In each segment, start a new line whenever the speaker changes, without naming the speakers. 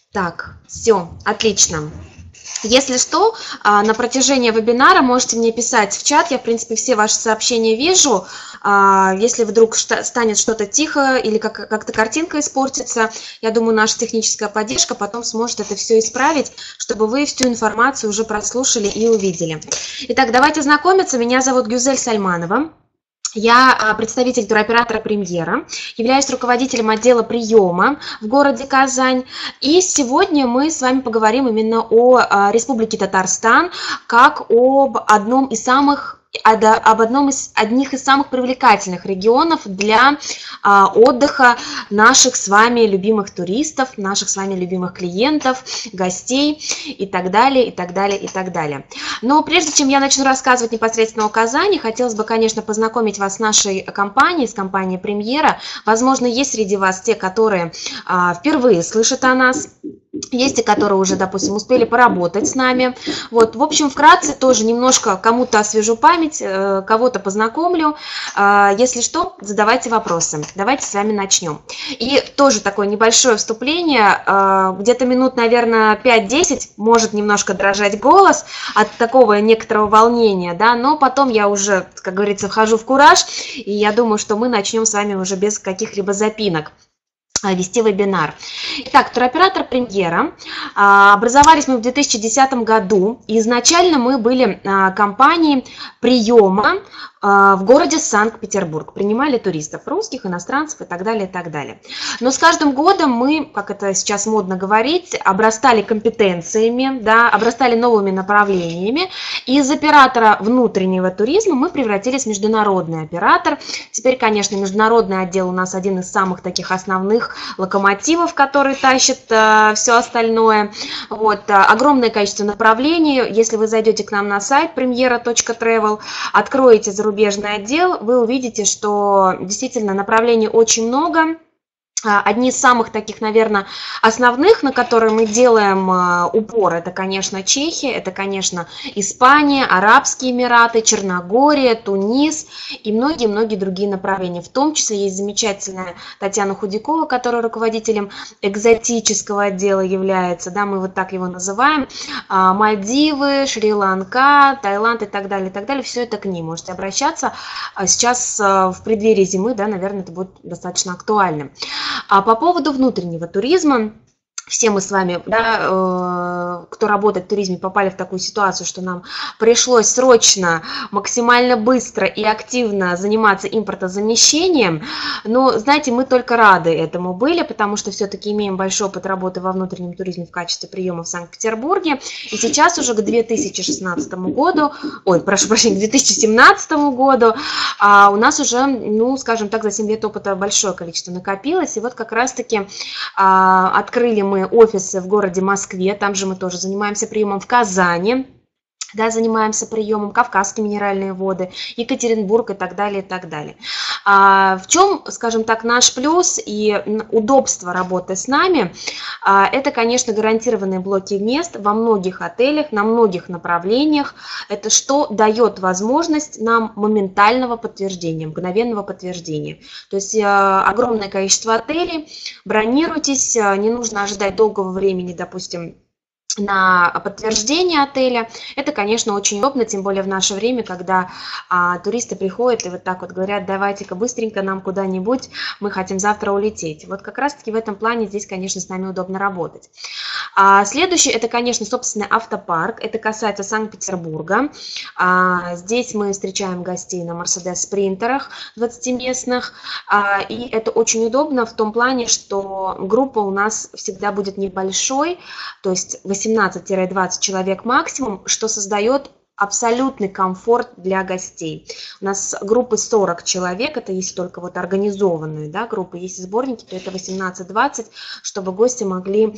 Так, все, отлично. Если что, на протяжении вебинара можете мне писать в чат, я, в принципе, все ваши сообщения вижу. Если вдруг станет что-то тихо или как-то картинка испортится, я думаю, наша техническая поддержка потом сможет это все исправить, чтобы вы всю информацию уже прослушали и увидели. Итак, давайте знакомиться. Меня зовут Гюзель Сальманова. Я представитель туроператора «Премьера», являюсь руководителем отдела приема в городе Казань. И сегодня мы с вами поговорим именно о Республике Татарстан, как об одном из одних из самых привлекательных регионов для отдыха наших с вами любимых туристов, наших с вами любимых клиентов, гостей и так далее, и так далее, и так далее. Но прежде чем я начну рассказывать непосредственно о Казани, хотелось бы, конечно, познакомить вас с нашей компанией, с компанией «Премьера». Возможно, есть среди вас те, которые впервые слышат о нас. Есть и которые уже, допустим, успели поработать с нами. Вот, в общем, вкратце тоже немножко кому-то освежу память, кого-то познакомлю. Если что, задавайте вопросы. Давайте с вами начнем. И тоже такое небольшое вступление, где-то минут, наверное, 5-10, может немножко дрожать голос от такого некоторого волнения, да, но потом я уже, как говорится, вхожу в кураж, и я думаю, что мы начнем с вами уже без каких-либо запинок вести вебинар. Итак, туроператор «Премьера». Образовались мы в 2010 году. Изначально мы были компанией приема в городе Санкт-Петербург. Принимали туристов, русских, иностранцев и так далее, и так далее. Но с каждым годом мы, как это сейчас модно говорить, обрастали компетенциями, да, обрастали новыми направлениями. И из оператора внутреннего туризма мы превратились в международный оператор. Теперь, конечно, международный отдел у нас один из самых таких основных локомотивов, который тащит все остальное. Вот, огромное количество направлений. Если вы зайдете к нам на сайт premiera.travel, откроете зарубежный отдел, вы увидите, что действительно направлений очень много. Одни из самых таких, наверное, основных, на которые мы делаем упор, это, конечно, Чехия, это, конечно, Испания, Арабские Эмираты, Черногория, Тунис и многие-многие другие направления. В том числе есть замечательная Татьяна Худякова, которая руководителем экзотического отдела является, да, мы вот так его называем, Мальдивы, Шри-Ланка, Таиланд и так далее, все это к ней можете обращаться. Сейчас в преддверии зимы, да, наверное, это будет достаточно актуально. А по поводу внутреннего туризма, все мы с вами, да, кто работает в туризме, попали в такую ситуацию, что нам пришлось срочно, максимально быстро и активно заниматься импортозамещением. Но, знаете, мы только рады этому были, потому что все-таки имеем большой опыт работы во внутреннем туризме в качестве приема в Санкт-Петербурге. И сейчас уже к 2016 году, ой, прошу прощения, к 2017 году у нас уже, ну, скажем так, за 7 лет опыта большое количество накопилось. И вот как раз-таки открыли мы офисы в городе Москве, там же мы тоже занимаемся приемом, в Казани, да, занимаемся приемом, Кавказские минеральные воды, Екатеринбург и так далее, и так далее. В чем, скажем так, наш плюс и удобство работы с нами? Это, конечно, гарантированные блоки мест во многих отелях, на многих направлениях. Это что дает возможность нам моментального подтверждения, мгновенного подтверждения. То есть огромное количество отелей, бронируйтесь, не нужно ожидать долгого времени, допустим, на подтверждение отеля. Это, конечно, очень удобно, тем более в наше время, когда туристы приходят и вот так вот говорят: давайте-ка быстренько нам куда-нибудь, мы хотим завтра улететь. Вот как раз-таки в этом плане здесь, конечно, с нами удобно работать. Следующий, это, конечно, собственный автопарк. Это касается Санкт-Петербурга. Здесь мы встречаем гостей на Мерседес-спринтерах 20-местных. И это очень удобно в том плане, что группа у нас всегда будет небольшой, то есть 18-20 человек максимум, что создает абсолютный комфорт для гостей. У нас группы 40 человек, это есть только вот организованные, да, группы, есть сборники, то это 18-20, чтобы гости могли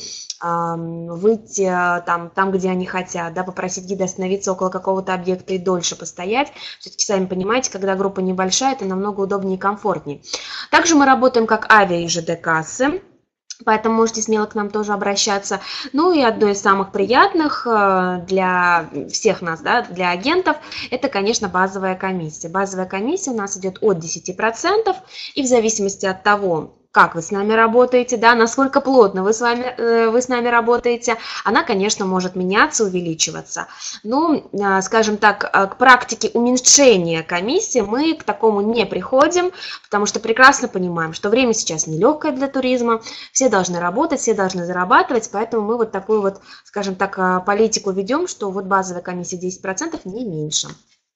выйти там, где они хотят, да, попросить гида остановиться около какого-то объекта и дольше постоять. Все-таки, сами понимаете, когда группа небольшая, это намного удобнее и комфортнее. Также мы работаем как авиа и ЖД-кассы. Поэтому можете смело к нам тоже обращаться. Ну и одно из самых приятных для всех нас, да, для агентов, это, конечно, базовая комиссия. Базовая комиссия у нас идет от 10%, и в зависимости от того, как вы с нами работаете, да, насколько плотно вы с нами работаете, она, конечно, может меняться, увеличиваться. Ну, скажем так, к практике уменьшения комиссии мы к такому не приходим, потому что прекрасно понимаем, что время сейчас нелегкое для туризма, все должны работать, все должны зарабатывать, поэтому мы вот такую вот, скажем так, политику ведем, что вот базовая комиссия 10%, не меньше.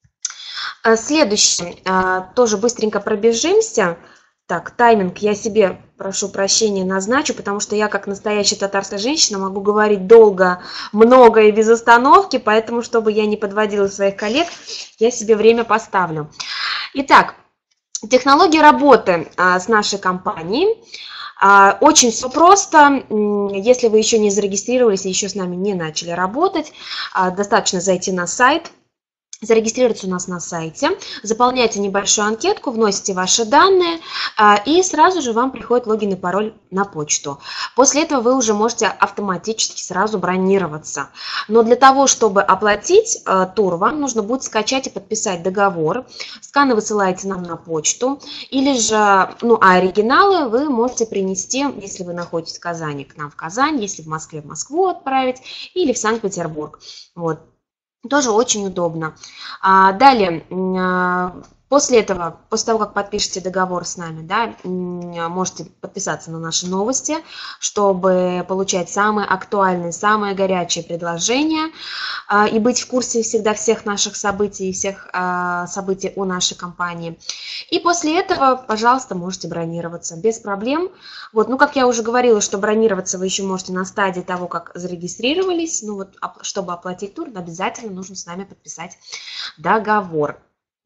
Следующее, тоже быстренько пробежимся. Так, тайминг я себе, прошу прощения, назначу, потому что я, как настоящая татарская женщина, могу говорить долго, много и без остановки, поэтому, чтобы я не подводила своих коллег, я себе время поставлю. Итак, технология работы с нашей компанией. Очень все просто. Если вы еще не зарегистрировались и еще с нами не начали работать, достаточно зайти на сайт. Зарегистрироваться у нас на сайте, заполняете небольшую анкетку, вносите ваши данные, и сразу же вам приходит логин и пароль на почту. После этого вы уже можете автоматически сразу бронироваться. Но для того, чтобы оплатить тур, вам нужно будет скачать и подписать договор. Сканы высылаете нам на почту, или же, ну, а оригиналы вы можете принести, если вы находитесь в Казани, к нам в Казань, если в Москве, в Москву отправить, или в Санкт-Петербург. Вот. Тоже очень удобно. Далее, после этого, после того, как подпишете договор с нами, да, можете подписаться на наши новости, чтобы получать самые актуальные, самые горячие предложения и быть в курсе всегда всех наших событий и всех событий о нашей компании. И после этого, пожалуйста, можете бронироваться без проблем. Вот, ну, как я уже говорила, что бронироваться вы еще можете на стадии того, как зарегистрировались. Ну, вот, чтобы оплатить тур, обязательно нужно с нами подписать договор.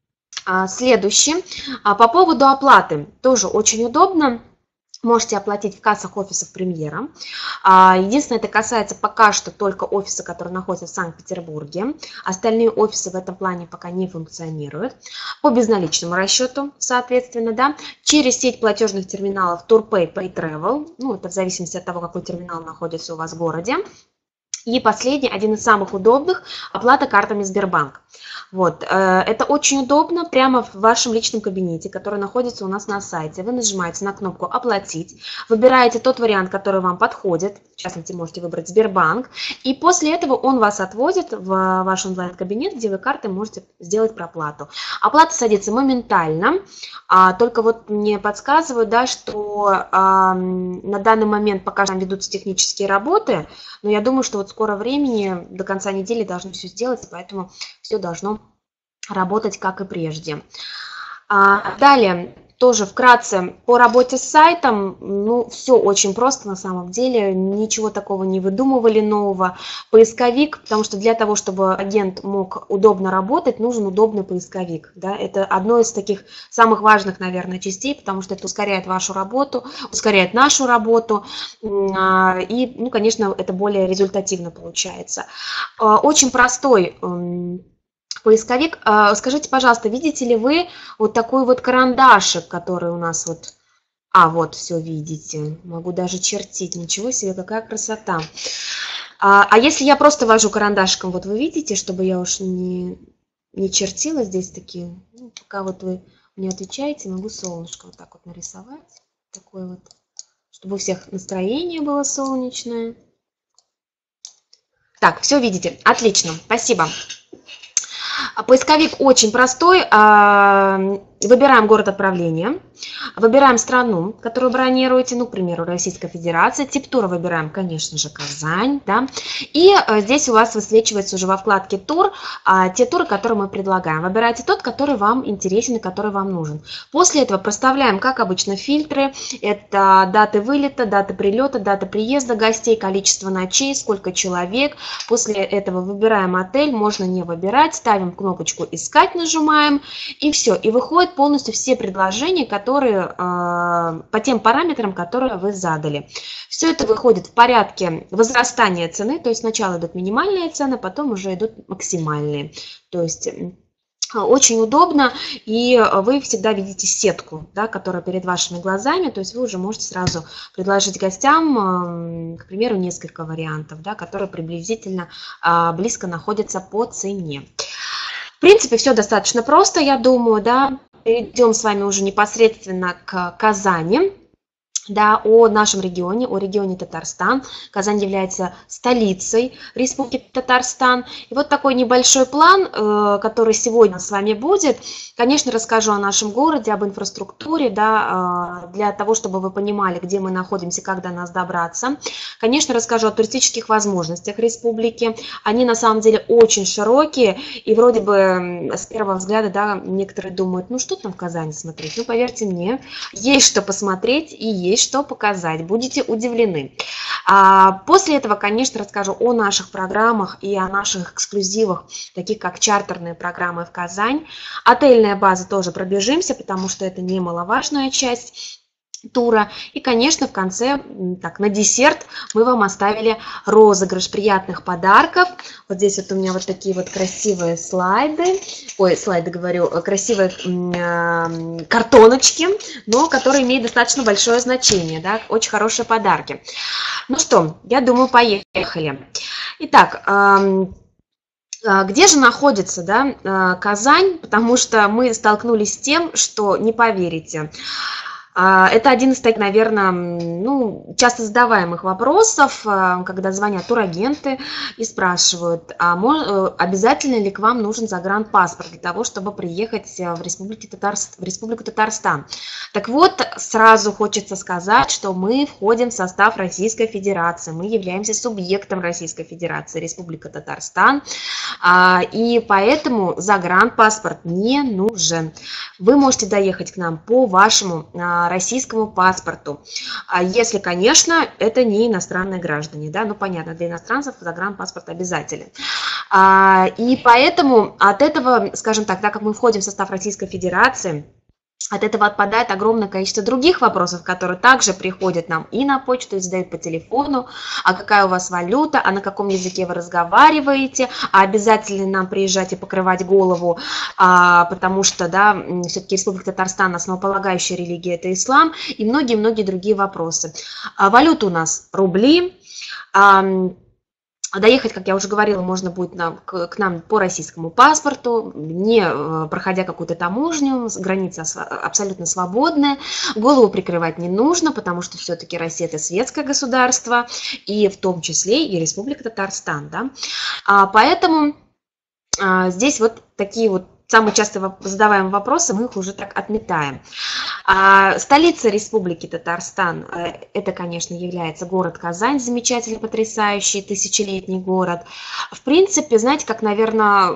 Следующий. По поводу оплаты. Тоже очень удобно. Можете оплатить в кассах офисов Премьера. Единственное, это касается пока что только офиса, который находится в Санкт-Петербурге. Остальные офисы в этом плане пока не функционируют. По безналичному расчету, соответственно, да, через сеть платежных терминалов TourPay, PayTravel. Ну, это в зависимости от того, какой терминал находится у вас в городе. И последний, один из самых удобных, оплата картами Сбербанк. Вот, это очень удобно, прямо в вашем личном кабинете, который находится у нас на сайте. Вы нажимаете на кнопку «Оплатить», выбираете тот вариант, который вам подходит, в частности, можете выбрать Сбербанк, и после этого он вас отводит в ваш онлайн-кабинет, где вы картой можете сделать проплату. Оплата садится моментально, только вот мне подсказывают, да, что на данный момент пока там ведутся технические работы, но я думаю, что вот в скором времени, до конца недели должны все сделать, поэтому все должно работать как и прежде. Далее, тоже вкратце по работе с сайтом, ну, все очень просто на самом деле, ничего такого не выдумывали нового. Поисковик, потому что для того, чтобы агент мог удобно работать, нужен удобный поисковик. Да? Это одно из таких самых важных, наверное, частей, потому что это ускоряет вашу работу, ускоряет нашу работу, и, ну, конечно, это более результативно получается. Очень простой поисковик. Скажите, пожалуйста, видите ли вы вот такой вот карандашик, который у нас вот... вот, все видите. Могу даже чертить. Ничего себе, какая красота. А если я просто вожу карандашиком, вот вы видите, чтобы я уж не чертила здесь такие... Ну, пока вот вы мне отвечаете, могу солнышко вот так вот нарисовать. Такое вот, чтобы у всех настроение было солнечное. Так, все видите. Отлично, спасибо. Поисковик очень простой. Выбираем город отправления, выбираем страну, которую бронируете, ну, к примеру, Российская Федерация. Тип тура выбираем, конечно же, Казань. Да? И здесь у вас высвечивается уже во вкладке «Тур» те туры, которые мы предлагаем. Выбирайте тот, который вам интересен и который вам нужен. После этого проставляем, как обычно, фильтры. Это даты вылета, даты прилета, дата приезда гостей, количество ночей, сколько человек. После этого выбираем отель, можно не выбирать, ставим кнопочку «Искать», нажимаем, и все. И выходит полностью все предложения, которые по тем параметрам, которые вы задали. Все это выходит в порядке возрастания цены, то есть сначала идут минимальные цены, потом уже идут максимальные. То есть очень удобно, и вы всегда видите сетку, да, которая перед вашими глазами, то есть вы уже можете сразу предложить гостям, к примеру, несколько вариантов, да, которые приблизительно близко находятся по цене. В принципе, все достаточно просто, я думаю, да. Перейдем с вами уже непосредственно к Казани. да, о нашем регионе, о регионе Татарстан. Казань является столицей Республики Татарстан. И вот такой небольшой план, который сегодня с вами будет. Конечно, расскажу о нашем городе, об инфраструктуре, да, для того, чтобы вы понимали, где мы находимся, как до нас добраться. Конечно, расскажу о туристических возможностях республики. Они на самом деле очень широкие, и вроде бы с первого взгляда, да, некоторые думают, ну что там в Казани смотреть? Ну, поверьте мне, есть что посмотреть и есть что показать, будете удивлены. После этого, конечно, расскажу о наших программах и о наших эксклюзивах, таких как чартерные программы в Казань. Отельная база тоже пробежимся, потому что это немаловажная часть тура. И, конечно, в конце, так, на десерт мы вам оставили розыгрыш приятных подарков. Вот здесь вот у меня вот такие вот красивые слайды. Ой, слайды говорю, красивые картоночки, но которые имеют достаточно большое значение, да, очень хорошие подарки. Ну что, я думаю, поехали. Итак, где же находится, да, Казань? Потому что мы столкнулись с тем, что не поверите. Это один из таких, наверное, ну, часто задаваемых вопросов, когда звонят турагенты и спрашивают, обязательно ли к вам нужен загранпаспорт для того, чтобы приехать в Республику Татарстан. Так вот, сразу хочется сказать, что мы входим в состав Российской Федерации, мы являемся субъектом Российской Федерации, Республика Татарстан, и поэтому загранпаспорт не нужен. Вы можете доехать к нам по вашему российскому паспорту, если, конечно, это не иностранные граждане, да, ну понятно, для иностранцев загранпаспорт обязателен. И поэтому от этого, скажем так, как мы входим в состав Российской Федерации, от этого отпадает огромное количество других вопросов, которые также приходят нам и на почту, и задают по телефону, а какая у вас валюта, а на каком языке вы разговариваете, а обязательно нам приезжать и покрывать голову, потому что, да, все-таки Республика Татарстан, основополагающая религия – это ислам, и многие-многие другие вопросы. Валюта у нас рубли. Доехать, как я уже говорила, можно будет к нам по российскому паспорту, не проходя какую-то таможню, граница абсолютно свободная, голову прикрывать не нужно, потому что все-таки Россия – это светское государство, и в том числе и Республика Татарстан. Да? Поэтому здесь вот такие вот самые часто задаваемые вопросы, мы их уже так отметаем. Столица Республики Татарстан, это, конечно, является город Казань, замечательный, потрясающий, тысячелетний город. В принципе, знаете, как, наверное,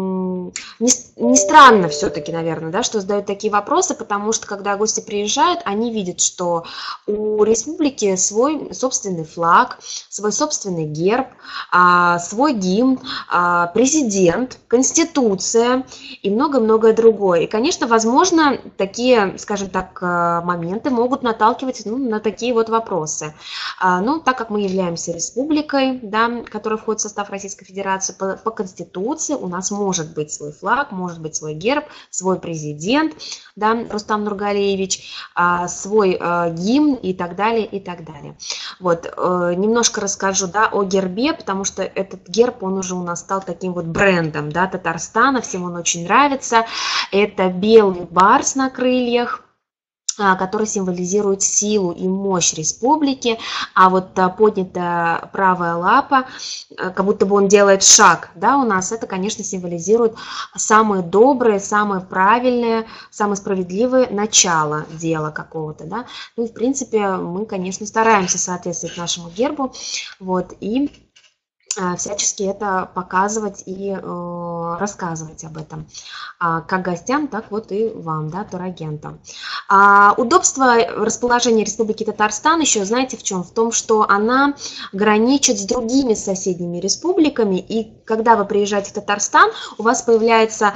не странно все-таки, наверное, да, что задают такие вопросы, потому что, когда гости приезжают, они видят, что у республики свой собственный флаг, свой собственный герб, свой гимн, президент, конституция и много-многое другое. И, конечно, возможно, такие, скажем так, моменты могут наталкивать на такие вот вопросы. Ну, так как мы являемся республикой, да, которая входит в состав Российской Федерации, по Конституции у нас может быть свой флаг, может быть свой герб, свой президент, да, Рустам Нургалиевич, свой гимн и так далее, и так далее. Вот, немножко расскажу, да, о гербе, потому что этот герб, он уже у нас стал таким вот брендом, да, Татарстана, всем он очень нравится. Это белый барс на крыльях, который символизирует силу и мощь республики, а вот поднятая правая лапа, как будто бы он делает шаг, да, у нас это, конечно, символизирует самые добрые, самые правильные, самые справедливые начала дела какого-то, да, ну и, в принципе, мы, конечно, стараемся соответствовать нашему гербу, вот, и всячески это показывать и рассказывать об этом как гостям, так вот и вам, да, турагентам. Удобство расположения Республики Татарстан еще, знаете, в чем? В том, что она граничит с другими соседними республиками, и когда вы приезжаете в Татарстан, у вас появляются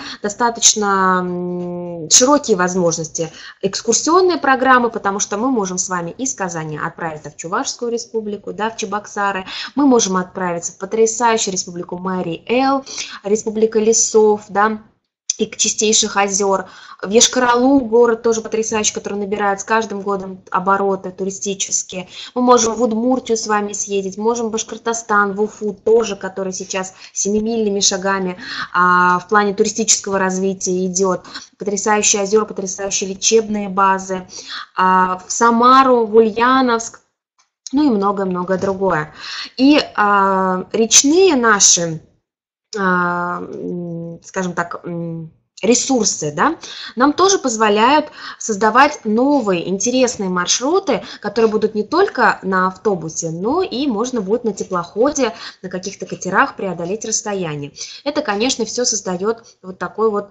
достаточно широкие возможности экскурсионной программы, потому что мы можем с вами из Казани отправиться в Чувашскую республику, да, в Чебоксары, мы можем отправиться в потрясающую республику Мари-Эл, республика лесов, да, и чистейших озер. В Йошкар-Олу город тоже потрясающий, который набирает с каждым годом обороты туристические. Мы можем в Удмуртию с вами съездить, можем в Башкортостан, в Уфу тоже, который сейчас семимильными шагами в плане туристического развития идет. Потрясающие озера, потрясающие лечебные базы. В Самару, в Ульяновск, ну и многое-многое другое. И речные наши, скажем так, ресурсы, да, нам тоже позволяют создавать новые интересные маршруты, которые будут не только на автобусе, но и можно будет на теплоходе, на каких-то катерах преодолеть расстояние. Это, конечно, все создает вот такой вот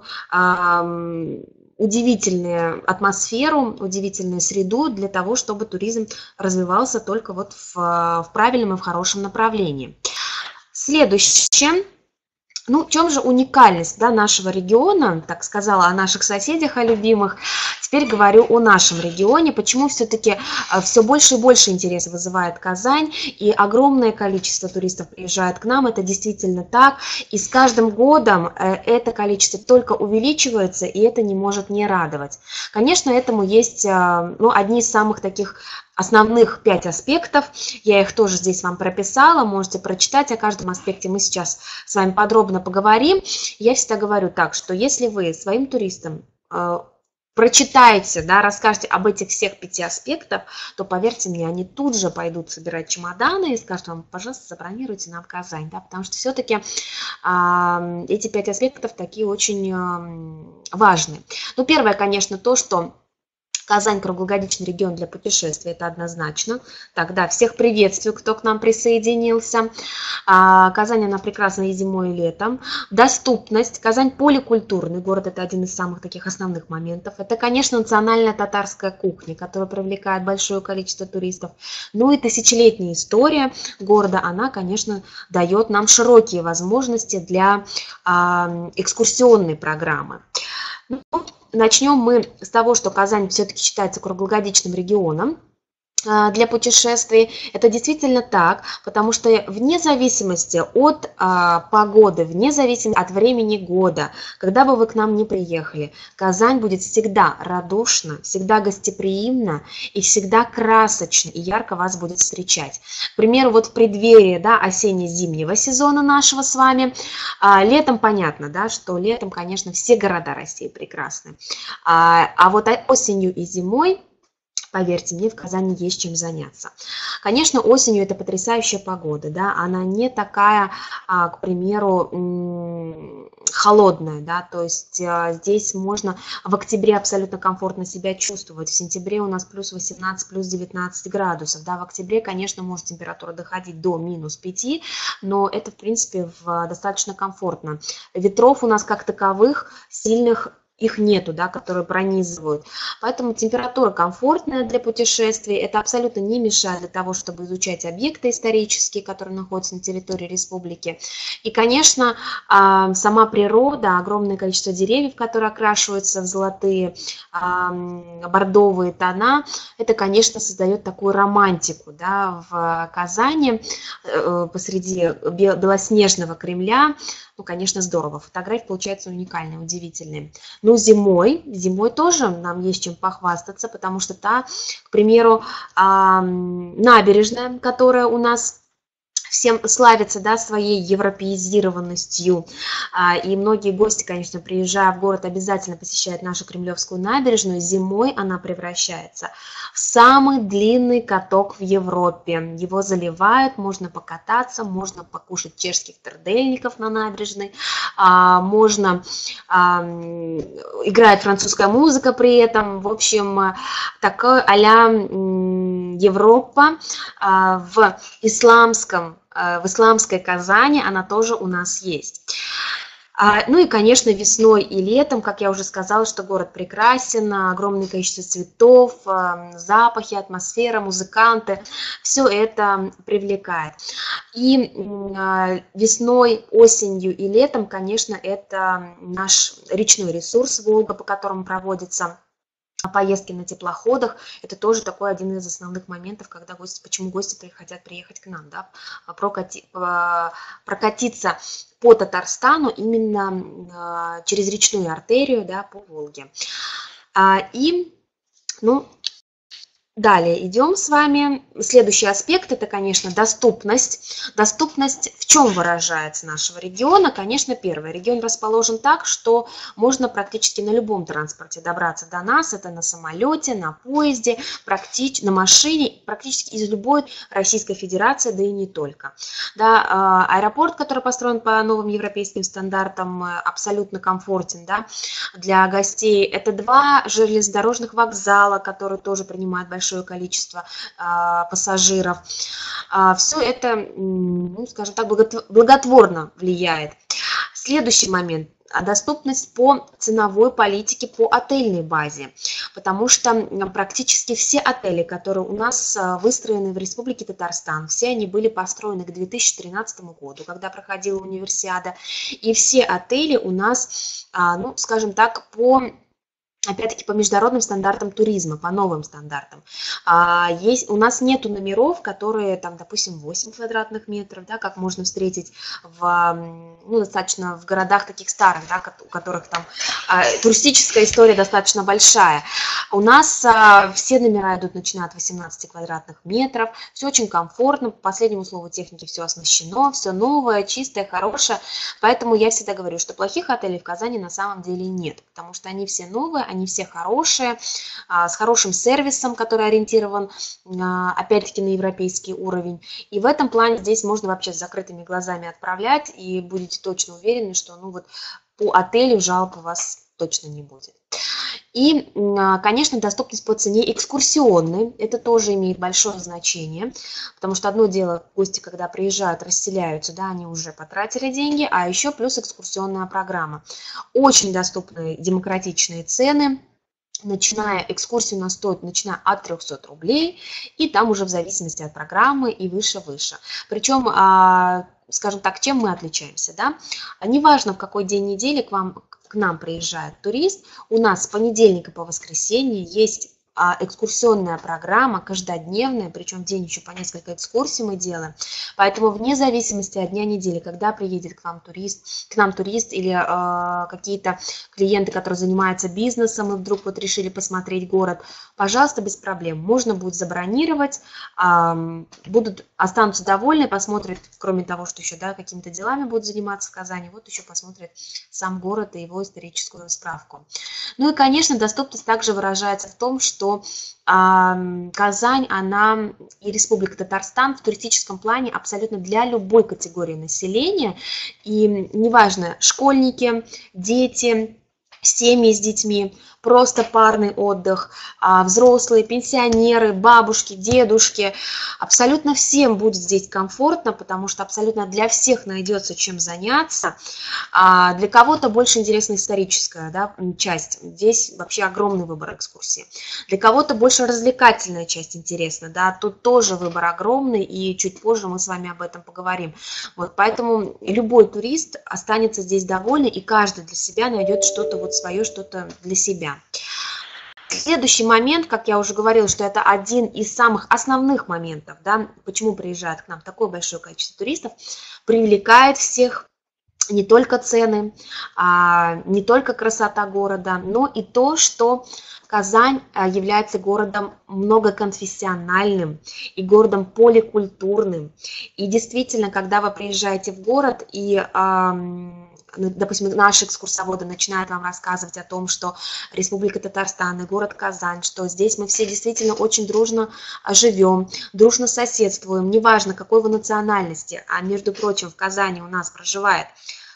удивительную атмосферу, удивительную среду для того, чтобы туризм развивался только вот в правильном и в хорошем направлении. Следующее. Ну, в чем же уникальность, да, нашего региона? Так сказала о наших соседях, о любимых. Теперь говорю о нашем регионе. Почему все-таки все больше и больше интереса вызывает Казань, и огромное количество туристов приезжает к нам. Это действительно так. И с каждым годом это количество только увеличивается, и это не может не радовать. Конечно, этому есть одни из самых таких основных 5 аспектов, я их тоже здесь вам прописала, можете прочитать, о каждом аспекте мы сейчас с вами подробно поговорим. Я всегда говорю так, что если вы своим туристам прочитаете, да, расскажете об этих всех 5 аспектах, то, поверьте мне, они тут же пойдут собирать чемоданы и скажут вам, пожалуйста, забронируйте нам Казань, да, потому что все-таки эти 5 аспектов такие очень важные. Ну, первое, конечно, то, что Казань – круглогодичный регион для путешествий, это однозначно. Тогда всех приветствую, кто к нам присоединился. Казань, она прекрасна и зимой, и летом. Доступность. Казань – поликультурный город, это один из самых таких основных моментов. Это, конечно, национальная татарская кухня, которая привлекает большое количество туристов. Ну и тысячелетняя история города, она, конечно, дает нам широкие возможности для экскурсионной программы. Начнем мы с того, что Казань все-таки считается круглогодичным регионом для путешествий. Это действительно так, потому что вне зависимости от погоды, вне зависимости от времени года, когда бы вы к нам ни приехали, Казань будет всегда радушна, всегда гостеприимна и всегда красочно и ярко вас будет встречать. К примеру, вот в преддверии, да, осенне-зимнего сезона нашего с вами, летом понятно, да, что летом, конечно, все города России прекрасны, а вот осенью и зимой, поверьте мне, в Казани есть чем заняться. Конечно, осенью это потрясающая погода, да, она не такая, к примеру, холодная, да, то есть здесь можно в октябре абсолютно комфортно себя чувствовать, в сентябре у нас плюс 18, плюс 19 градусов, да, в октябре, конечно, может температура доходить до минус 5, но это, в принципе, достаточно комфортно. Ветров у нас как таковых сильных их нету, да, которые пронизывают. Поэтому температура комфортная для путешествий. Это абсолютно не мешает для того, чтобы изучать объекты исторические, которые находятся на территории республики. И, конечно, сама природа, огромное количество деревьев, которые окрашиваются в золотые, бордовые тона, это, конечно, создает такую романтику, да, в Казани посреди белоснежного Кремля. Ну, конечно, здорово. Фотографии получаются уникальные, удивительные. Ну, зимой тоже нам есть чем похвастаться, потому что та, к примеру, набережная, которая у нас всем славится, да, своей европеизированностью, и многие гости, конечно, приезжая в город, обязательно посещают нашу Кремлевскую набережную. Зимой она превращается в самый длинный каток в Европе. Его заливают, можно покататься, можно покушать чешских трдельников на набережной, можно, играет французская музыка при этом. В общем, такое а-ля Европа в исламской Казани, она тоже у нас есть. Ну и, конечно, весной и летом, как я уже сказала, что город прекрасен, огромное количество цветов, запахи, атмосфера, музыканты, все это привлекает. И весной, осенью и летом, конечно, это наш речной ресурс Волга, по которому проводится поездки на теплоходах, это тоже такой один из основных моментов, когда почему гости хотят приехать к нам, да, прокатиться по Татарстану именно через речную артерию, да, по Волге. Далее идем с вами. Следующий аспект – это, конечно, доступность. Доступность в чем выражается нашего региона? Конечно, первое. Регион расположен так, что можно практически на любом транспорте добраться до нас. Это на самолете, на поезде, на машине, практически из любой Российской Федерации, да и не только. Да, аэропорт, который построен по новым европейским стандартам, абсолютно комфортен, да, для гостей. Это 2 железнодорожных вокзала, которые тоже принимают большое количество пассажиров. Все это, скажем так, благотворно влияет. Следующий момент. Доступность по ценовой политике, по отельной базе, потому что практически все отели, которые у нас выстроены в Республике Татарстан, все они были построены к 2013 году, когда проходила универсиада, и все отели у нас, скажем так, опять-таки по международным стандартам туризма, по новым стандартам. У нас нету номеров, которые, там, допустим, 8 квадратных метров, да, как можно встретить достаточно в городах таких старых, да, у которых там туристическая история достаточно большая. У нас все номера идут, начиная от 18 квадратных метров, все очень комфортно, по последнему слову техники все оснащено, все новое, чистое, хорошее, поэтому я всегда говорю, что плохих отелей в Казани на самом деле нет, потому что они все новые, они все хорошие, с хорошим сервисом, который ориентирован, опять-таки, на европейский уровень. И в этом плане здесь можно вообще с закрытыми глазами отправлять, и будете точно уверены, что по отелю жалоб у вас точно не будет. И, конечно, доступность по цене экскурсионной, это тоже имеет большое значение, потому что одно дело, гости, когда приезжают, расселяются, да, они уже потратили деньги, а еще плюс экскурсионная программа. Очень доступные демократичные цены. Экскурсию у нас стоит, начиная от 300 рублей, и там уже в зависимости от программы и выше-выше. Причем, скажем так, чем мы отличаемся, да? Неважно, в какой день недели к нам приезжает турист, у нас с понедельника по воскресенье есть экскурсионная программа, каждодневная, причем в день еще по несколько экскурсий мы делаем. Поэтому вне зависимости от дня недели, когда приедет к нам турист или какие-то клиенты, которые занимаются бизнесом и вдруг решили посмотреть город, пожалуйста, без проблем. Можно будет забронировать, останутся довольны, посмотрят, кроме того, что еще, да, какими-то делами будут заниматься в Казани, еще посмотрят сам город и его историческую справку. Ну и, конечно, доступность также выражается в том, что Казань, она и Республика Татарстан в туристическом плане абсолютно для любой категории населения. И неважно, школьники, дети, семьи с детьми, просто парный отдых, взрослые, пенсионеры, бабушки, дедушки. Абсолютно всем будет здесь комфортно, потому что абсолютно для всех найдется чем заняться. Для кого-то больше интересна историческая, да, часть. Здесь вообще огромный выбор экскурсий. Для кого-то больше развлекательная часть интересна. Да, тут тоже выбор огромный, и чуть позже мы с вами об этом поговорим. Поэтому любой турист останется здесь довольный, и каждый для себя найдет что-то свое, что-то для себя. Следующий момент, как я уже говорила, что это один из самых основных моментов, да, почему приезжает к нам такое большое количество туристов, привлекает всех не только цены, не только красота города, но и то, что Казань является городом многоконфессиональным и городом поликультурным. И действительно, когда вы приезжаете в город и допустим, наши экскурсоводы начинают вам рассказывать о том, что Республика Татарстан и город Казань, что здесь мы все действительно очень дружно живем, дружно соседствуем, неважно, какой вы национальности, а между прочим, в Казани у нас проживает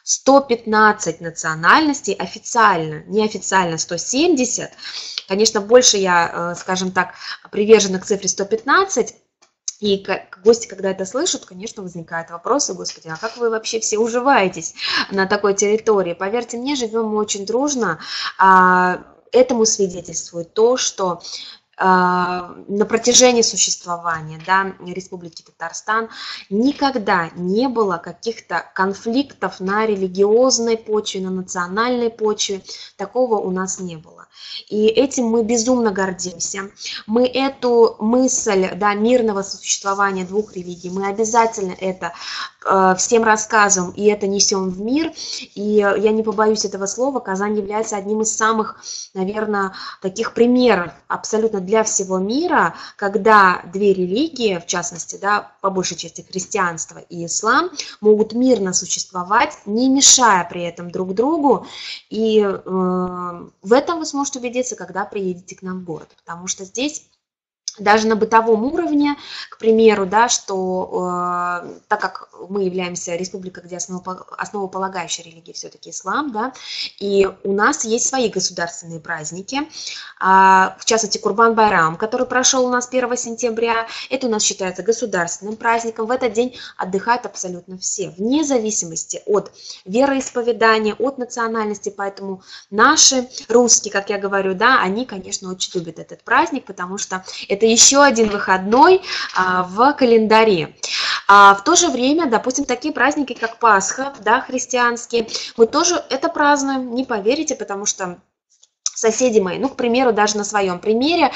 115 национальностей официально, неофициально 170. Конечно, больше я, скажем так, привержена к цифре 115. И гости, когда это слышат, конечно, возникают вопросы: господи, а как вы вообще все уживаетесь на такой территории? Поверьте мне, живем мы очень дружно. Этому свидетельствует то, что на протяжении существования, да, Республики Татарстан никогда не было каких-то конфликтов на религиозной почве, на национальной почве. Такого у нас не было. И этим мы безумно гордимся. Мы эту мысль, да, мирного сосуществования двух религий, мы обязательно это всем рассказываем и это несем в мир. И я не побоюсь этого слова, Казань является одним из самых, наверное, таких примеров абсолютно для всего мира, когда две религии, в частности, да, по большей части христианство и ислам, могут мирно существовать, не мешая при этом друг другу. И в этом вы сможете убедиться, когда приедете к нам в город, потому что здесь даже на бытовом уровне, к примеру, да, что так как мы являемся республикой, где основополагающая религия все-таки ислам, да, и у нас есть свои государственные праздники, в частности Курбан-Байрам, который прошел у нас 1 сентября, это у нас считается государственным праздником, в этот день отдыхают абсолютно все, вне зависимости от вероисповедания, от национальности, поэтому наши русские, как я говорю, да, они, конечно, очень любят этот праздник, потому что это еще один выходной в календаре. В то же время, допустим, такие праздники, как Пасха, да, христианские, мы тоже это празднуем, не поверите, потому что соседи мои, ну, к примеру, даже на своем примере,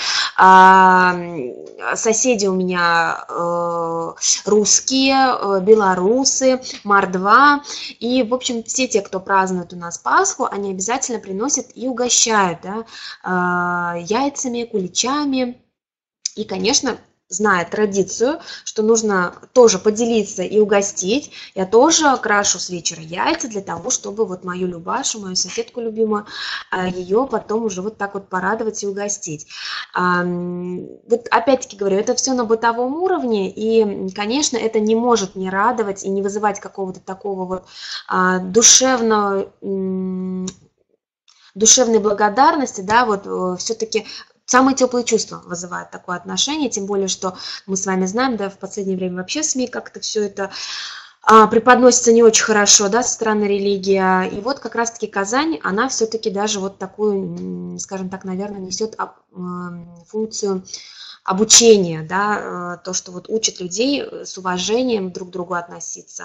соседи у меня русские, белорусы, мордва, и, в общем, все те, кто празднует у нас Пасху, они обязательно приносят и угощают, да, яйцами, куличами. И, конечно, зная традицию, что нужно тоже поделиться и угостить, я тоже крашу с вечера яйца для того, чтобы вот мою Любашу, мою соседку любимую, ее потом уже вот так вот порадовать и угостить. Вот опять-таки говорю, это все на бытовом уровне, и, конечно, это не может не радовать и не вызывать какого-то такого вот душевной благодарности, да, вот все-таки. Самые теплые чувства вызывают такое отношение, тем более, что мы с вами знаем, да, в последнее время вообще СМИ как-то все это преподносится не очень хорошо, да, со стороны религии. И вот как раз-таки Казань, она все-таки даже вот такую, скажем так, наверное, несет функцию обучения, да, то, что вот учит людей с уважением друг к другу относиться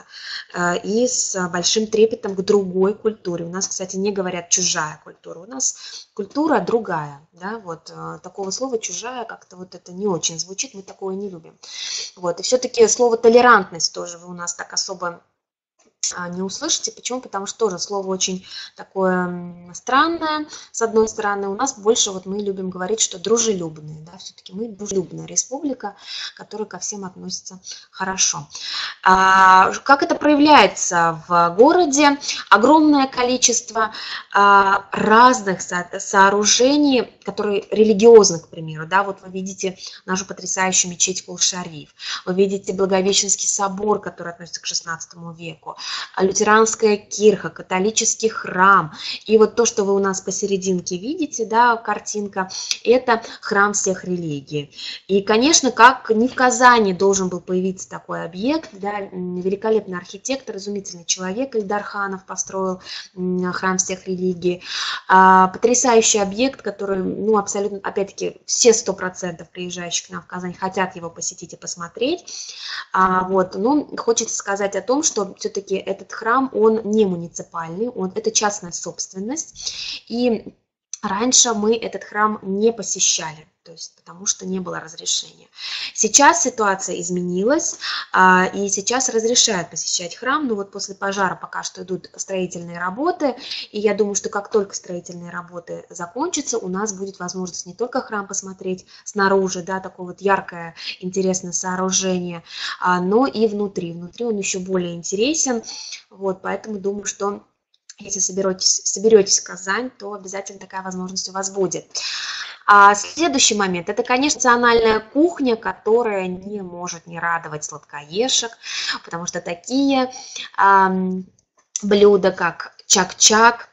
и с большим трепетом к другой культуре. У нас, кстати, не говорят чужая культура, у нас культура другая, да, вот такого слова чужая как-то вот это не очень звучит, мы такое не любим. Вот, и все-таки слово толерантность тоже вы у нас так особо не услышите. Почему? Потому что тоже слово очень такое странное. С одной стороны, у нас больше вот мы любим говорить, что дружелюбные. Да? Все-таки мы дружелюбная республика, которая ко всем относится хорошо. Как это проявляется в городе? Огромное количество разных сооружений, которые религиозных, к примеру. Да? Вот вы видите нашу потрясающую мечеть Кул-Шариф. Вы видите Благовещенский собор, который относится к XVI веку. Лютеранская кирха, католический храм. И вот то, что вы у нас посерединке видите, да, картинка, это храм всех религий. И, конечно, как ни в Казани должен был появиться такой объект, да, великолепный архитектор, изумительный человек Ильдар Ханов построил храм всех религий. Потрясающий объект, который, ну, абсолютно, опять-таки, все 100% приезжающих к нам в Казань хотят его посетить и посмотреть. Вот, но хочется сказать о том, что все-таки этот храм, он не муниципальный, это частная собственность, и раньше мы этот храм не посещали, то есть потому что не было разрешения. Сейчас ситуация изменилась, и сейчас разрешают посещать храм, но вот после пожара пока что идут строительные работы, и я думаю, что как только строительные работы закончатся, у нас будет возможность не только храм посмотреть снаружи, да, такое вот яркое, интересное сооружение, но и внутри. Внутри он еще более интересен, вот, поэтому думаю, что если соберетесь в Казань, то обязательно такая возможность у вас будет. Следующий момент – это, конечно, национальная кухня, которая не может не радовать сладкоежек, потому что такие блюда, как чак-чак,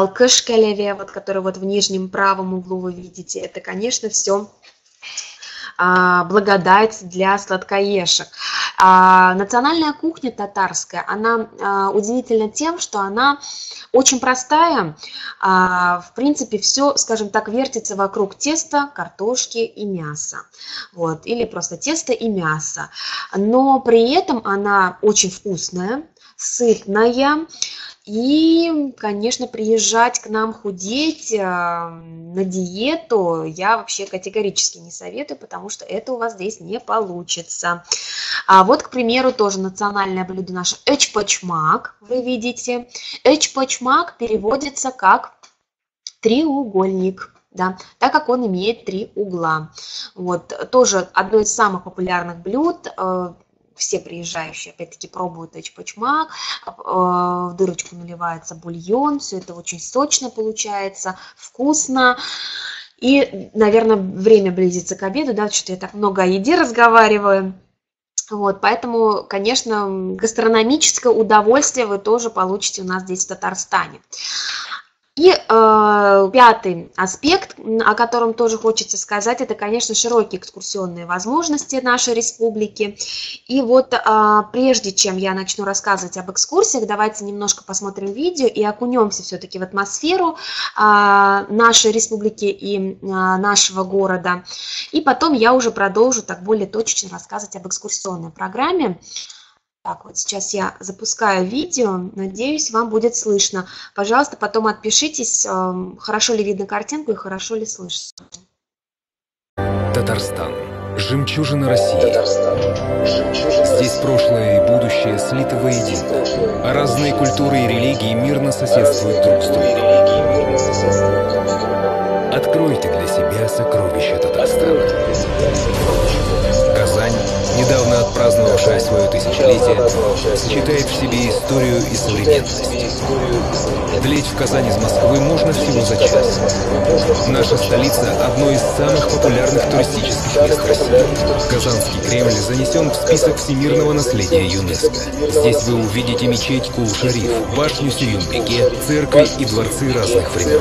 талкыш-келеве, вот, который вот в нижнем правом углу вы видите, это, конечно, все благодать для сладкоежек. Национальная кухня татарская, она удивительна тем, что она очень простая. В принципе, все, скажем так, вертится вокруг теста, картошки и мяса. Вот, или просто тесто и мясо. Но при этом она очень вкусная, сытная. И, конечно, приезжать к нам худеть на диету я вообще категорически не советую, потому что это у вас здесь не получится. А вот, к примеру, тоже национальное блюдо наше эчпочмак, вы видите. Эчпочмак переводится как треугольник. Да, так как он имеет 3 угла. Вот, тоже одно из самых популярных блюд. Все приезжающие, опять-таки, пробуют эчпочмак, в дырочку наливается бульон, все это очень сочно получается, вкусно. И, наверное, время близится к обеду, да, что-то я так много о еде разговариваю. Вот, поэтому, конечно, гастрономическое удовольствие вы тоже получите у нас здесь в Татарстане. И пятый аспект, о котором тоже хочется сказать, это, конечно, широкие экскурсионные возможности нашей республики. И вот прежде чем я начну рассказывать об экскурсиях, давайте немножко посмотрим видео и окунемся все-таки в атмосферу нашей республики и нашего города. И потом я уже продолжу так более точечно рассказывать об экскурсионной программе. Так, вот сейчас я запускаю видео, надеюсь, вам будет слышно. Пожалуйста, потом отпишитесь, хорошо ли видно картинку и хорошо ли слышно.
Татарстан. Жемчужина России. Здесь прошлое и будущее слиты воедино, а разные культуры и религии мирно соседствуют друг с другом. Откройте для себя сокровища Татарстана. Казань, недавно отпраздновавшая свое тысячелетие, сочетает в себе историю и современность. Долететь в Казань из Москвы можно всего за час. Наша столица – одно из самых популярных туристических мест России. Казанский Кремль занесен в список всемирного наследия ЮНЕСКо. Здесь вы увидите мечеть Кул-Шариф, башню Сююмбике, церкви и дворцы разных времен.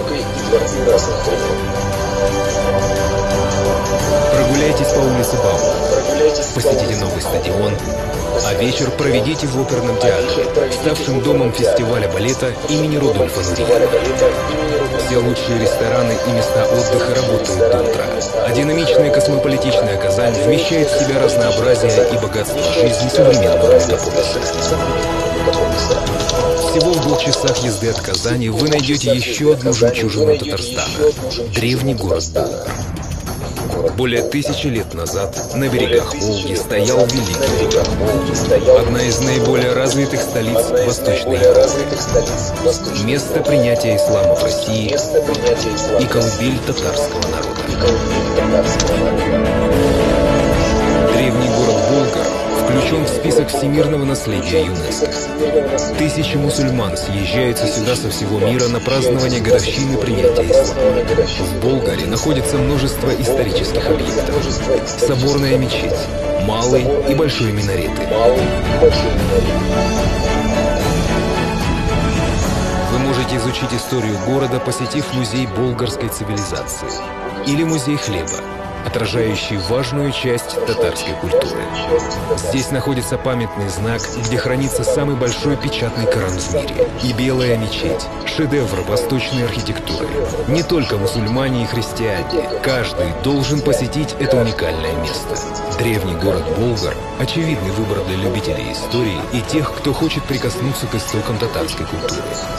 Прогуляйтесь по улице Бауна, посетите новый стадион, а вечер проведите в оперном театре, ставшем домом фестиваля балета имени Рудольфа Нуриева. Все лучшие рестораны и места отдыха работают до утра. А динамичная космополитичная Казань вмещает в себя разнообразие и богатство жизни современного мегаполиса. Всего в 2 часах езды от Казани вы найдете еще одну жемчужину Татарстана – древний город Болгар. Более 1000 лет назад на берегах Волги стоял великий город. Одна из наиболее развитых столиц Восточной Европы. Место принятия ислама в России и колыбель татарского народа. Древний город Болгар включен в список всемирного наследия ЮНЕСКО. Тысячи мусульман съезжаются сюда со всего мира на празднование годовщины принятия ислама. В Болгаре находится множество исторических объектов. Соборная мечеть, малый и большой минареты. Вы можете изучить историю города, посетив музей болгарской цивилизации или музей хлеба, отражающий важную часть татарской культуры. Здесь находится памятный знак, где хранится самый большой печатный Коран в мире. И Белая мечеть – шедевр восточной архитектуры. Не только мусульмане и христиане, каждый должен посетить это уникальное место. Древний город Болгар – очевидный выбор для любителей истории и тех, кто хочет прикоснуться к истокам татарской культуры.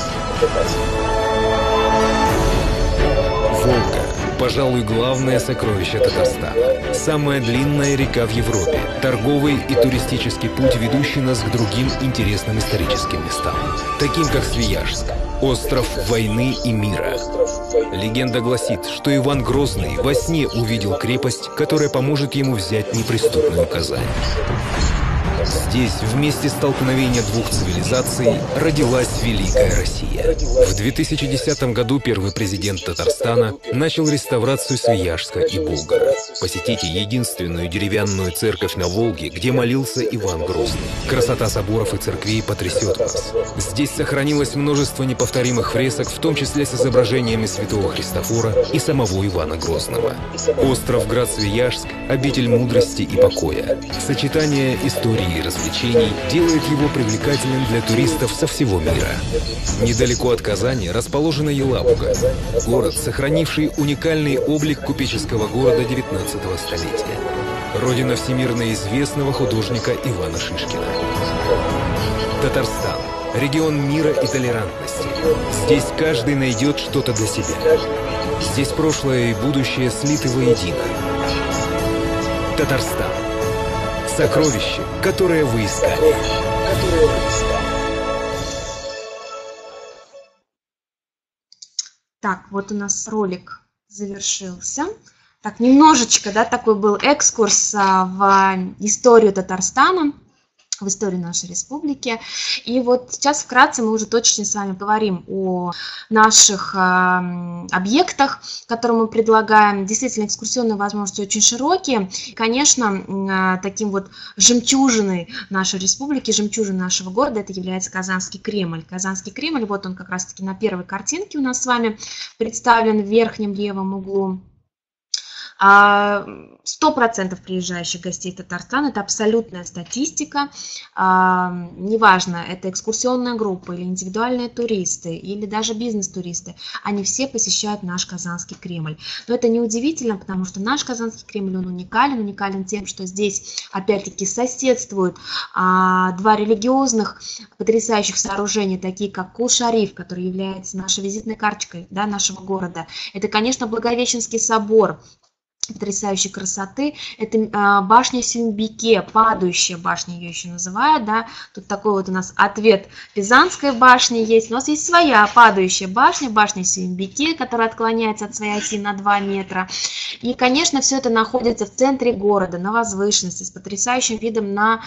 Волга – пожалуй, главное сокровище Татарстана. Самая длинная река в Европе. Торговый и туристический путь, ведущий нас к другим интересным историческим местам, таким как Свияжск, остров войны и мира. Легенда гласит, что Иван Грозный во сне увидел крепость, которая поможет ему взять неприступную Казань. Здесь, в месте столкновения двух цивилизаций, родилась Великая Россия. В 2010 году первый президент Татарстана начал реставрацию Свияжска и Булгара. Посетите единственную деревянную церковь на Волге, где молился Иван Грозный. Красота соборов и церквей потрясет вас. Здесь сохранилось множество неповторимых фресок, в том числе с изображениями святого Христофора и самого Ивана Грозного. Остров Град-Свияжск – обитель мудрости и покоя. Сочетание истории и развлечений делает его привлекательным для туристов со всего мира. Недалеко от Казани расположена Елабуга, город, сохранивший уникальный облик купеческого города XIX столетия. Родина всемирно известного художника Ивана Шишкина. Татарстан – регион мира и толерантности. Здесь каждый найдет что-то для себя. Здесь прошлое и будущее слиты воедино. Татарстан. Сокровище, которое вы искали.
Так, вот у нас ролик завершился. Так, немножечко, да, такой был экскурс в историю Татарстана, в историю нашей республики. И вот сейчас вкратце мы уже точно с вами говорим о наших объектах, которые мы предлагаем. Действительно, экскурсионные возможности очень широкие. И, конечно, таким вот жемчужиной нашей республики, жемчужиной нашего города, это является Казанский Кремль. Казанский Кремль, вот он как раз-таки на первой картинке у нас с вами представлен в верхнем левом углу. 100% приезжающих гостей в Татарстан – это абсолютная статистика. Неважно, это экскурсионная группа или индивидуальные туристы, или даже бизнес-туристы, они все посещают наш Казанский Кремль. Но это неудивительно, потому что наш Казанский Кремль, он уникален тем, что здесь, опять-таки, соседствуют два религиозных потрясающих сооружения, такие как Кул-Шариф, который является нашей визитной карточкой, да, нашего города. Это, конечно, Благовещенский собор потрясающей красоты. Это башня Сюмбике, падающая башня ее еще называют, да. Тут такой вот у нас ответ Пизанской башни есть. У нас есть своя падающая башня, башня Сюмбике, которая отклоняется от своей оси на 2 метра. И, конечно, все это находится в центре города, на возвышенности, с потрясающим видом на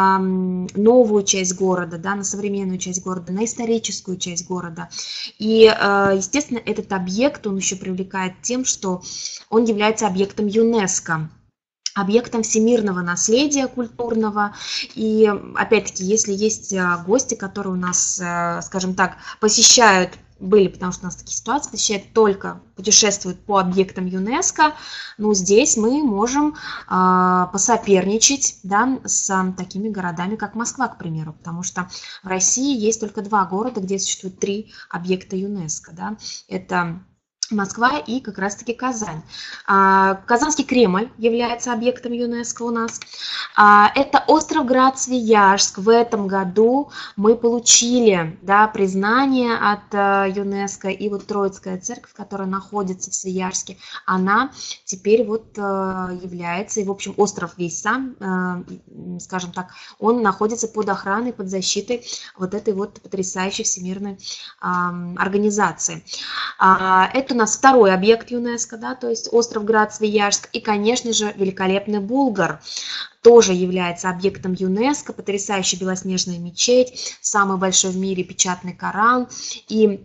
новую часть города, да, на современную часть города, на историческую часть города. И, естественно, этот объект, он еще привлекает тем, что он является объектом ЮНЕСКО, объектом всемирного наследия культурного. И опять-таки, если есть гости, которые у нас, скажем так, были, потому что у нас такие ситуации, путешествуют по объектам ЮНЕСКо, но здесь мы можем посоперничать, да, с такими городами, как Москва, к примеру, потому что в России есть только 2 города, где существует 3 объекта ЮНЕСКо, да, это Москва и как раз-таки Казань. Казанский Кремль является объектом ЮНЕСКо у нас. Это остров Град-Свияжск. В этом году мы получили, да, признание от ЮНЕСКо. И вот Троицкая церковь, которая находится в Свияжске, она теперь вот является, и в общем остров весь сам, скажем так, он находится под охраной, под защитой вот этой вот потрясающей всемирной организации. Это у нас второй объект ЮНЕСКо, да, то есть остров Град-Свияжск. И, конечно же, великолепный Булгар тоже является объектом ЮНЕСКо. Потрясающая белоснежная мечеть, самый большой в мире печатный Коран. И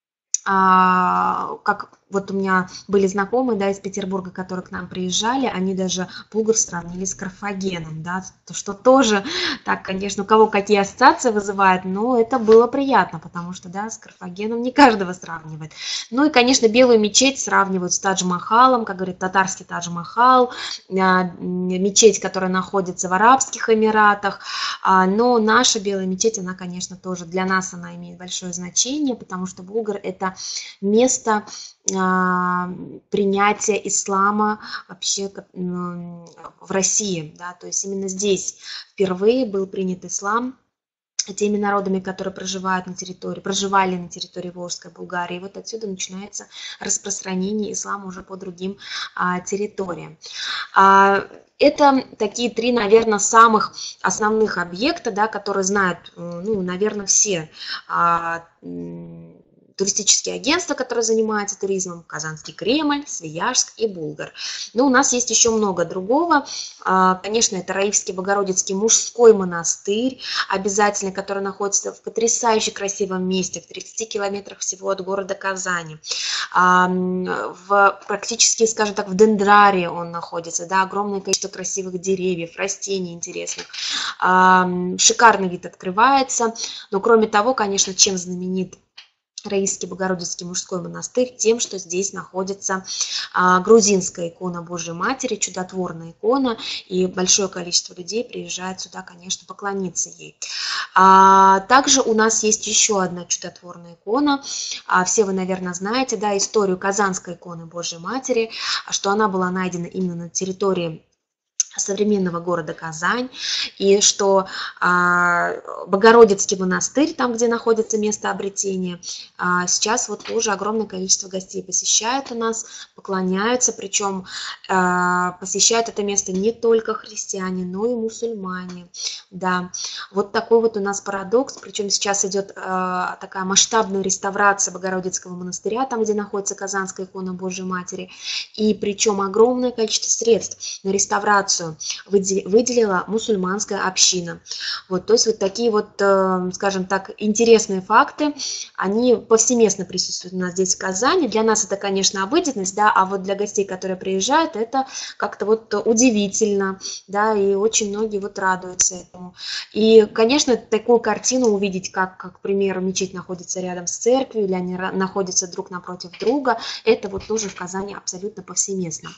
как вот у меня были знакомые, да, из Петербурга, которые к нам приезжали, они даже Булгар сравнили с Карфагеном, да, что тоже, так, конечно, у кого какие ассоциации вызывает, но это было приятно, потому что, да, с Карфагеном не каждого сравнивает. Ну и, конечно, Белую мечеть сравнивают с Тадж-Махалом, как говорит татарский Тадж-Махал, мечеть, которая находится в Арабских Эмиратах, но наша Белая мечеть, она, конечно, тоже для нас она имеет большое значение, потому что Булгар – это место принятия ислама вообще в России, да, то есть именно здесь впервые был принят ислам теми народами, которые проживали на территории Волжской Булгарии. Вот отсюда начинается распространение ислама уже по другим территориям. Это такие 3, наверное, самых основных объекта, да, которые знают, ну, наверное, все туристические агентства, которые занимаются туризмом, Казанский Кремль, Свияжск и Булгар. Но у нас есть еще много другого. Конечно, это Раифский Богородицкий мужской монастырь, обязательно, который находится в потрясающе красивом месте, в 30 километрах всего от города Казани. Практически, скажем так, в дендрарии он находится, да, огромное количество красивых деревьев, растений интересных. Шикарный вид открывается. Но кроме того, конечно, чем знаменит Раифский Богородицкий мужской монастырь? Тем, что здесь находится грузинская икона Божьей Матери, чудотворная икона, и большое количество людей приезжает сюда, конечно, поклониться ей. Также у нас есть еще одна чудотворная икона. Все вы, наверное, знаете, да, историю Казанской иконы Божьей Матери, что она была найдена именно на территории современного города Казань, и что Богородицкий монастырь, там, где находится место обретения, сейчас вот уже огромное количество гостей посещают у нас, поклоняются, причем посещают это место не только христиане, но и мусульмане. Да, вот такой вот у нас парадокс, причем сейчас идет такая масштабная реставрация Богородицкого монастыря, там, где находится Казанская икона Божьей Матери, и причем огромное количество средств на реставрацию выделила мусульманская община. Вот, то есть вот такие вот, скажем так, интересные факты, они повсеместно присутствуют у нас здесь в Казани. Для нас это, конечно, обыденность, да, а вот для гостей, которые приезжают, это как-то вот удивительно, да, и очень многие вот радуются этому. И, конечно, такую картину увидеть, как, к примеру, мечеть находится рядом с церковью, или они находятся друг напротив друга, это вот тоже в Казани абсолютно повсеместно.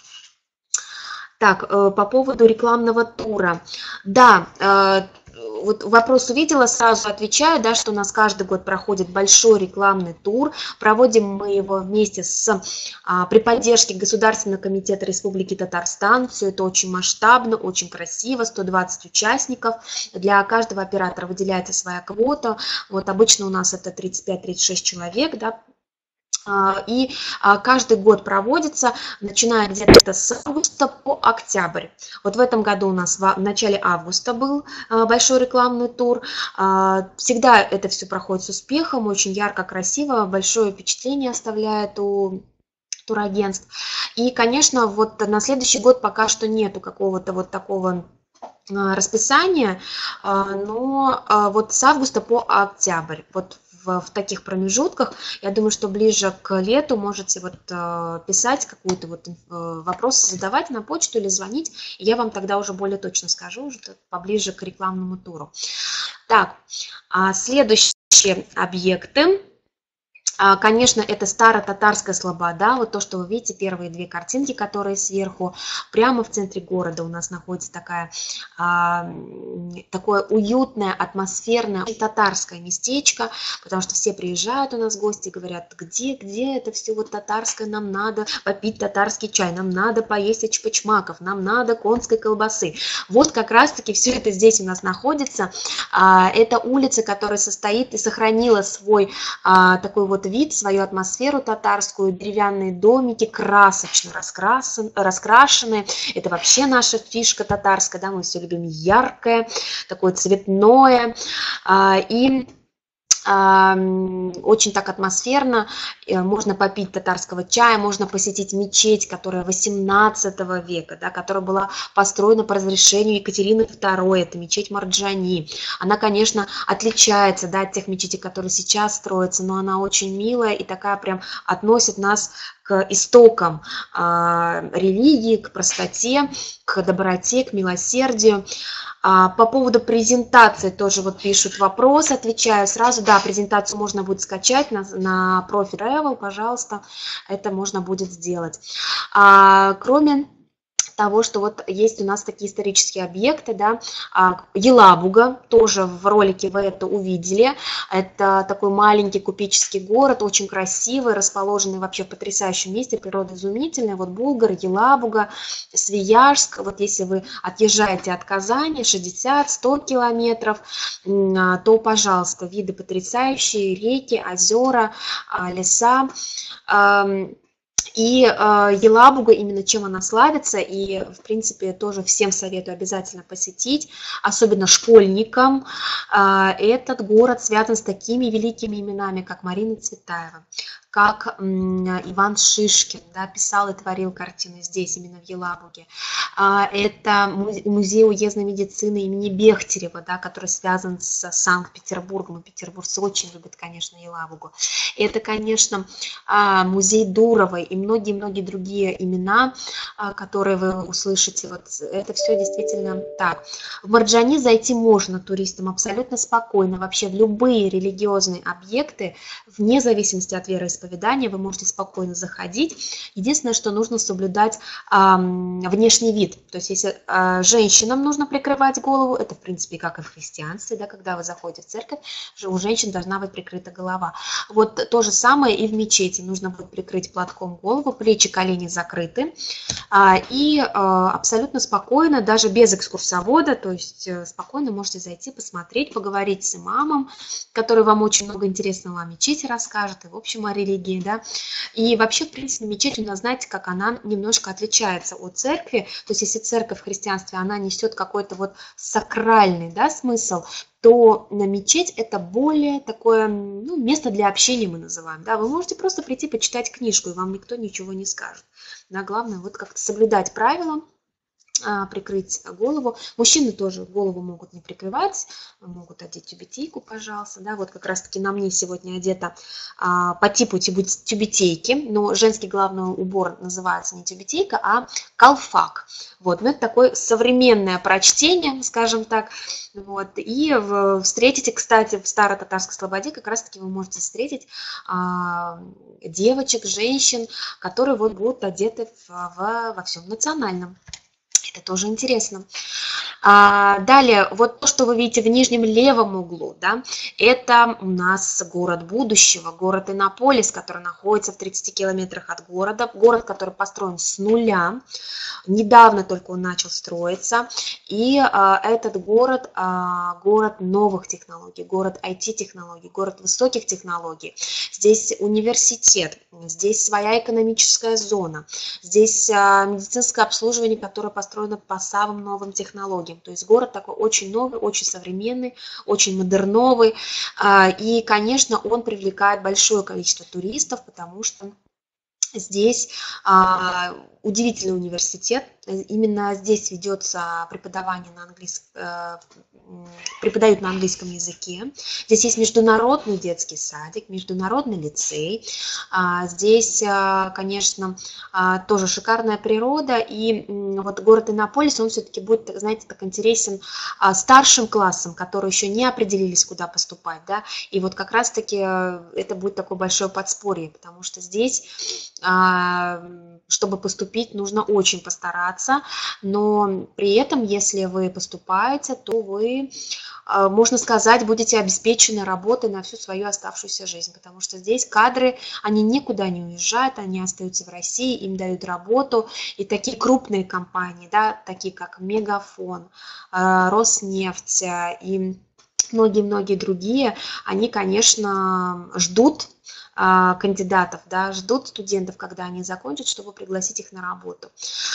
Так, по поводу рекламного тура. Да, вот вопрос увидела, сразу отвечаю, да, что у нас каждый год проходит большой рекламный тур. Проводим мы его вместе при поддержке Государственного комитета Республики Татарстан. Все это очень масштабно, очень красиво, 120 участников. Для каждого оператора выделяется своя квота. Вот обычно у нас это 35-36 человек, да. И каждый год проводится, начиная где-то с августа по октябрь. Вот в этом году у нас в начале августа был большой рекламный тур. Всегда это все проходит с успехом, очень ярко, красиво, большое впечатление оставляет у турагентств. И, конечно, вот на следующий год пока что нету какого-то вот такого расписания, но вот с августа по октябрь, вот в таких промежутках, я думаю, что ближе к лету можете вот писать какой-то вот вопрос, задавать на почту или звонить, и я вам тогда уже более точно скажу, уже поближе к рекламному туру. Так, следующие объекты. Конечно, это Старо-Татарская Слобода, вот то, что вы видите, первые две картинки, которые сверху, прямо в центре города у нас находится такое уютное, атмосферное татарское местечко, потому что все приезжают у нас в гости и говорят, где это все вот татарское, нам надо попить татарский чай, нам надо поесть очпочмаков, нам надо конской колбасы. Вот как раз-таки все это здесь у нас находится. Это улица, которая состоит и сохранила свой такой вот вид, свою атмосферу татарскую, деревянные домики красочно раскрашены. Это вообще наша фишка татарская, да, мы все любим яркое, такое цветное. И очень так атмосферно, можно попить татарского чая, можно посетить мечеть, которая 18 века, да, которая была построена по разрешению Екатерины II, это мечеть Марджани. Она, конечно, отличается, да, от тех мечетей, которые сейчас строятся, но она очень милая и такая прям относит нас к истокам религии, к простоте, к доброте, к милосердию. По поводу презентации тоже вот пишут вопрос, отвечаю сразу. Да, презентацию можно будет скачать на профиль Travel, пожалуйста, это можно будет сделать. Кроме того, что вот есть у нас такие исторические объекты, да, Елабуга, тоже в ролике вы это увидели, это такой маленький купеческий город, очень красивый, расположенный вообще в потрясающем месте, природа изумительная, вот Булгар, Елабуга, Свияжск, вот если вы отъезжаете от Казани 60-100 километров, то, пожалуйста, виды потрясающие, реки, озера, леса. И Елабуга, именно чем она славится, и, в принципе, тоже всем советую обязательно посетить, особенно школьникам. Этот город связан с такими великими именами, как Марина Цветаева, как Иван Шишкин, да, писал и творил картины здесь, именно в Елабуге. Это музей уездной медицины имени Бехтерева, да, который связан с Санкт-Петербургом, и петербуржцы очень любят, конечно, Елабугу. Это, конечно, музей Дуровой и многие-многие другие имена, которые вы услышите. Вот это все действительно так. В Марджани зайти можно туристам абсолютно спокойно. Вообще в любые религиозные объекты, вне зависимости от вероисповедания, вы можете спокойно заходить. Единственное, что нужно соблюдать внешний вид. То есть если женщинам нужно прикрывать голову, это в принципе как и в христианстве, да, когда вы заходите в церковь, у женщин должна быть прикрыта голова. Вот то же самое и в мечети. Нужно будет прикрыть платком голову, плечи, колени закрыты. И абсолютно спокойно, даже без экскурсовода, то есть спокойно можете зайти, посмотреть, поговорить с имамом, который вам очень много интересного о мечети расскажет, и в общем о религии, да. И вообще, в принципе, мечеть у нас, знаете, как она немножко отличается от церкви, то есть если церковь в христианстве, она несет какой-то вот сакральный, да, смысл, то на мечеть это более такое, ну, место для общения мы называем, да, вы можете просто прийти почитать книжку, и вам никто ничего не скажет, да, главное вот как-то соблюдать правила, прикрыть голову. Мужчины тоже голову могут не прикрывать, могут одеть тюбетейку, пожалуйста, да, вот как раз-таки на мне сегодня одета по типу тюбетейки, но женский головной убор называется не тюбетейка, а колфак. Вот, ну это такое современное прочтение, скажем так, вот, и встретите, кстати, в Старо-Татарской Слободе как раз-таки вы можете встретить девочек, женщин, которые вот будут одеты во всем национальном. Это тоже интересно. Далее, вот то, что вы видите в нижнем левом углу, да, это у нас город будущего, город Иннополис, который находится в 30 километрах от города, город, который построен с нуля, недавно только он начал строиться, и этот город, город новых технологий, город IT-технологий, город высоких технологий. Здесь университет, здесь своя экономическая зона, здесь медицинское обслуживание, которое построено по самым новым технологиям. То есть город такой очень новый, очень современный, очень модерновый. И, конечно, он привлекает большое количество туристов, потому что здесь удивительный университет. Именно здесь ведется преподавание на английском, преподают на английском языке. Здесь есть международный детский садик, международный лицей. Здесь, конечно, тоже шикарная природа. И вот город Иннополис, он все-таки будет, знаете, так интересен старшим классам, которые еще не определились, куда поступать. Да? И вот как раз-таки это будет такое большое подспорье, потому что здесь, чтобы поступить, нужно очень постараться, но при этом, если вы поступаете, то вы, можно сказать, будете обеспечены работой на всю свою оставшуюся жизнь, потому что здесь кадры, они никуда не уезжают, они остаются в России, им дают работу, и такие крупные компании, да, такие как Мегафон, Роснефть и многие-многие другие, они, конечно, ждут кандидатов, да, ждут студентов, когда они закончат, чтобы пригласить их на работу.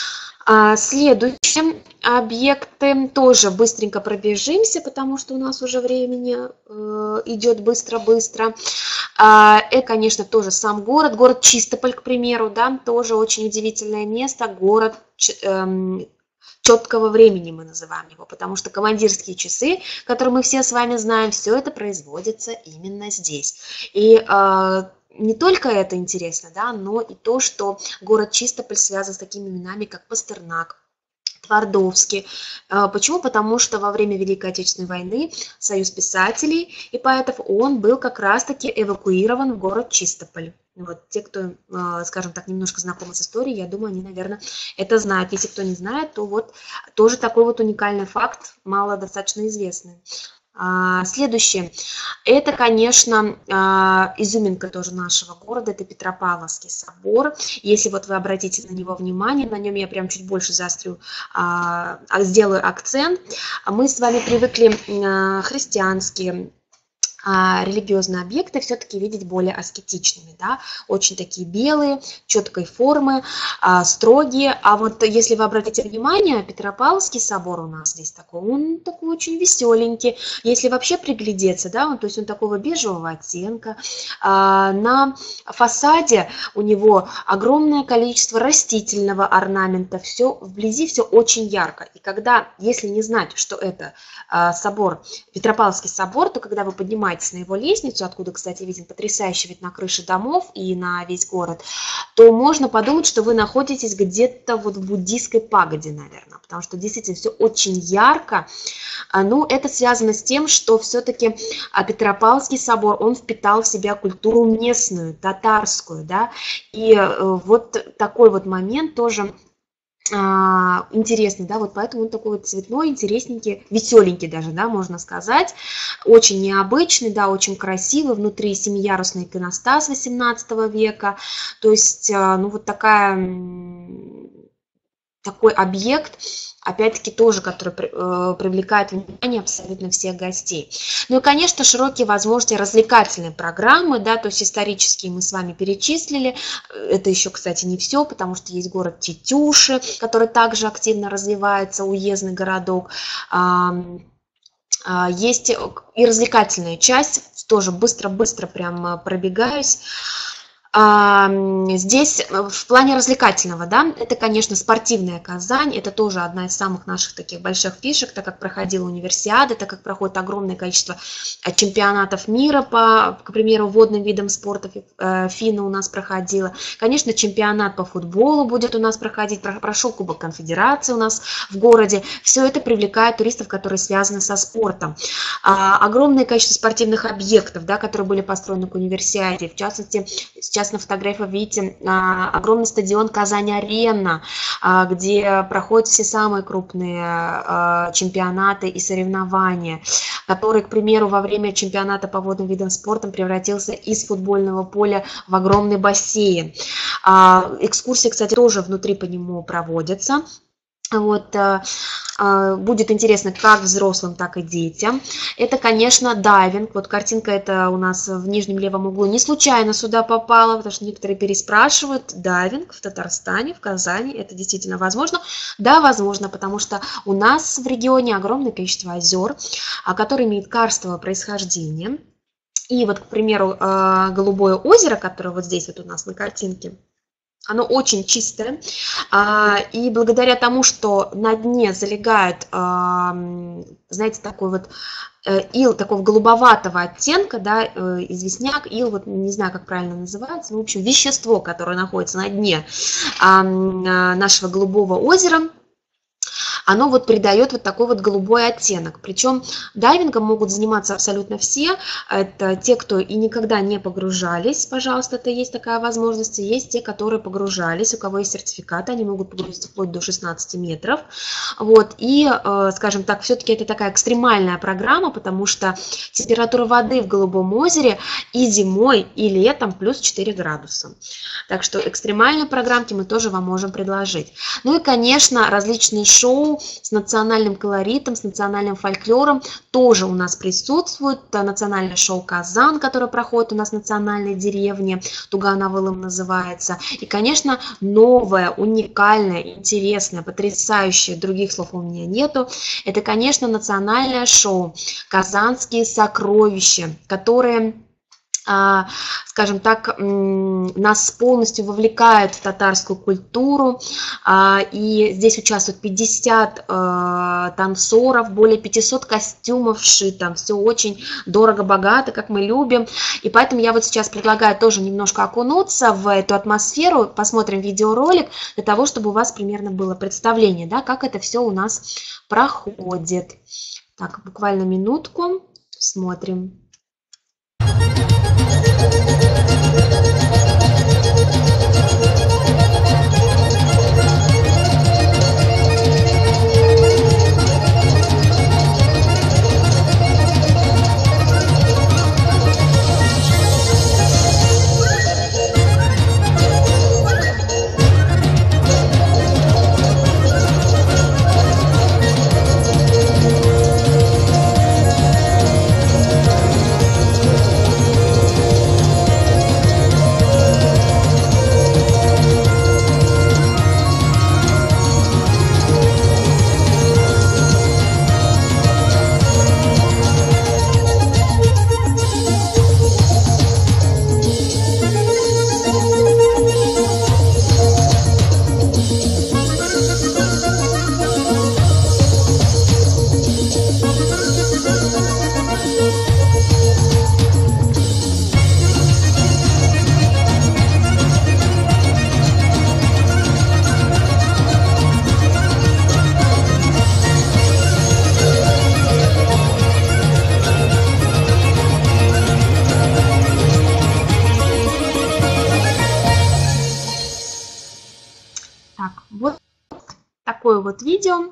Следующие объекты тоже быстренько пробежимся, потому что у нас уже времени идет быстро-быстро. Это, конечно, тоже сам город, город Чистополь, к примеру, да, тоже очень удивительное место, город четкого времени мы называем его, потому что командирские часы, которые мы все с вами знаем, все это производится именно здесь. И не только это интересно, да, но и то, что город Чистополь связан с такими именами, как Пастернак, Твардовский. Почему? Потому что во время Великой Отечественной войны Союз писателей и поэтов, он был как раз-таки эвакуирован в город Чистополь. Вот те, кто, скажем так, немножко знакомы с историей, я думаю, они, наверное, это знают. Если кто не знает, то вот тоже такой вот уникальный факт, мало достаточно известный. Следующее, это, конечно, изюминка тоже нашего города, это Петропавловский собор. Если вот вы обратите на него внимание, на нем я прям чуть больше заострю, сделаю акцент. Мы с вами привыкли христианские религиозные объекты все-таки видеть более аскетичными, да, очень такие белые, четкой формы, строгие. А вот если вы обратите внимание, Петропавловский собор у нас здесь такой, он такой очень веселенький. Если вообще приглядеться, да, то есть он такого бежевого оттенка. На фасаде у него огромное количество растительного орнамента, все вблизи, все очень ярко. И когда, если не знать, что это собор, Петропавловский собор, то когда вы поднимаетесь на его лестницу, откуда, кстати, виден потрясающий вид на крыши домов и на весь город, то можно подумать, что вы находитесь где-то вот в буддийской пагоде, наверное, потому что действительно все очень ярко. Ну, это связано с тем, что все-таки Петропавловский собор, он впитал в себя культуру местную, татарскую, да, и вот такой вот момент тоже интересный, да, вот поэтому он такой вот цветной, интересненький, веселенький даже, да, можно сказать, очень необычный, да, очень красивый, внутри семиярусный иконостас 18 века, то есть, ну, вот такой объект, опять-таки тоже, который привлекает внимание абсолютно всех гостей. Ну и, конечно, широкие возможности развлекательной программы, да, то есть исторические мы с вами перечислили. Это еще, кстати, не все, потому что есть город Тетюши, который также активно развивается, уездный городок. Есть и развлекательная часть, тоже быстро-быстро прям пробегаюсь. Здесь в плане развлекательного, да, это, конечно, спортивная Казань, это тоже одна из самых наших таких больших фишек, так как проходила универсиада, так как проходит огромное количество чемпионатов мира по, к примеру, водным видам спорта, ФИНА у нас проходила. Конечно, чемпионат по футболу будет у нас проходить, прошел Кубок Конфедерации у нас в городе. Все это привлекает туристов, которые связаны со спортом. Огромное количество спортивных объектов, да, которые были построены к универсиаде, в частности, сейчас на фотографии видите огромный стадион Казань-Арена, где проходят все самые крупные чемпионаты и соревнования, который, к примеру, во время чемпионата по водным видам спорта превратился из футбольного поля в огромный бассейн. Экскурсии, кстати, тоже внутри по нему проводятся. Вот, будет интересно как взрослым, так и детям. Это, конечно, дайвинг. Вот картинка эта у нас в нижнем левом углу не случайно сюда попала, потому что некоторые переспрашивают. Дайвинг в Татарстане, в Казани, это действительно возможно? Да, возможно, потому что у нас в регионе огромное количество озер, которые имеют карстовое происхождение. И вот, к примеру, Голубое озеро, которое вот здесь вот у нас на картинке, оно очень чистое, и благодаря тому, что на дне залегает, знаете, такой вот ил такого голубоватого оттенка, да, известняк, ил, вот не знаю, как правильно называется, но, в общем, вещество, которое находится на дне нашего Голубого озера, оно вот придает вот такой вот голубой оттенок. Причем дайвингом могут заниматься абсолютно все. Это те, кто и никогда не погружались, пожалуйста, это есть такая возможность. И есть те, которые погружались, у кого есть сертификат, они могут погрузиться вплоть до 16 метров. Вот. И, скажем так, все-таки это такая экстремальная программа, потому что температура воды в Голубом озере и зимой, и летом плюс 4 градуса. Так что экстремальные программки мы тоже вам можем предложить. Ну и, конечно, различные шоу с национальным колоритом, с национальным фольклором тоже у нас присутствует. Национальное шоу «Казан», которое проходит у нас в национальной деревне, Туган-Авылым называется. И, конечно, новое, уникальное, интересное, потрясающее, других слов у меня нету, это, конечно, национальное шоу «Казанские сокровища», которые, скажем так, нас полностью вовлекают в татарскую культуру, и здесь участвуют 50 танцоров, более 500 костюмов сшито, все очень дорого-богато, как мы любим, и поэтому я вот сейчас предлагаю тоже немножко окунуться в эту атмосферу, посмотрим видеоролик, для того, чтобы у вас примерно было представление, да, как это все у нас проходит. Так, буквально минутку, смотрим. вот видео.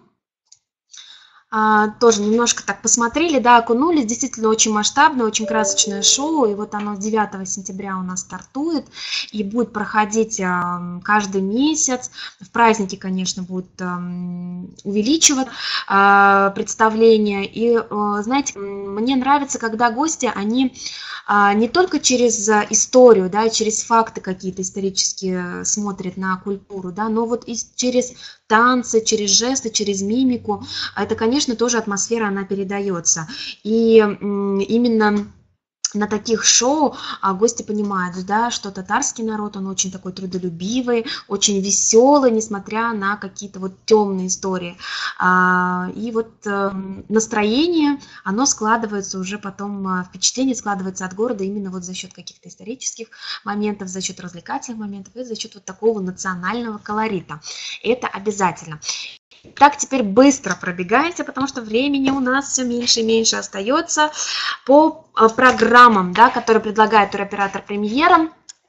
Тоже немножко так посмотрели, да, окунулись. Действительно очень масштабное, очень красочное шоу. И вот оно 9 сентября у нас стартует и будет проходить каждый месяц. В праздники, конечно, будет увеличивать представление. И, знаете, мне нравится, когда гости, они не только через историю, да, через факты какие-то исторические смотрят на культуру, да, но вот и через танцы, через жесты, через мимику. Это, конечно, тоже атмосфера, она передается. И именно на таких шоу гости понимают, да, что татарский народ, он очень такой трудолюбивый, очень веселый, несмотря на какие-то вот темные истории. И вот настроение, оно складывается уже потом, впечатление складывается от города именно вот за счет каких-то исторических моментов, за счет развлекательных моментов и за счет вот такого национального колорита. Это обязательно. Так, теперь быстро пробегаемся, потому что времени у нас все меньше и меньше остается. По программам, да, которые предлагает туроператор «Премьера»,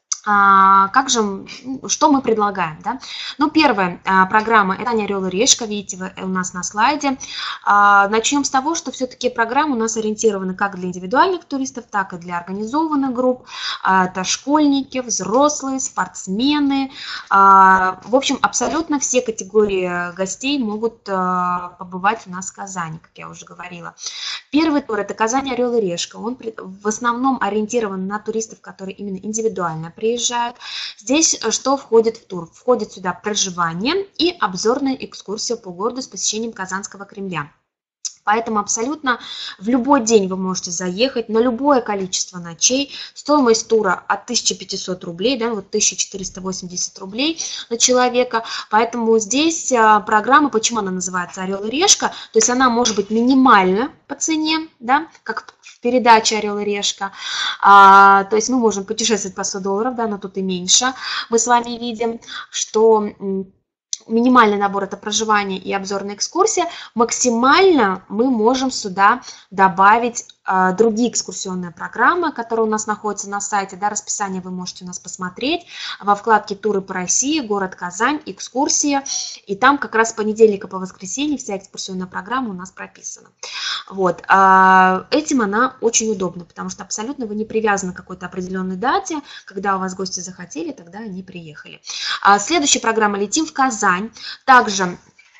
что мы предлагаем, да? Ну, первая программа – это «Орел и решка», видите, у нас на слайде. Начнем с того, что все-таки программы у нас ориентированы как для индивидуальных туристов, так и для организованных групп. Это школьники, взрослые, спортсмены. В общем, абсолютно все категории гостей могут побывать у нас в Казани, как я уже говорила. Первый тур – это «Казань, Орел и решка». Он в основном ориентирован на туристов, которые именно индивидуально приезжают. Здесь что входит в тур? Входит сюда проживание и обзорная экскурсия по городу с посещением Казанского Кремля. Поэтому абсолютно в любой день вы можете заехать на любое количество ночей. Стоимость тура от 1500 рублей, да, вот 1480 рублей на человека. Поэтому здесь программа, почему она называется «Орел и решка», то есть она может быть минимальна по цене, да, как в передаче «Орел и решка». То есть мы можем путешествовать по 100 долларов, да, но тут и меньше. Мы с вами видим, что минимальный набор – это проживание и обзорная экскурсия. Максимально мы можем сюда добавить другие экскурсионные программы, которые у нас находятся на сайте. Да, расписание вы можете у нас посмотреть во вкладке «Туры по России», город Казань, экскурсия. И там как раз с понедельника по воскресенье вся экскурсионная программа у нас прописана. Вот. Этим она очень удобна, потому что абсолютно вы не привязаны к какой-то определенной дате. Когда у вас гости захотели, тогда они приехали. Следующая программа «Летим в Казань». Также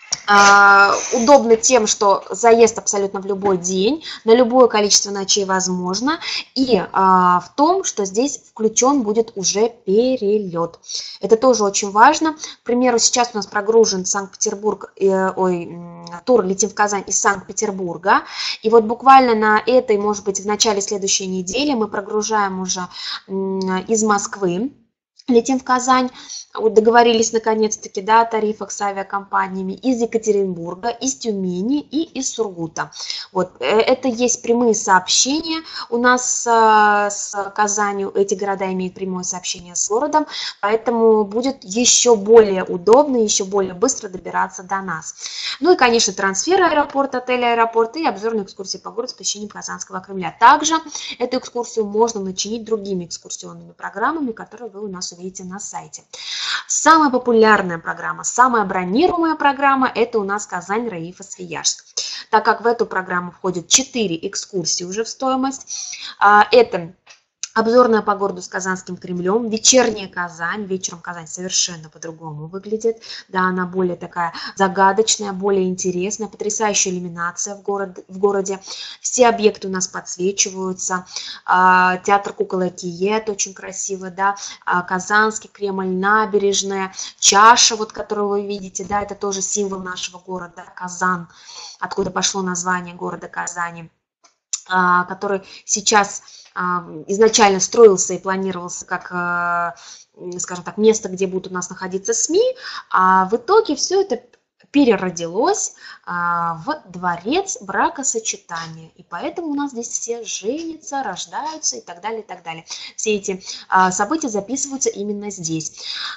удобно тем, что заезд абсолютно в любой день, на любое количество ночей возможно, и в том, что здесь включен будет уже перелет. Это тоже очень важно. К примеру, сейчас у нас прогружен Санкт-Петербург, тур «Летим в Казань» из Санкт-Петербурга, и вот буквально на этой, может быть, в начале следующей недели мы прогружаем уже из Москвы. Летим в Казань, вот договорились наконец-таки, да, о тарифах с авиакомпаниями из Екатеринбурга, из Тюмени и из Сургута. Вот, это есть прямые сообщения у нас с Казанью, эти города имеют прямое сообщение с городом, поэтому будет еще более удобно, еще более быстро добираться до нас. Ну и, конечно, трансфер аэропорт, отель, аэропорт и обзорная экскурсия по городу с посещением Казанского Кремля. Также эту экскурсию можно начинить другими экскурсионными программами, которые вы у нас увидите на сайте. Самая популярная программа, самая бронируемая программа – это у нас Казань, Раифа, Свияжск. Так как в эту программу входят 4 экскурсии уже в стоимость. Это обзорная по городу с Казанским Кремлем, вечерняя Казань. Вечером Казань совершенно по-другому выглядит. Да, она более такая загадочная, более интересная, потрясающая иллюминация в городе. Все объекты у нас подсвечиваются. Театр кукол Киет очень красиво, да. Казанский Кремль, набережная, чаша, вот, которую вы видите, да, это тоже символ нашего города Казан, откуда пошло название города Казани, который сейчас изначально строился и планировался как, скажем так, место, где будут у нас находиться СМИ, а в итоге все это переродилось в дворец бракосочетания. И поэтому у нас здесь все женятся, рождаются и так далее, и так далее. Все эти события записываются именно здесь.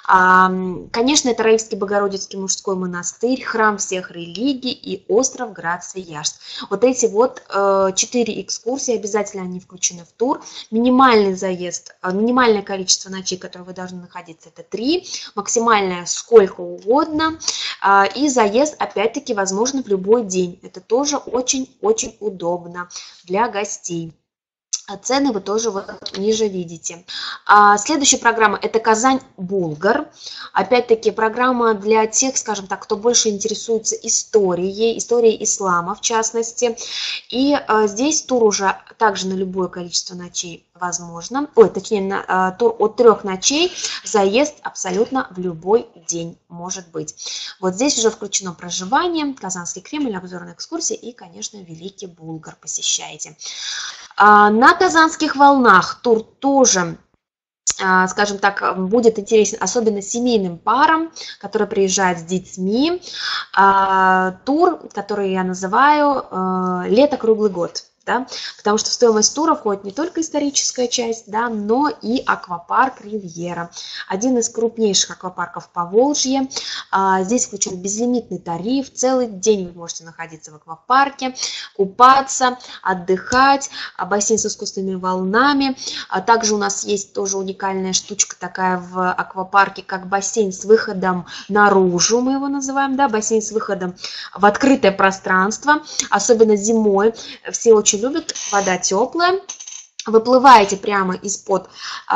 Конечно, это Раифский Богородицкий мужской монастырь, храм всех религий и остров Град-Свияжск. Вот эти вот 4 экскурсии, обязательно они включены в тур. Минимальный заезд, минимальное количество ночей, которые вы должны находиться, это 3. Максимальное сколько угодно. И заезд заезд, опять-таки, возможно в любой день. Это тоже очень-очень удобно для гостей. Цены вы тоже вот ниже видите. Следующая программа – это Казань-Булгар. Опять-таки программа для тех, скажем так, кто больше интересуется историей ислама в частности. И здесь тур уже также на любое количество ночей возможно. Тур от 3 ночей, заезд абсолютно в любой день может быть. Вот здесь уже включено проживание, Казанский Кремль, обзорная экскурсия и, конечно, Великий Булгар посещаете. На Казанских волнах тур тоже, скажем так, будет интересен, особенно семейным парам, которые приезжают с детьми. Тур, который я называю «Лето круглый год». Да, потому что в стоимость тура входит не только историческая часть, да, но и аквапарк «Ривьера». Один из крупнейших аквапарков Поволжья. Здесь включен безлимитный тариф. Целый день вы можете находиться в аквапарке, купаться, отдыхать. Бассейн с искусственными волнами. Также у нас есть тоже уникальная штучка такая в аквапарке, как бассейн с выходом наружу, мы его называем, да, бассейн с выходом в открытое пространство. Особенно зимой все очень любят, вода теплая, выплываете прямо из-под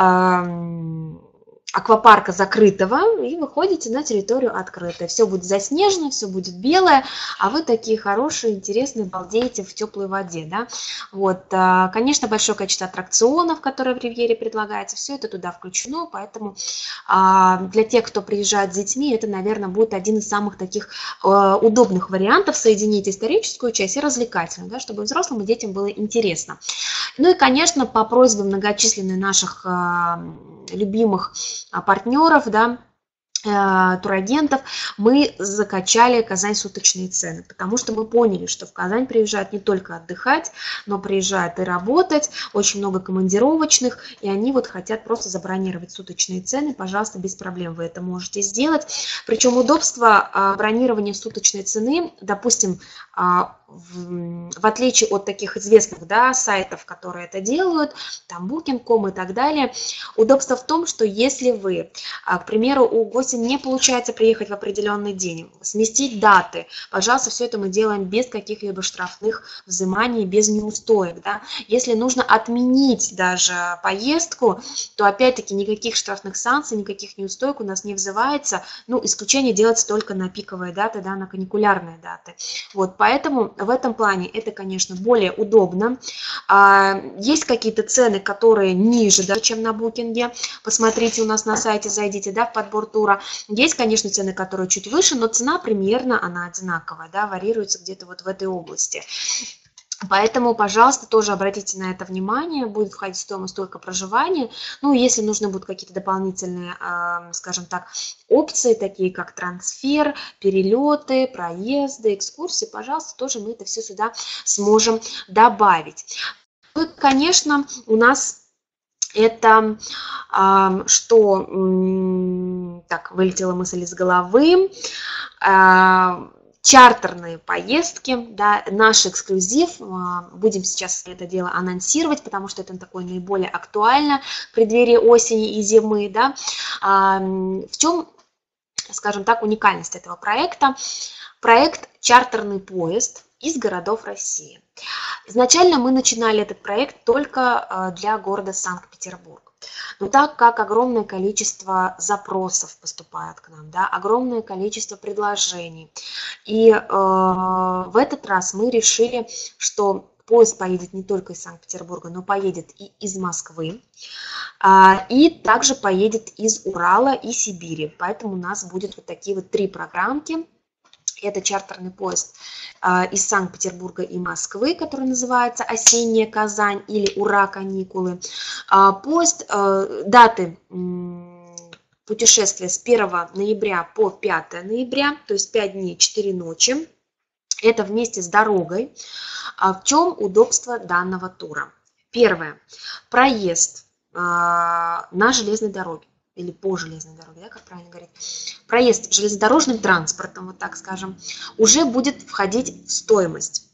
аквапарка закрытого и выходите на территорию открытую. Все будет заснежено, все будет белое, а вы такие хорошие, интересные, балдеете в теплой воде. Да? Вот, конечно, большое количество аттракционов, которые в Ривьере предлагается, все это туда включено, поэтому для тех, кто приезжает с детьми, это, наверное, будет один из самых таких удобных вариантов соединить историческую часть и развлекательную, да, чтобы взрослым и детям было интересно. Ну и, конечно, по просьбе многочисленных наших любимых партнеров, да, турагентов, мы закачали Казань суточные цены, потому что мы поняли, что в Казань приезжают не только отдыхать, но приезжают и работать, очень много командировочных, и они вот хотят просто забронировать суточные цены, пожалуйста, без проблем вы это можете сделать. Причем удобство бронирования суточной цены, допустим, в отличие от таких известных, да, сайтов, которые это делают, там Booking.com и так далее, удобство в том, что если вы, к примеру, у гостя не получается приехать в определенный день, сместить даты, пожалуйста, все это мы делаем без каких-либо штрафных взиманий, без неустоек. Да. Если нужно отменить даже поездку, то опять-таки никаких штрафных санкций, никаких неустоек у нас не взывается, ну, исключение делается только на пиковые даты, да, на каникулярные даты. Вот, поэтому в этом плане это, конечно, более удобно. Есть какие-то цены, которые ниже, да, чем на букинге. Посмотрите у нас на сайте, зайдите, да, в подбор тура. Есть, конечно, цены, которые чуть выше, но цена примерно она одинаковая, да, варьируется где-то вот в этой области. Поэтому, пожалуйста, тоже обратите на это внимание, будет входить в стоимость только проживания. Ну, если нужны будут какие-то дополнительные, скажем так, опции, такие как трансфер, перелеты, проезды, экскурсии, пожалуйста, тоже мы это все сюда сможем добавить. Ну, конечно, у нас это, что, так, вылетела мысль из головы, чартерные поездки, да, наш эксклюзив, будем сейчас это дело анонсировать, потому что это такое наиболее актуально в преддверии осени и зимы, да. В чем, скажем так, уникальность этого проекта? Проект «Чартерный поезд» из городов России. Изначально мы начинали этот проект только для города Санкт-Петербург. Но так как огромное количество запросов поступает к нам, да, огромное количество предложений, и в этот раз мы решили, что поезд поедет не только из Санкт-Петербурга, но поедет и из Москвы, и также поедет из Урала и Сибири. Поэтому у нас будет вот такие вот 3 программки. Это чартерный поезд из Санкт-Петербурга и Москвы, который называется «Осенняя Казань» или «Ура, каникулы». Поезд, даты путешествия с 1 ноября по 5 ноября, то есть 5 дней, 4 ночи. Это вместе с дорогой. В чем удобство данного тура? Первое. Проезд на железной дороге. Или по железной дороге, да, как правильно говорить, проезд железнодорожным транспортом, вот так скажем, уже будет входить в стоимость.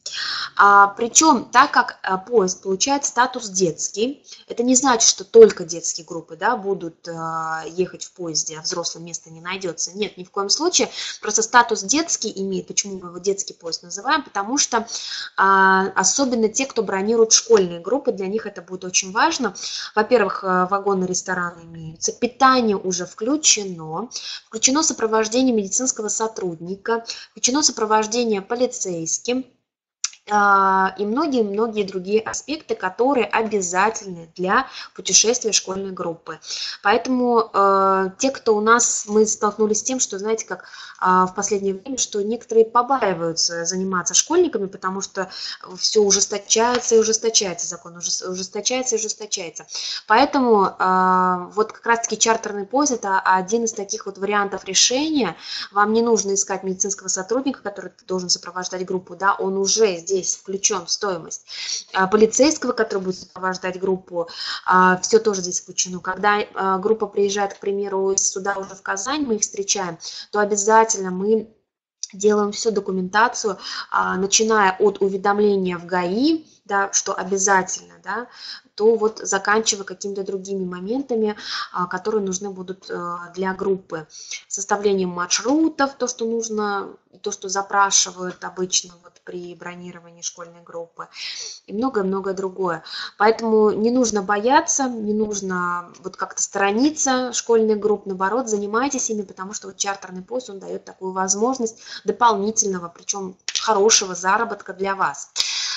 Причем, так как поезд получает статус детский, это не значит, что только детские группы, да, будут ехать в поезде, а взрослым места не найдется. Нет, ни в коем случае. Просто статус детский имеет. Почему мы его детский поезд называем? Потому что особенно те, кто бронирует школьные группы, для них это будет очень важно. Во-первых, вагоны, рестораны имеются, питание уже включено, включено сопровождение медицинского сотрудника, включено сопровождение полицейским, и многие-многие другие аспекты, которые обязательны для путешествия школьной группы. Поэтому те, кто у нас, мы столкнулись с тем, что, знаете, как в последнее время, что некоторые побаиваются заниматься школьниками, потому что все ужесточается и ужесточается, закон ужесточается и ужесточается. Поэтому вот как раз-таки чартерный поезд – это один из таких вот вариантов решения. Вам не нужно искать медицинского сотрудника, который должен сопровождать группу, да, он уже здесь включен в стоимость. Полицейского, который будет сопровождать группу, все тоже здесь включено. Когда группа приезжает, к примеру, из суда уже в Казань, мы их встречаем, то обязательно мы делаем всю документацию, начиная от уведомления в ГАИ, да, что обязательно, да, то вот заканчивая какими-то другими моментами, которые нужны будут для группы. Составлением маршрутов, то, что нужно, то, что запрашивают обычно вот при бронировании школьной группы, и многое-многое другое. Поэтому не нужно бояться, не нужно вот как-то сторониться школьных групп, наоборот, занимайтесь ими, потому что вот чартерный поезд, он дает такую возможность дополнительного, причем хорошего заработка для вас.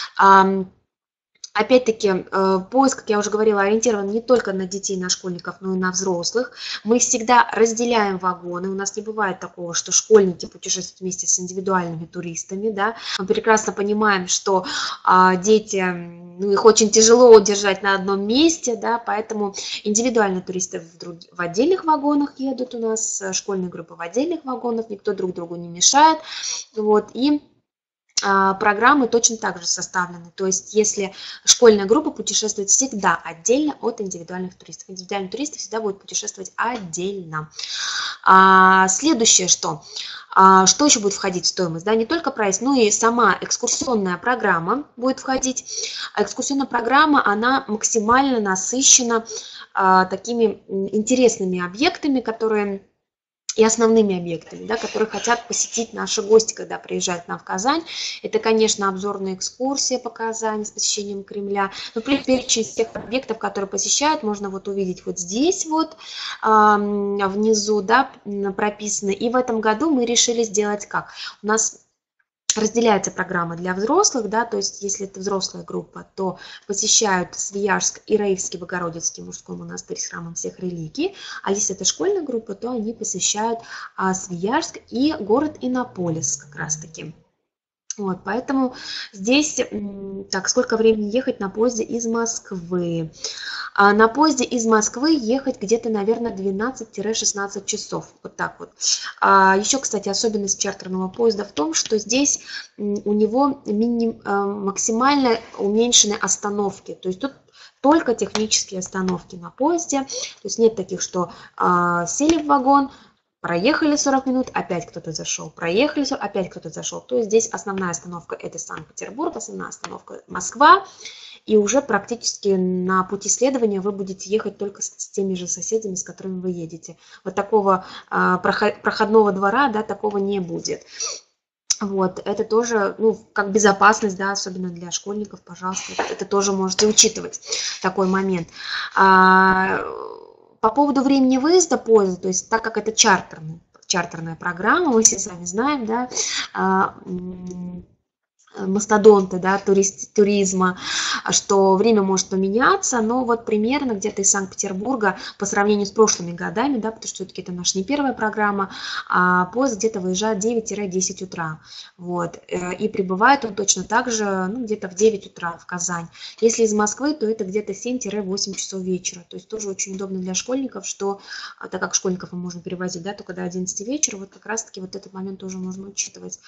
Опять-таки, поиск, как я уже говорила, ориентирован не только на детей, на школьников, но и на взрослых. Мы всегда разделяем вагоны. У нас не бывает такого, что школьники путешествуют вместе с индивидуальными туристами. Да? Мы прекрасно понимаем, что дети, ну, их очень тяжело удержать на одном месте, да? Поэтому индивидуальные туристы в отдельных вагонах едут у нас, школьные группы в отдельных вагонах, никто друг другу не мешает. Вот, и программы точно так же составлены. То есть, если школьная группа путешествует всегда отдельно от индивидуальных туристов. Индивидуальные туристы всегда будут путешествовать отдельно. Следующее, что еще будет входить в стоимость? Да, не только проезд, но и сама экскурсионная программа будет входить. Экскурсионная программа, она максимально насыщена такими интересными объектами, которые... и основными объектами, да, которые хотят посетить наши гости, когда приезжают к нам в Казань. Это, конечно, обзорная экскурсия по Казани с посещением Кремля. Но перечень тех объектов, которые посещают, можно вот увидеть вот здесь вот, внизу, да, прописано. И в этом году мы решили сделать как? У нас разделяется программа для взрослых, да, то есть если это взрослая группа, то посещают Свияжск и Раевский Богородицкий мужской монастырь с храмом всех религий, а если это школьная группа, то они посещают Свияжск и город Иннополис как раз-таки. Вот, поэтому здесь, так, сколько времени ехать на поезде из Москвы? На поезде из Москвы ехать где-то, наверное, 12-16 часов. Вот так вот. Еще, кстати, особенность чартерного поезда в том, что здесь у него максимально уменьшены остановки. То есть тут только технические остановки на поезде. То есть нет таких, что сели в вагон, проехали 40 минут, опять кто-то зашел, проехали 40, опять кто-то зашел. То есть здесь основная остановка это Санкт-Петербург, основная остановка Москва. И уже практически на пути следования вы будете ехать только с теми же соседями, с которыми вы едете. Вот такого проходного двора, да, такого не будет. Вот, это тоже, ну, как безопасность, да, особенно для школьников, пожалуйста, это тоже можете учитывать, такой момент. По поводу времени выезда поезда, то есть так как это чартерная программа, мы все с вами знаем, да, мастодонты, да, туризма, что время может поменяться, но вот примерно где-то из Санкт-Петербурга по сравнению с прошлыми годами, да, потому что все-таки это наша не первая программа, поезд где-то выезжает 9-10 утра, вот, и прибывает он точно так же, ну, где-то в 9 утра в Казань. Если из Москвы, то это где-то 7-8 часов вечера, то есть тоже очень удобно для школьников, что, так как школьников мы можем перевозить, да, только до 11 вечера, вот как раз-таки вот этот момент тоже можно учитывать.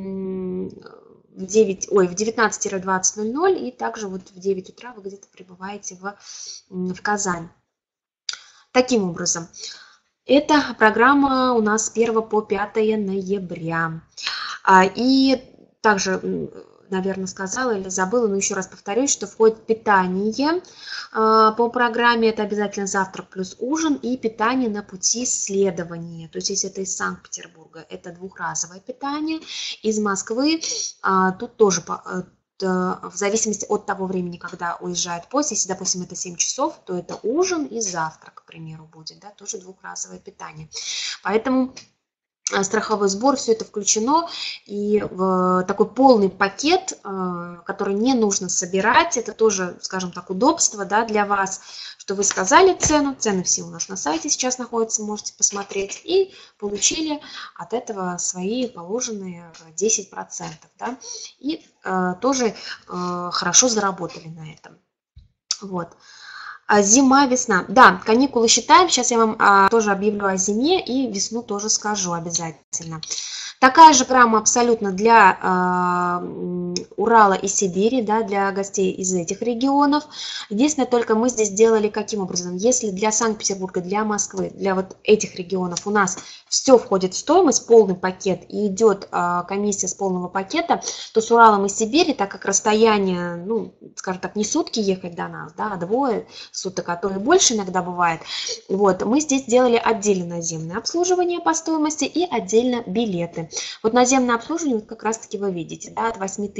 В 19-20:00 и также вот в 9 утра вы где-то прибываете в Казань. Таким образом, эта программа у нас с 1 по 5 ноября. И также наверное, сказала или забыла, но еще раз повторюсь, что входит питание по программе, это обязательно завтрак плюс ужин, и питание на пути следования. То есть, если это из Санкт-Петербурга, это двухразовое питание, из Москвы тут тоже в зависимости от того времени, когда уезжает поезд, если, допустим, это 7 часов, то это ужин и завтрак, к примеру, будет, да, тоже двухразовое питание. Поэтому страховой сбор, все это включено, и в такой полный пакет, который не нужно собирать, это тоже, скажем так, удобство, да, для вас, что вы сказали цену, цены все у нас на сайте сейчас находятся, можете посмотреть, и получили от этого свои положенные 10%, да, и тоже хорошо заработали на этом. Вот. Зима, весна. Да, каникулы считаем. Сейчас я вам тоже объявлю о зиме и весну тоже скажу обязательно. Такая же программа абсолютно для Урала и Сибири, да, для гостей из этих регионов. Единственное, только мы здесь делали каким образом. Если для Санкт-Петербурга, для Москвы, для вот этих регионов у нас все входит в стоимость, полный пакет, и идет комиссия с полного пакета, то с Уралом и Сибири, так как расстояние, ну, скажем так, не сутки ехать до нас, да, а двое суток, а то и больше иногда бывает, вот, мы здесь делали отдельно наземное обслуживание по стоимости и отдельно билеты. Вот наземное обслуживание, вот как раз таки вы видите, да, от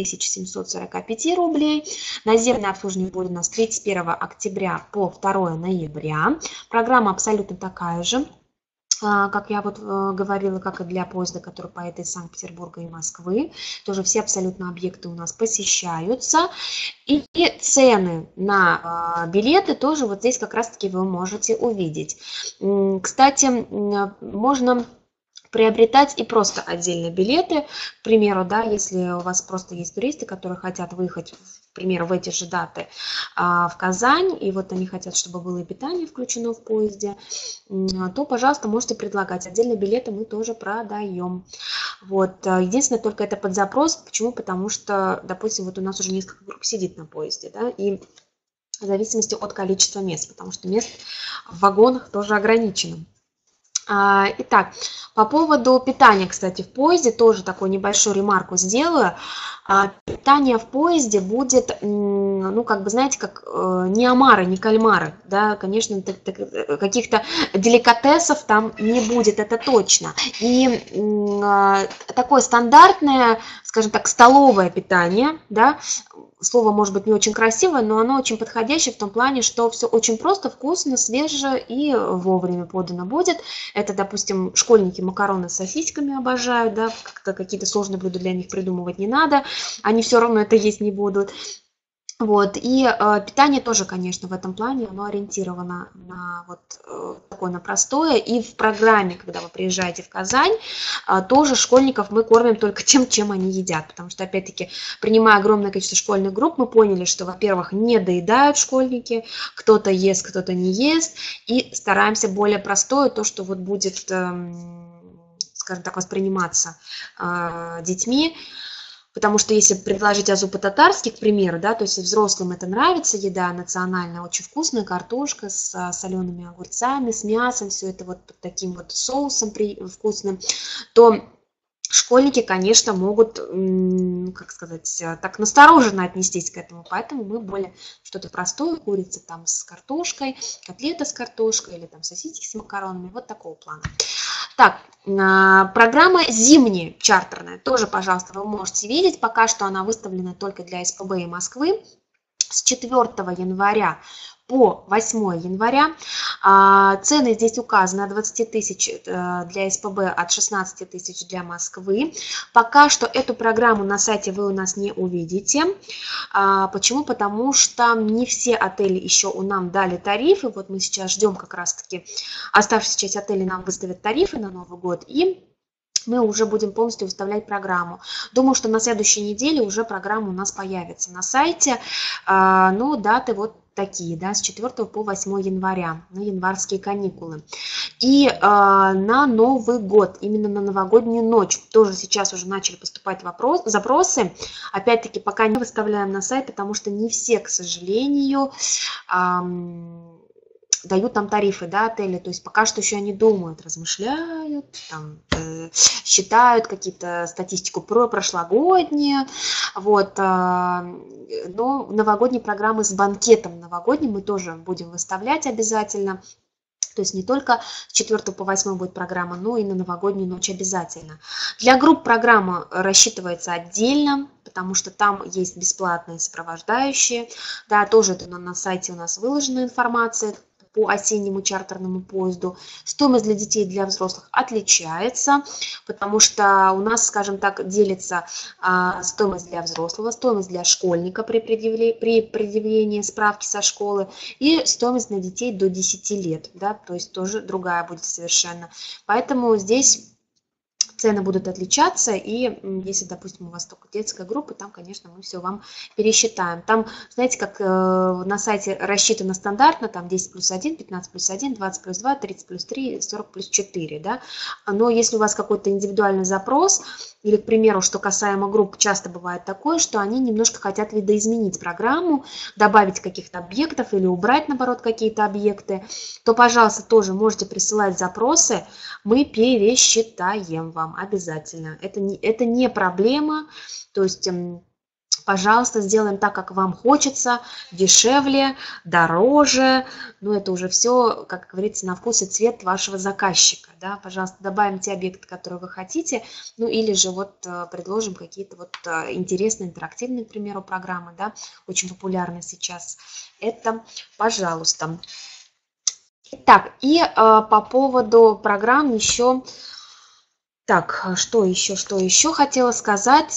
8745 рублей. Наземное обслуживание будет у нас 31 октября по 2 ноября. Программа абсолютно такая же, как я вот говорила, как и для поезда, который поедет из Санкт-Петербурга и Москвы. Тоже все абсолютно объекты у нас посещаются. И цены на билеты тоже вот здесь как раз-таки вы можете увидеть. Кстати, можно приобретать и просто отдельно билеты, к примеру, да, если у вас просто есть туристы, которые хотят выехать, к примеру, в эти же даты в Казань, и вот они хотят, чтобы было и питание включено в поезде, то, пожалуйста, можете предлагать. Отдельно билеты мы тоже продаем. Вот. Единственное, только это под запрос. Почему? Потому что, допустим, вот у нас уже несколько групп сидит на поезде, да, и в зависимости от количества мест, потому что мест в вагонах тоже ограничено. Итак, по поводу питания, кстати, в поезде тоже такую небольшую ремарку сделаю. Питание в поезде будет, ну, как бы, знаете, как не омары, не кальмары, да, конечно, каких-то деликатесов там не будет, это точно. И такое стандартное, скажем так, столовое питание, да, слово может быть не очень красивое, но оно очень подходящее в том плане, что все очень просто, вкусно, свеже и вовремя подано будет. Это, допустим, школьники макароны с сосисками обожают, да, как-то какие-то сложные блюда для них придумывать не надо, они все равно это есть не будут. Вот, и питание тоже, конечно, в этом плане, оно ориентировано на вот такое, на простое. И в программе, когда вы приезжаете в Казань, тоже школьников мы кормим только тем, чем они едят. Потому что, опять-таки, принимая огромное количество школьных групп, мы поняли, что, во-первых, не доедают школьники, кто-то ест, кто-то не ест. И стараемся более простое, то, что вот будет, скажем так, восприниматься детьми. Потому что если предложить азу по-татарски, к примеру, да, то есть взрослым это нравится, еда национальная, очень вкусная, картошка с солеными огурцами, с мясом, все это вот под таким вот соусом вкусным, то школьники, конечно, могут, как сказать, так настороженно отнестись к этому, поэтому мы более что-то простое, курица там с картошкой, котлета с картошкой или там сосиски с макаронами, вот такого плана. Так, программа зимняя, чартерная, тоже, пожалуйста, вы можете видеть. Пока что она выставлена только для СПБ и Москвы. С 4 января по 8 января. Цены здесь указаны от 20 тысяч для СПБ, от 16 тысяч для Москвы. Пока что эту программу на сайте вы у нас не увидите. Почему? Потому что не все отели еще нам дали тарифы. Вот мы сейчас ждем как раз-таки, оставшаяся часть отелей нам выставят тарифы на Новый год, и мы уже будем полностью выставлять программу. Думаю, что на следующей неделе уже программа у нас появится на сайте. Но даты вот такие, да, с 4 по 8 января, на январские каникулы. И на Новый год, именно на новогоднюю ночь, тоже сейчас уже начали поступать запросы. Опять-таки, пока не выставляем на сайт, потому что не все, к сожалению, дают там тарифы, да, отели, то есть пока что еще они думают, размышляют, там, считают какие-то статистику прошлогоднюю, вот, но новогодние программы с банкетом новогодним мы тоже будем выставлять обязательно. То есть не только с 4 по 8 будет программа, но и на новогоднюю ночь обязательно. Для групп программа рассчитывается отдельно, потому что там есть бесплатные сопровождающие. Да, тоже это на сайте у нас выложена информация по осеннему чартерному поезду. Стоимость для детей и для взрослых отличается, потому что у нас, скажем так, делится стоимость для взрослого, стоимость для школьника при предъявлении справки со школы и стоимость на детей до 10 лет, да, то есть тоже другая будет совершенно. Поэтому здесь цены будут отличаться, и если, допустим, у вас только детская группа, там, конечно, мы все вам пересчитаем. Там, знаете, как на сайте рассчитано стандартно, там 10 плюс 1, 15 плюс 1, 20 плюс 2, 30 плюс 3, 40 плюс 4, да. Но если у вас какой-то индивидуальный запрос, или, к примеру, что касаемо групп, часто бывает такое, что они немножко хотят видоизменить программу, добавить каких-то объектов или убрать, наоборот, какие-то объекты, то, пожалуйста, тоже можете присылать запросы, мы пересчитаем вам обязательно. Это не проблема, то есть, пожалуйста, сделаем так, как вам хочется, дешевле, дороже, но это уже все, как говорится, на вкус и цвет вашего заказчика, да, пожалуйста, добавим те объекты, которые вы хотите, ну или же вот предложим какие-то вот интересные, интерактивные, к примеру, программы, да, очень популярны сейчас, это пожалуйста. Так, и по поводу программ еще... Так, что еще хотела сказать.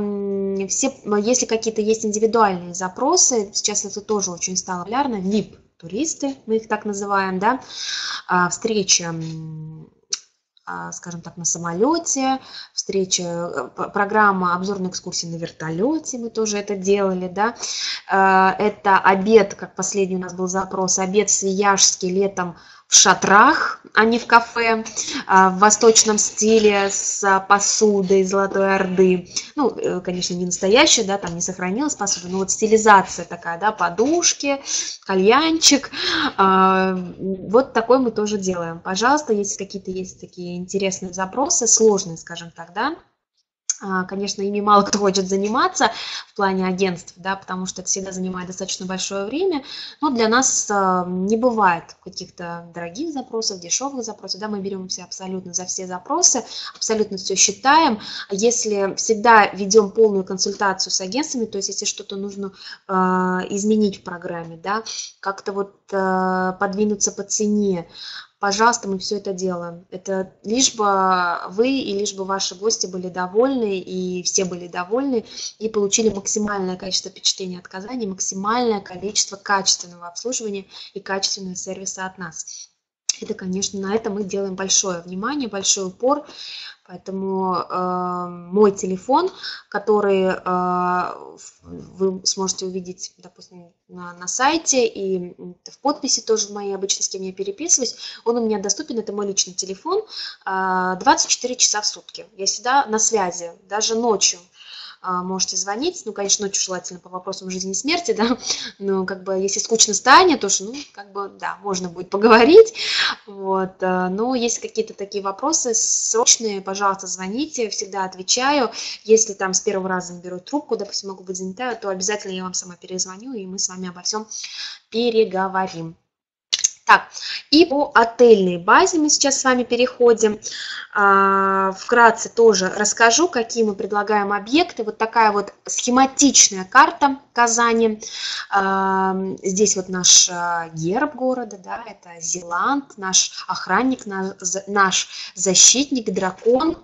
Если какие-то есть индивидуальные запросы, сейчас это тоже очень стало популярно, VIP-туристы, мы их так называем, да, встреча, скажем так, на самолете, программа обзорной экскурсии на вертолете, мы тоже это делали, да, это обед, как последний у нас был запрос, обед в Свияжске летом в шатрах, а не в кафе, в восточном стиле с посудой Золотой Орды. Ну, конечно, не настоящая, да, там не сохранилась посуда, но вот стилизация такая, да, подушки, кальянчик. Вот такой мы тоже делаем. Пожалуйста, если какие-то есть такие интересные запросы, сложные, скажем так, да, конечно, ими мало кто хочет заниматься в плане агентств, да, потому что это всегда занимает достаточно большое время, но для нас не бывает каких-то дорогих запросов, дешевых запросов, да, мы беремся абсолютно за все запросы, абсолютно все считаем, если всегда ведем полную консультацию с агентствами, то есть если что-то нужно изменить в программе, да, как-то вот подвинуться по цене, пожалуйста, мы все это делаем. Это лишь бы вы и лишь бы ваши гости были довольны, и все были довольны, и получили максимальное количество впечатлений от Казани, максимальное количество качественного обслуживания и качественного сервиса от нас. Это, конечно, на это мы делаем большое внимание, большой упор. Поэтому мой телефон, который вы сможете увидеть, допустим, на сайте и в подписи тоже в моей обычной, с кем я переписываюсь, он у меня доступен, это мой личный телефон, 24 часа в сутки. Я всегда на связи, даже ночью. Можете звонить, ну, конечно, ночью желательно по вопросам жизни и смерти, да, но как бы если скучно станет, то, ну, как бы, да, можно будет поговорить, вот, но если какие-то такие вопросы срочные, пожалуйста, звоните, всегда отвечаю, если там с первого раза не беру трубку, допустим, могу быть занята, то обязательно я вам сама перезвоню, и мы с вами обо всем переговорим. Так, и по отельной базе мы сейчас с вами переходим. Вкратце тоже расскажу, какие мы предлагаем объекты. Вот такая вот схематичная карта Казани. Здесь вот наш герб города, да, это Зеланд, наш охранник, наш защитник, дракон.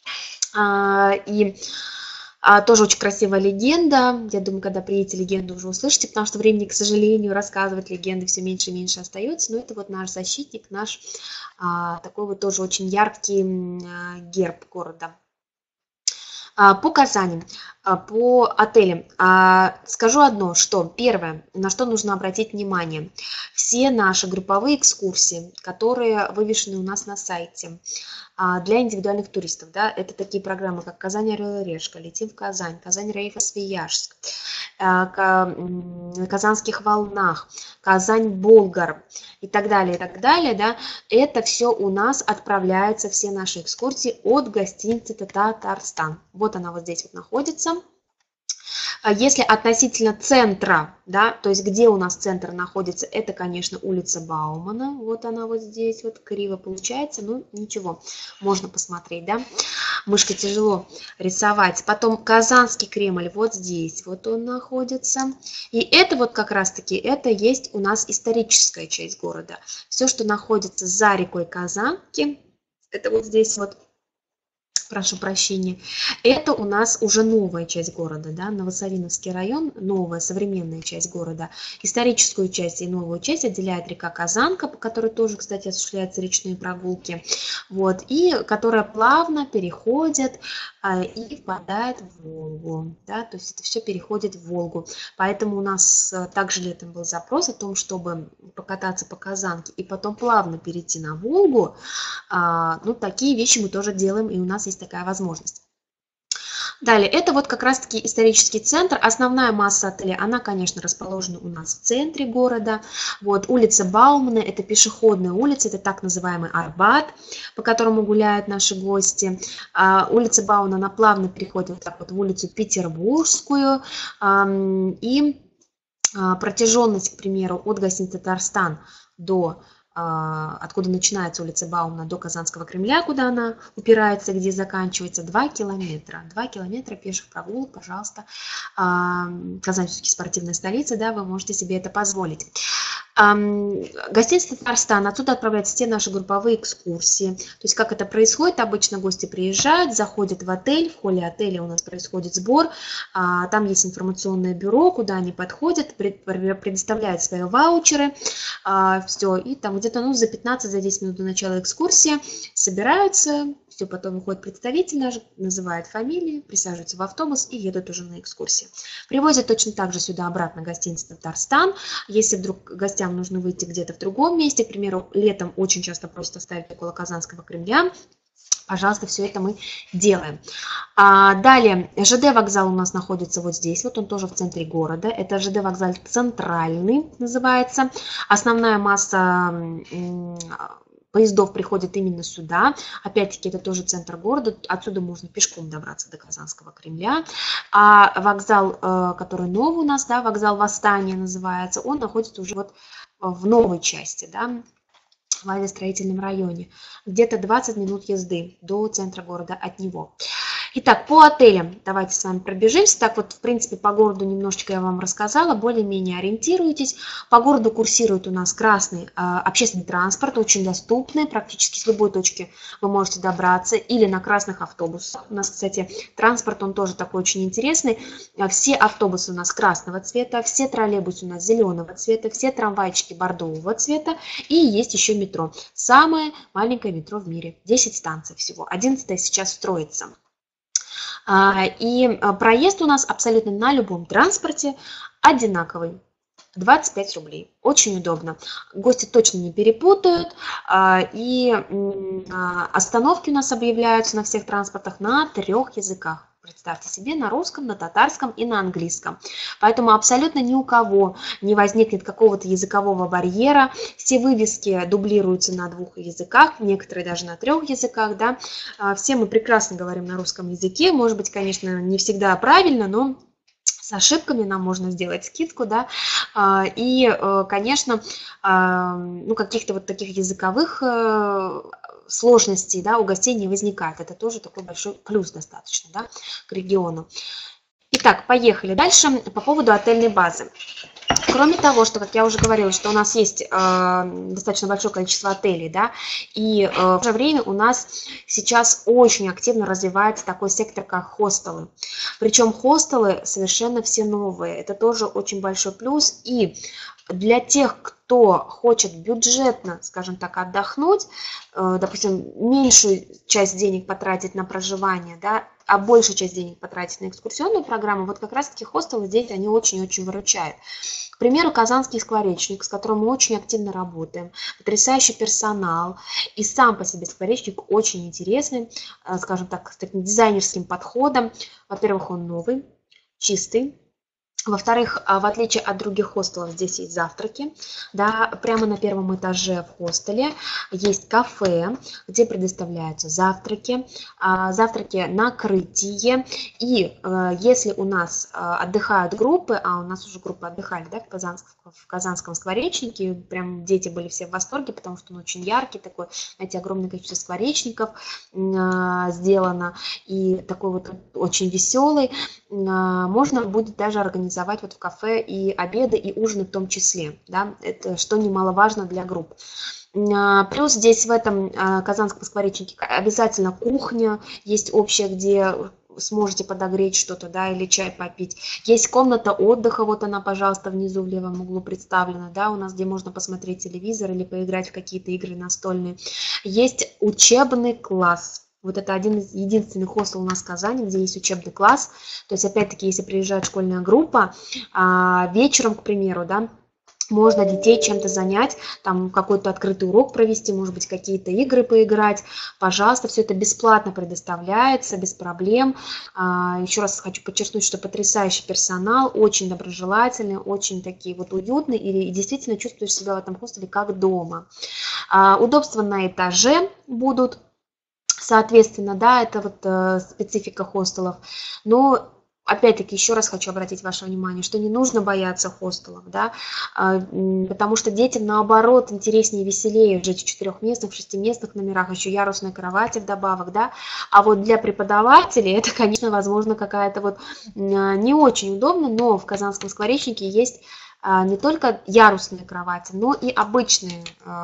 И тоже очень красивая легенда. Я думаю, когда приедете, легенду уже услышите, потому что времени, к сожалению, рассказывать легенды все меньше и меньше остается. Но это вот наш защитник, наш такой вот тоже очень яркий герб города. По Казани. По отелям. Скажу одно, что первое, на что нужно обратить внимание. Все наши групповые экскурсии, которые вывешены у нас на сайте для индивидуальных туристов, да, это такие программы, как «Казань, Орел и Решка», «Летим в Казань», «Казань, Раифа, Свияжск», «На казанских волнах», «Казань, Болгар» и так далее, да, это все у нас отправляется, все наши экскурсии от гостиницы «Татарстан». Вот она вот здесь вот находится. Если относительно центра, да, то есть где у нас центр находится, это, конечно, улица Баумана. Вот она вот здесь, вот криво получается, ну ничего, можно посмотреть, да. Мышкой тяжело рисовать. Потом Казанский Кремль вот здесь, вот он находится. И это вот как раз-таки, это есть у нас историческая часть города. Все, что находится за рекой Казанки, это вот здесь вот. Прошу прощения, это у нас уже новая часть города, да, Новосавиновский район, новая современная часть города. Историческую часть и новую часть отделяет река Казанка, по которой тоже, кстати, осуществляются речные прогулки, вот, и которая плавно переходит и впадает в Волгу, да, то есть это все переходит в Волгу. Поэтому у нас также летом был запрос о том, чтобы покататься по Казанке и потом плавно перейти на Волгу. Ну, такие вещи мы тоже делаем, и у нас есть такая возможность. Далее, это вот как раз-таки исторический центр. Основная масса отелей, она, конечно, расположена у нас в центре города. Вот улица Баумана, это пешеходная улица, это так называемый Арбат, по которому гуляют наши гости. Улица Баумана, она плавно переходит вот так вот в улицу Петербургскую. И протяженность, к примеру, от гостиницы «Татарстан» до откуда начинается улица Баумана до Казанского Кремля, куда она упирается, где заканчивается, 2 километра. 2 километра пеших прогулок, пожалуйста. Казань все-таки спортивная столица, да, вы можете себе это позволить. Гостиница «Татарстан», отсюда отправляются все наши групповые экскурсии. То есть как это происходит, обычно гости приезжают, заходят в отель, в холле отеля у нас происходит сбор, там есть информационное бюро, куда они подходят, предоставляют свои ваучеры, все, и там где-то ну, за 15-10 минут до начала экскурсии собираются, все, потом выходит представитель наш, называет фамилии, присаживаются в автобус и едут уже на экскурсии. Привозят точно так же сюда обратно гостиницу «Татарстан». Если вдруг гостям нужно выйти где-то в другом месте, к примеру, летом очень часто просят оставить около Казанского Кремля, пожалуйста, все это мы делаем. Далее, ЖД вокзал у нас находится вот здесь, вот он тоже в центре города. Это ЖД вокзал центральный называется. Основная масса поездов приходит именно сюда. Опять-таки, это тоже центр города. Отсюда можно пешком добраться до Казанского Кремля. А вокзал, который новый у нас, да, вокзал Восстания называется, он находится уже вот в новой части, да, в авиастроительном районе. Где-то 20 минут езды до центра города от него. Итак, по отелям давайте с вами пробежимся. Так вот, в принципе, по городу немножечко я вам рассказала, более-менее ориентируйтесь. По городу курсирует у нас красный общественный транспорт, очень доступный, практически с любой точки вы можете добраться, или на красных автобусах. У нас, кстати, транспорт, он тоже такой очень интересный. Все автобусы у нас красного цвета, все троллейбусы у нас зеленого цвета, все трамвайчики бордового цвета, и есть еще метро. Самое маленькое метро в мире, 10 станций всего, 11 сейчас строится. И проезд у нас абсолютно на любом транспорте одинаковый. 25 рублей. Очень удобно. Гости точно не перепутают. И остановки у нас объявляются на всех транспортах на 3 языках. Представьте себе, на русском, на татарском и на английском. Поэтому абсолютно ни у кого не возникнет какого-то языкового барьера. Все вывески дублируются на 2 языках, некоторые даже на 3 языках. Да? Все мы прекрасно говорим на русском языке. Может быть, конечно, не всегда правильно, но с ошибками нам можно сделать скидку, да, и, конечно, ну, каких-то вот таких языковых сложностей, да, у гостей не возникает. Это тоже такой большой плюс достаточно, да, к региону. Итак, поехали дальше по поводу отельной базы. Кроме того, что, как я уже говорила, что у нас есть достаточно большое количество отелей, да, и в то же время у нас сейчас очень активно развивается такой сектор, как хостелы. Причем хостелы совершенно все новые. Это тоже очень большой плюс. И для тех, кто хочет бюджетно, скажем так, отдохнуть, допустим, меньшую часть денег потратить на проживание, да, а большую часть денег потратить на экскурсионную программу, вот как раз-таки хостелы здесь, они очень-очень выручают. К примеру, Казанский скворечник, с которым мы очень активно работаем, потрясающий персонал, и сам по себе скворечник очень интересный, скажем так, с таким дизайнерским подходом. Во-первых, он новый, чистый. Во-вторых, в отличие от других хостелов, здесь есть завтраки, да, прямо на первом этаже в хостеле есть кафе, где предоставляются завтраки, завтраки накрытие, и если у нас отдыхают группы, а у нас уже группы отдыхали, да, в Казанском скворечнике, прям дети были все в восторге, потому что он очень яркий, такой, знаете, огромное количество скворечников сделано, и такой вот очень веселый, можно будет даже организовать вот в кафе и обеды, и ужины в том числе, да, это что немаловажно для групп. Плюс здесь в этом Казанском скворечнике обязательно кухня есть общая, где сможете подогреть что-то, да, или чай попить. Есть комната отдыха, вот она, пожалуйста, внизу в левом углу представлена, да, у нас, где можно посмотреть телевизор или поиграть в какие-то игры настольные. Есть учебный класс. Вот это один из единственных хостел у нас в Казани, где есть учебный класс. То есть, опять-таки, если приезжает школьная группа, вечером, к примеру, да, можно детей чем-то занять, там какой-то открытый урок провести, может быть, какие-то игры поиграть. Пожалуйста, все это бесплатно предоставляется, без проблем. Еще раз хочу подчеркнуть, что потрясающий персонал, очень доброжелательный, очень такие вот уютный, и действительно чувствуешь себя в этом хостеле как дома. Удобства на этаже будут. Соответственно, да, это вот специфика хостелов. Но, опять-таки, еще раз хочу обратить ваше внимание, что не нужно бояться хостелов, да, потому что детям, наоборот, интереснее и веселее жить в 4-местных, в 6-местных номерах, еще ярусные кровати вдобавок, да. А вот для преподавателей это, конечно, возможно, какая-то вот не очень удобно, но в Казанском скворечнике есть не только ярусные кровати, но и обычные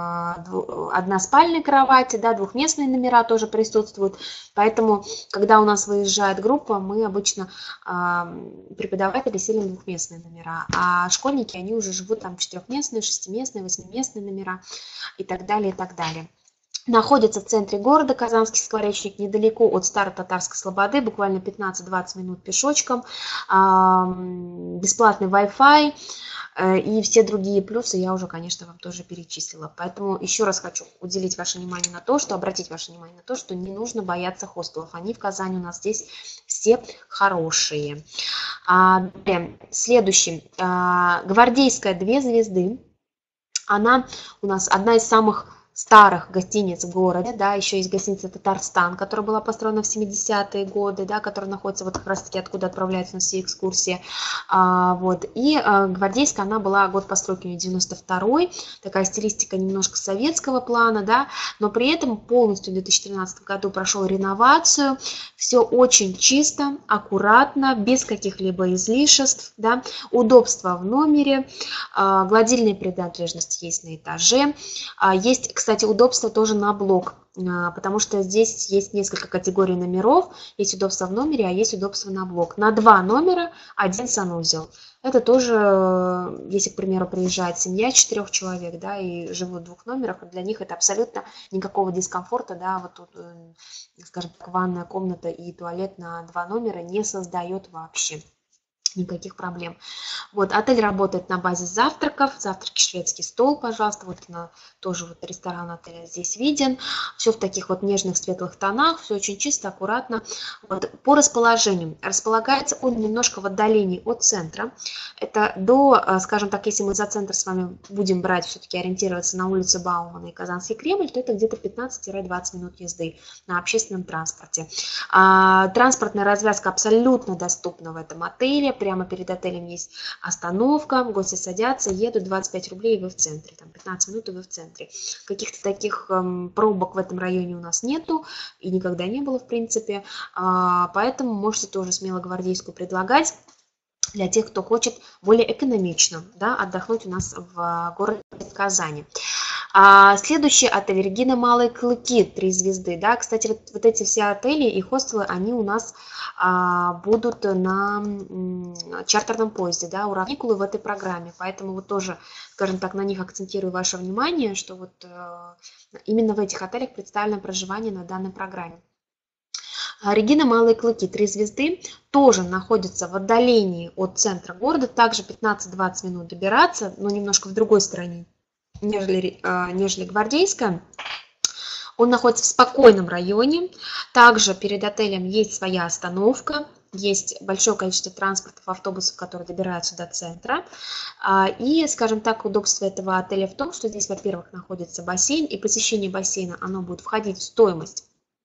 односпальные кровати, да, двухместные номера тоже присутствуют. Поэтому, когда у нас выезжает группа, мы обычно преподаватели селим двухместные номера, а школьники, они уже живут там 4-местные, 6-местные, 8-местные номера и так далее, и так далее. Находится в центре города Казанский скворечник, недалеко от Старой Татарской Слободы, буквально 15-20 минут пешочком, бесплатный Wi-Fi и все другие плюсы я уже, конечно, вам тоже перечислила. Поэтому еще раз хочу уделить ваше внимание на то, что, обратить ваше внимание на то, что не нужно бояться хостелов. Они в Казани у нас здесь все хорошие. Следующий. Гвардейская 2 звезды. Она у нас одна из самых старых гостиниц в городе, да, еще есть гостиница «Татарстан», которая была построена в 70-е годы, да, которая находится вот как раз-таки откуда отправляются на все экскурсии, вот, и Гвардейская, она была год постройки 92-й, такая стилистика немножко советского плана, да, но при этом полностью в 2013 году прошел реновацию, все очень чисто, аккуратно, без каких-либо излишеств, да, удобства в номере, гладильные принадлежности есть на этаже, есть, кстати, удобство тоже на блок, потому что здесь есть несколько категорий номеров, есть удобство в номере, а есть удобство на блок. На 2 номера 1 санузел. Это тоже, если, к примеру, приезжает семья 4 человек, да, и живут в 2 номерах, для них это абсолютно никакого дискомфорта, да, вот тут, скажем так, ванная комната и туалет на 2 номера не создает вообще никаких проблем. Вот, отель работает на базе завтраков, завтраки шведский стол, пожалуйста, вот тоже вот ресторан отеля здесь виден, все в таких вот нежных светлых тонах, все очень чисто, аккуратно. Вот, по расположению, располагается он немножко в отдалении от центра, это до, скажем так, если мы за центр с вами будем брать, все-таки ориентироваться на улице Баумана и Казанский Кремль, то это где-то 15-20 минут езды на общественном транспорте. Транспортная развязка абсолютно доступна в этом отеле. Прямо перед отелем есть остановка, гости садятся, едут, 25 рублей, и вы в центре, там 15 минут, и вы в центре. Каких-то таких пробок в этом районе у нас нету, и никогда не было, в принципе, поэтому можете тоже смело Гвардейскую предлагать для тех, кто хочет более экономично, да, отдохнуть у нас в городе Казани. Следующий отель Регина Малые Клыки, 3 звезды. Да. Кстати, вот эти все отели и хостелы, они у нас будут на чартерном поезде, да, у Равникулы в этой программе. Поэтому вот тоже, скажем так, на них акцентирую ваше внимание, что вот именно в этих отелях представлено проживание на данной программе. Регина Малые Клыки, 3 звезды, тоже находится в отдалении от центра города, также 15-20 минут добираться, но немножко в другой стороне, нежели Гвардейская. Он находится в спокойном районе, также перед отелем есть своя остановка, есть большое количество транспортов, автобусов, которые добираются до центра. И, скажем так, удобство этого отеля в том, что здесь, во-первых, находится бассейн, и посещение бассейна, оно будет входить в стоимость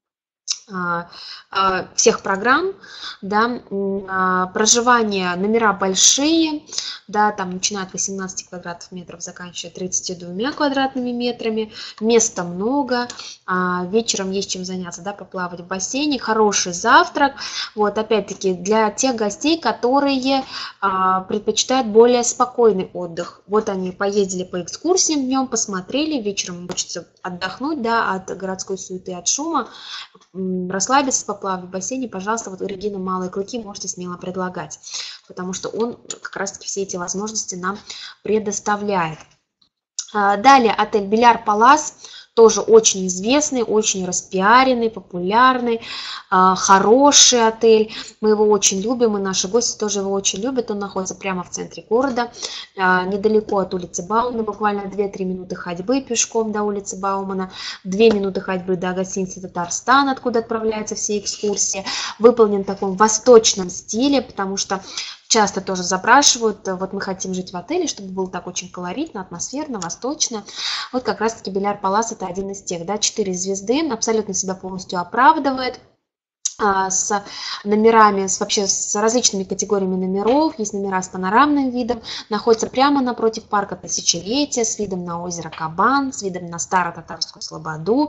всех программ, да, проживание, номера большие, да, там начинают 18 квадратных метров, заканчивая 32 квадратными метрами, места много, вечером есть чем заняться, да, поплавать в бассейне, хороший завтрак, вот, опять-таки, для тех гостей, которые предпочитают более спокойный отдых, вот они поездили по экскурсиям днем, посмотрели, вечером хочется отдохнуть, да, от городской суеты, от шума, расслабиться, поплавать в бассейне, пожалуйста, вот у Регины Малые Клыки можете смело предлагать, потому что он как раз-таки все эти возможности нам предоставляет. Далее отель Беляр Палас, тоже очень известный, очень распиаренный, популярный, хороший отель. Мы его очень любим, и наши гости тоже его очень любят. Он находится прямо в центре города, недалеко от улицы Баумана, буквально 2-3 минуты ходьбы пешком до улицы Баумана, 2 минуты ходьбы до гостиницы Татарстан, откуда отправляются все экскурсии. Выполнен в таком восточном стиле, потому что часто тоже запрашивают, вот мы хотим жить в отеле, чтобы было так очень колоритно, атмосферно, восточно. Вот как раз-таки Беляр Палас это один из тех, да, 4 звезды, абсолютно себя полностью оправдывает, с номерами, вообще с различными категориями номеров, есть номера с панорамным видом, находится прямо напротив парка Тысячелетия, с видом на озеро Кабан, с видом на Старо-Татарскую Слободу,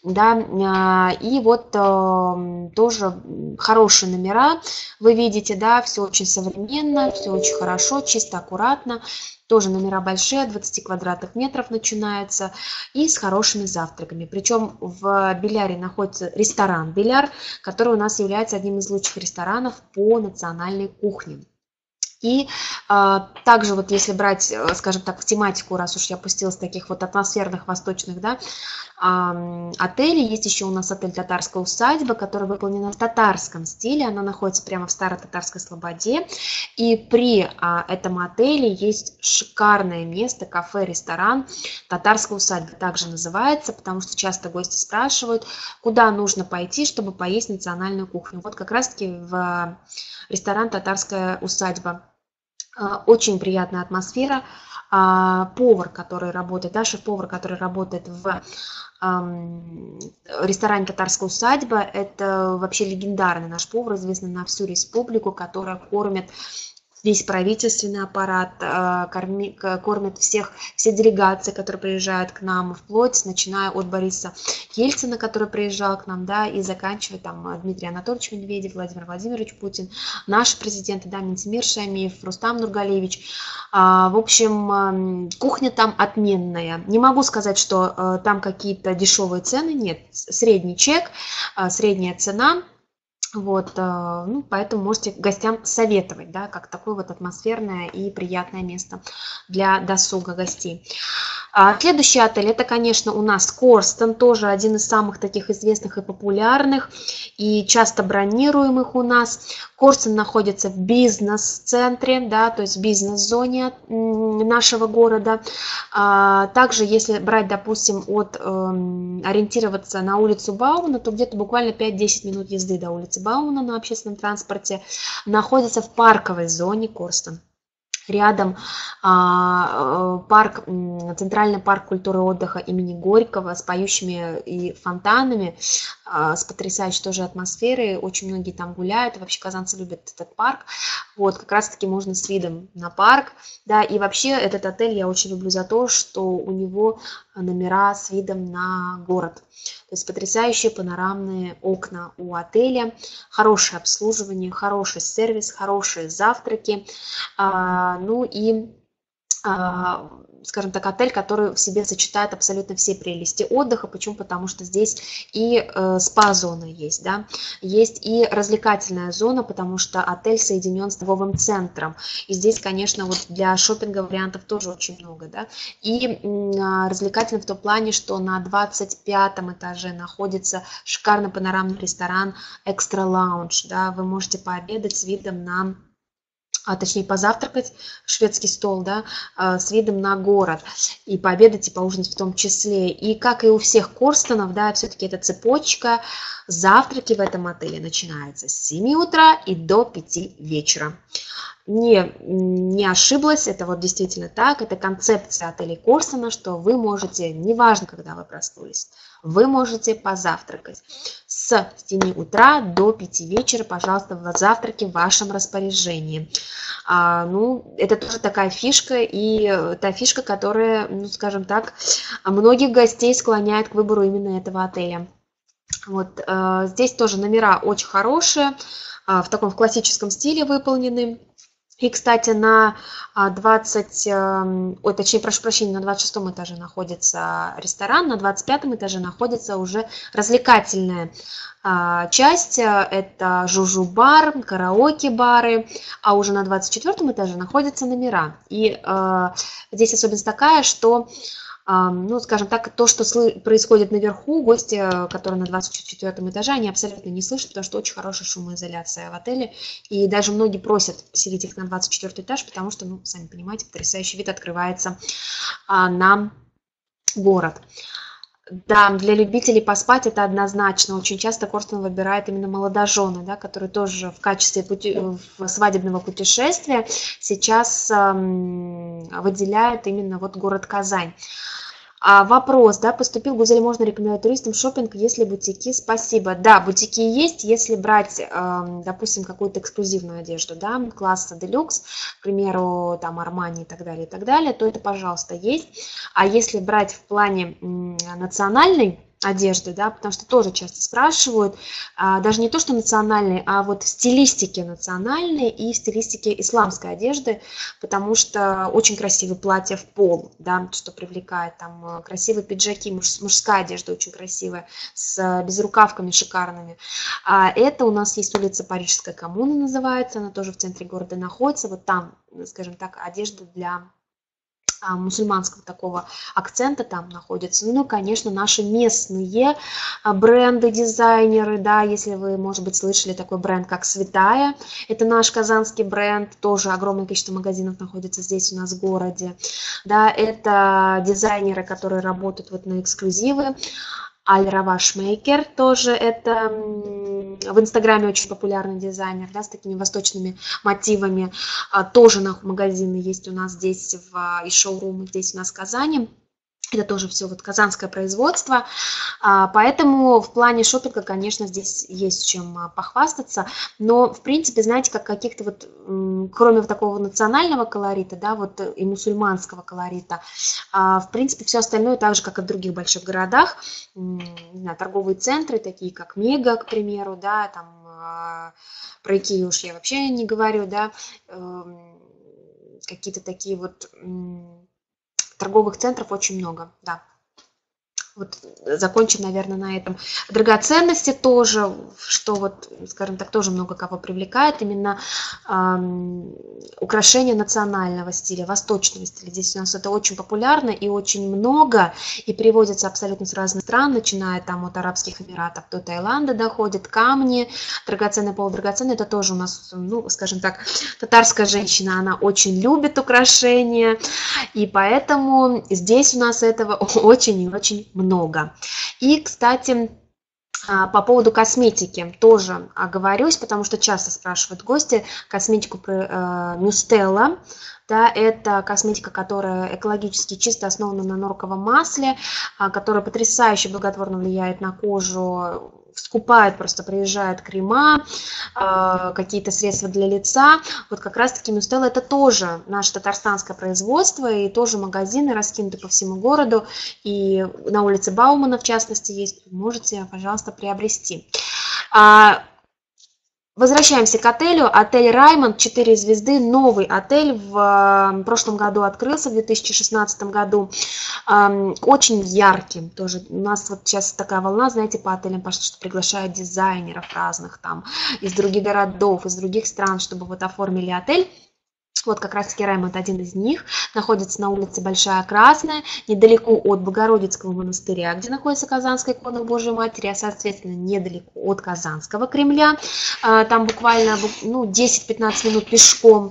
да, и вот тоже хорошие номера, вы видите, да, все очень современно, все очень хорошо, чисто, аккуратно. Тоже номера большие, от 20 квадратных метров начинаются, и с хорошими завтраками. Причем в Беляре находится ресторан «Беляр», который у нас является одним из лучших ресторанов по национальной кухне. И также вот если брать, скажем так, в тематику, раз уж я опустилась в таких вот атмосферных восточных, да, отелей, есть еще у нас отель «Татарская усадьба», которая выполнена в татарском стиле, она находится прямо в Старо-Татарской Слободе, и при этом отеле есть шикарное место, кафе, ресторан «Татарская усадьба», также называется, потому что часто гости спрашивают, куда нужно пойти, чтобы поесть национальную кухню. Вот как раз-таки в ресторан «Татарская усадьба». Очень приятная атмосфера. Повар, который работает, да, шеф-повар, который работает в ресторане «Татарская усадьба», это вообще легендарный наш повар, известный на всю республику, который кормит весь правительственный аппарат, кормит все делегации, которые приезжают к нам, вплоть, начиная от Бориса Ельцина, который приезжал к нам, да, и заканчивая там Дмитрий Анатольевич Медведев, Владимир Владимирович Путин, наши президенты, да, Ментимир Шаймиев, Рустам Нургалевич. В общем, кухня там отменная. Не могу сказать, что там какие-то дешевые цены, нет, средний чек, средняя цена. Вот, ну, поэтому можете гостям советовать, да, как такое вот атмосферное и приятное место для досуга гостей. Следующий отель, это, конечно, у нас Корстон, тоже один из самых таких известных и популярных, и часто бронируемых у нас. Корстон находится в бизнес-центре, да, то есть в бизнес-зоне нашего города. Также, если брать, допустим, ориентироваться на улицу Баумана, то где-то буквально 5-10 минут езды до улицы Баумана на общественном транспорте, находится в парковой зоне Корстон. Рядом центральный парк культуры и отдыха имени Горького с поющими и фонтанами, с потрясающей тоже атмосферой. Очень многие там гуляют, и вообще казанцы любят этот парк. Вот, как раз-таки можно с видом на парк. Да, и вообще этот отель я очень люблю за то, что у него номера с видом на город. То есть потрясающие панорамные окна у отеля, хорошее обслуживание, хороший сервис, хорошие завтраки. Ну и скажем так, отель, который в себе сочетает абсолютно все прелести отдыха. Почему? Потому что здесь и спа-зона есть, да, есть и развлекательная зона, потому что отель соединен с торговым центром. И здесь, конечно, вот для шопинга вариантов тоже очень много, да. И развлекательно в том плане, что на 25-м этаже находится шикарный панорамный ресторан Extra Lounge, да, вы можете пообедать с видом на точнее позавтракать, шведский стол, да, с видом на город, и пообедать, и поужинать в том числе. И как и у всех Корстонов, да, все-таки это цепочка, завтраки в этом отеле начинаются с 7 утра и до 5 вечера. Не ошиблась, это вот действительно так, это концепция отелей Корстона, что вы можете, неважно, когда вы проснулись, вы можете позавтракать с 7 утра до 5 вечера, пожалуйста, завтраки в вашем распоряжении. Ну, это тоже такая фишка, и та фишка, которая, ну, скажем так, многих гостей склоняет к выбору именно этого отеля. Вот здесь тоже номера очень хорошие, в таком классическом стиле выполнены. И, кстати, на 26 этаже находится ресторан, на 25 этаже находится уже развлекательная часть, это жужу-бар, караоке-бары, а уже на 24 этаже находятся номера. И здесь особенность такая, что, ну, скажем так, то, что происходит наверху, гости, которые на 24 этаже, они абсолютно не слышат, потому что очень хорошая шумоизоляция в отеле. И даже многие просят поселить их на 24 этаж, потому что, ну, сами понимаете, потрясающий вид открывается на город. Да, для любителей поспать это однозначно. Очень часто Корстон выбирает именно молодожены, да, которые тоже в качестве свадебного путешествия сейчас выделяют именно вот город Казань. Вопрос, да, поступил, Гузель, можно рекомендовать туристам шопинг, если бутики? Спасибо. Да, бутики есть, если брать, допустим, какую-то эксклюзивную одежду, да, класса делюкс, к примеру, там Армани и так далее, то это, пожалуйста, есть. А если брать в плане национальной одежды, да, потому что тоже часто спрашивают, даже не то, что национальные, а вот в стилистике национальной и в стилистике исламской одежды, потому что очень красивые платья в пол, да, что привлекает, там красивые пиджаки, мужская одежда очень красивая, с безрукавками шикарными. Это у нас есть улица Парижская коммуна называется, она тоже в центре города находится, вот там, скажем так, одежда для мусульманского такого акцента там находится. Ну, конечно, наши местные бренды, дизайнеры, да, если вы, может быть, слышали такой бренд, как Святая, это наш казанский бренд, тоже огромное количество магазинов находится здесь у нас в городе, да, это дизайнеры, которые работают вот на эксклюзивы. Аль-Равашмейкер тоже это в Инстаграме очень популярный дизайнер, да, с такими восточными мотивами. Тоже магазины есть у нас здесь и шоурумы здесь у нас в Казани. Это тоже все вот казанское производство, поэтому в плане шопинга, конечно, здесь есть чем похвастаться, но, в принципе, знаете, как каких-то вот, кроме вот такого национального колорита, да, вот и мусульманского колорита, в принципе, все остальное так же, как и в других больших городах, не знаю, торговые центры, такие как Мега, к примеру, да, там, про Икею уж я вообще не говорю, да, какие-то такие вот торговых центров очень много, да. Вот закончим, наверное, на этом. Драгоценности тоже, что вот, скажем так, тоже много кого привлекает, именно украшения национального стиля, восточного стиля. Здесь у нас это очень популярно и очень много, и привозятся абсолютно с разных стран, начиная там от Арабских Эмиратов до Таиланда доходят камни, драгоценные, полудрагоценные, это тоже у нас, ну, скажем так, татарская женщина, она очень любит украшения, и поэтому здесь у нас этого очень и очень много. И, кстати, по поводу косметики тоже оговорюсь, потому что часто спрашивают гости косметику Мюстелла. Да, это косметика, которая экологически чисто основана на норковом масле, которая потрясающе благотворно влияет на кожу, скупает, просто приезжают крема, какие-то средства для лица. Вот как раз-таки Мюстелла это тоже наше татарстанское производство, и тоже магазины раскинуты по всему городу, и на улице Баумана, в частности, есть, можете, пожалуйста, приобрести. Возвращаемся к отелю. Отель Раймонд, 4 звезды, новый отель. В прошлом году открылся, в 2016 году. Очень яркий тоже. У нас вот сейчас такая волна, знаете, по отелям пошла, что приглашают дизайнеров разных там из других городов, из других стран, чтобы вот оформили отель. Вот как раз-таки Раймонд один из них, находится на улице Большая Красная, недалеко от Богородицкого монастыря, где находится Казанская икона Божьей Матери, а соответственно недалеко от Казанского Кремля, там буквально 10-15 минут пешком.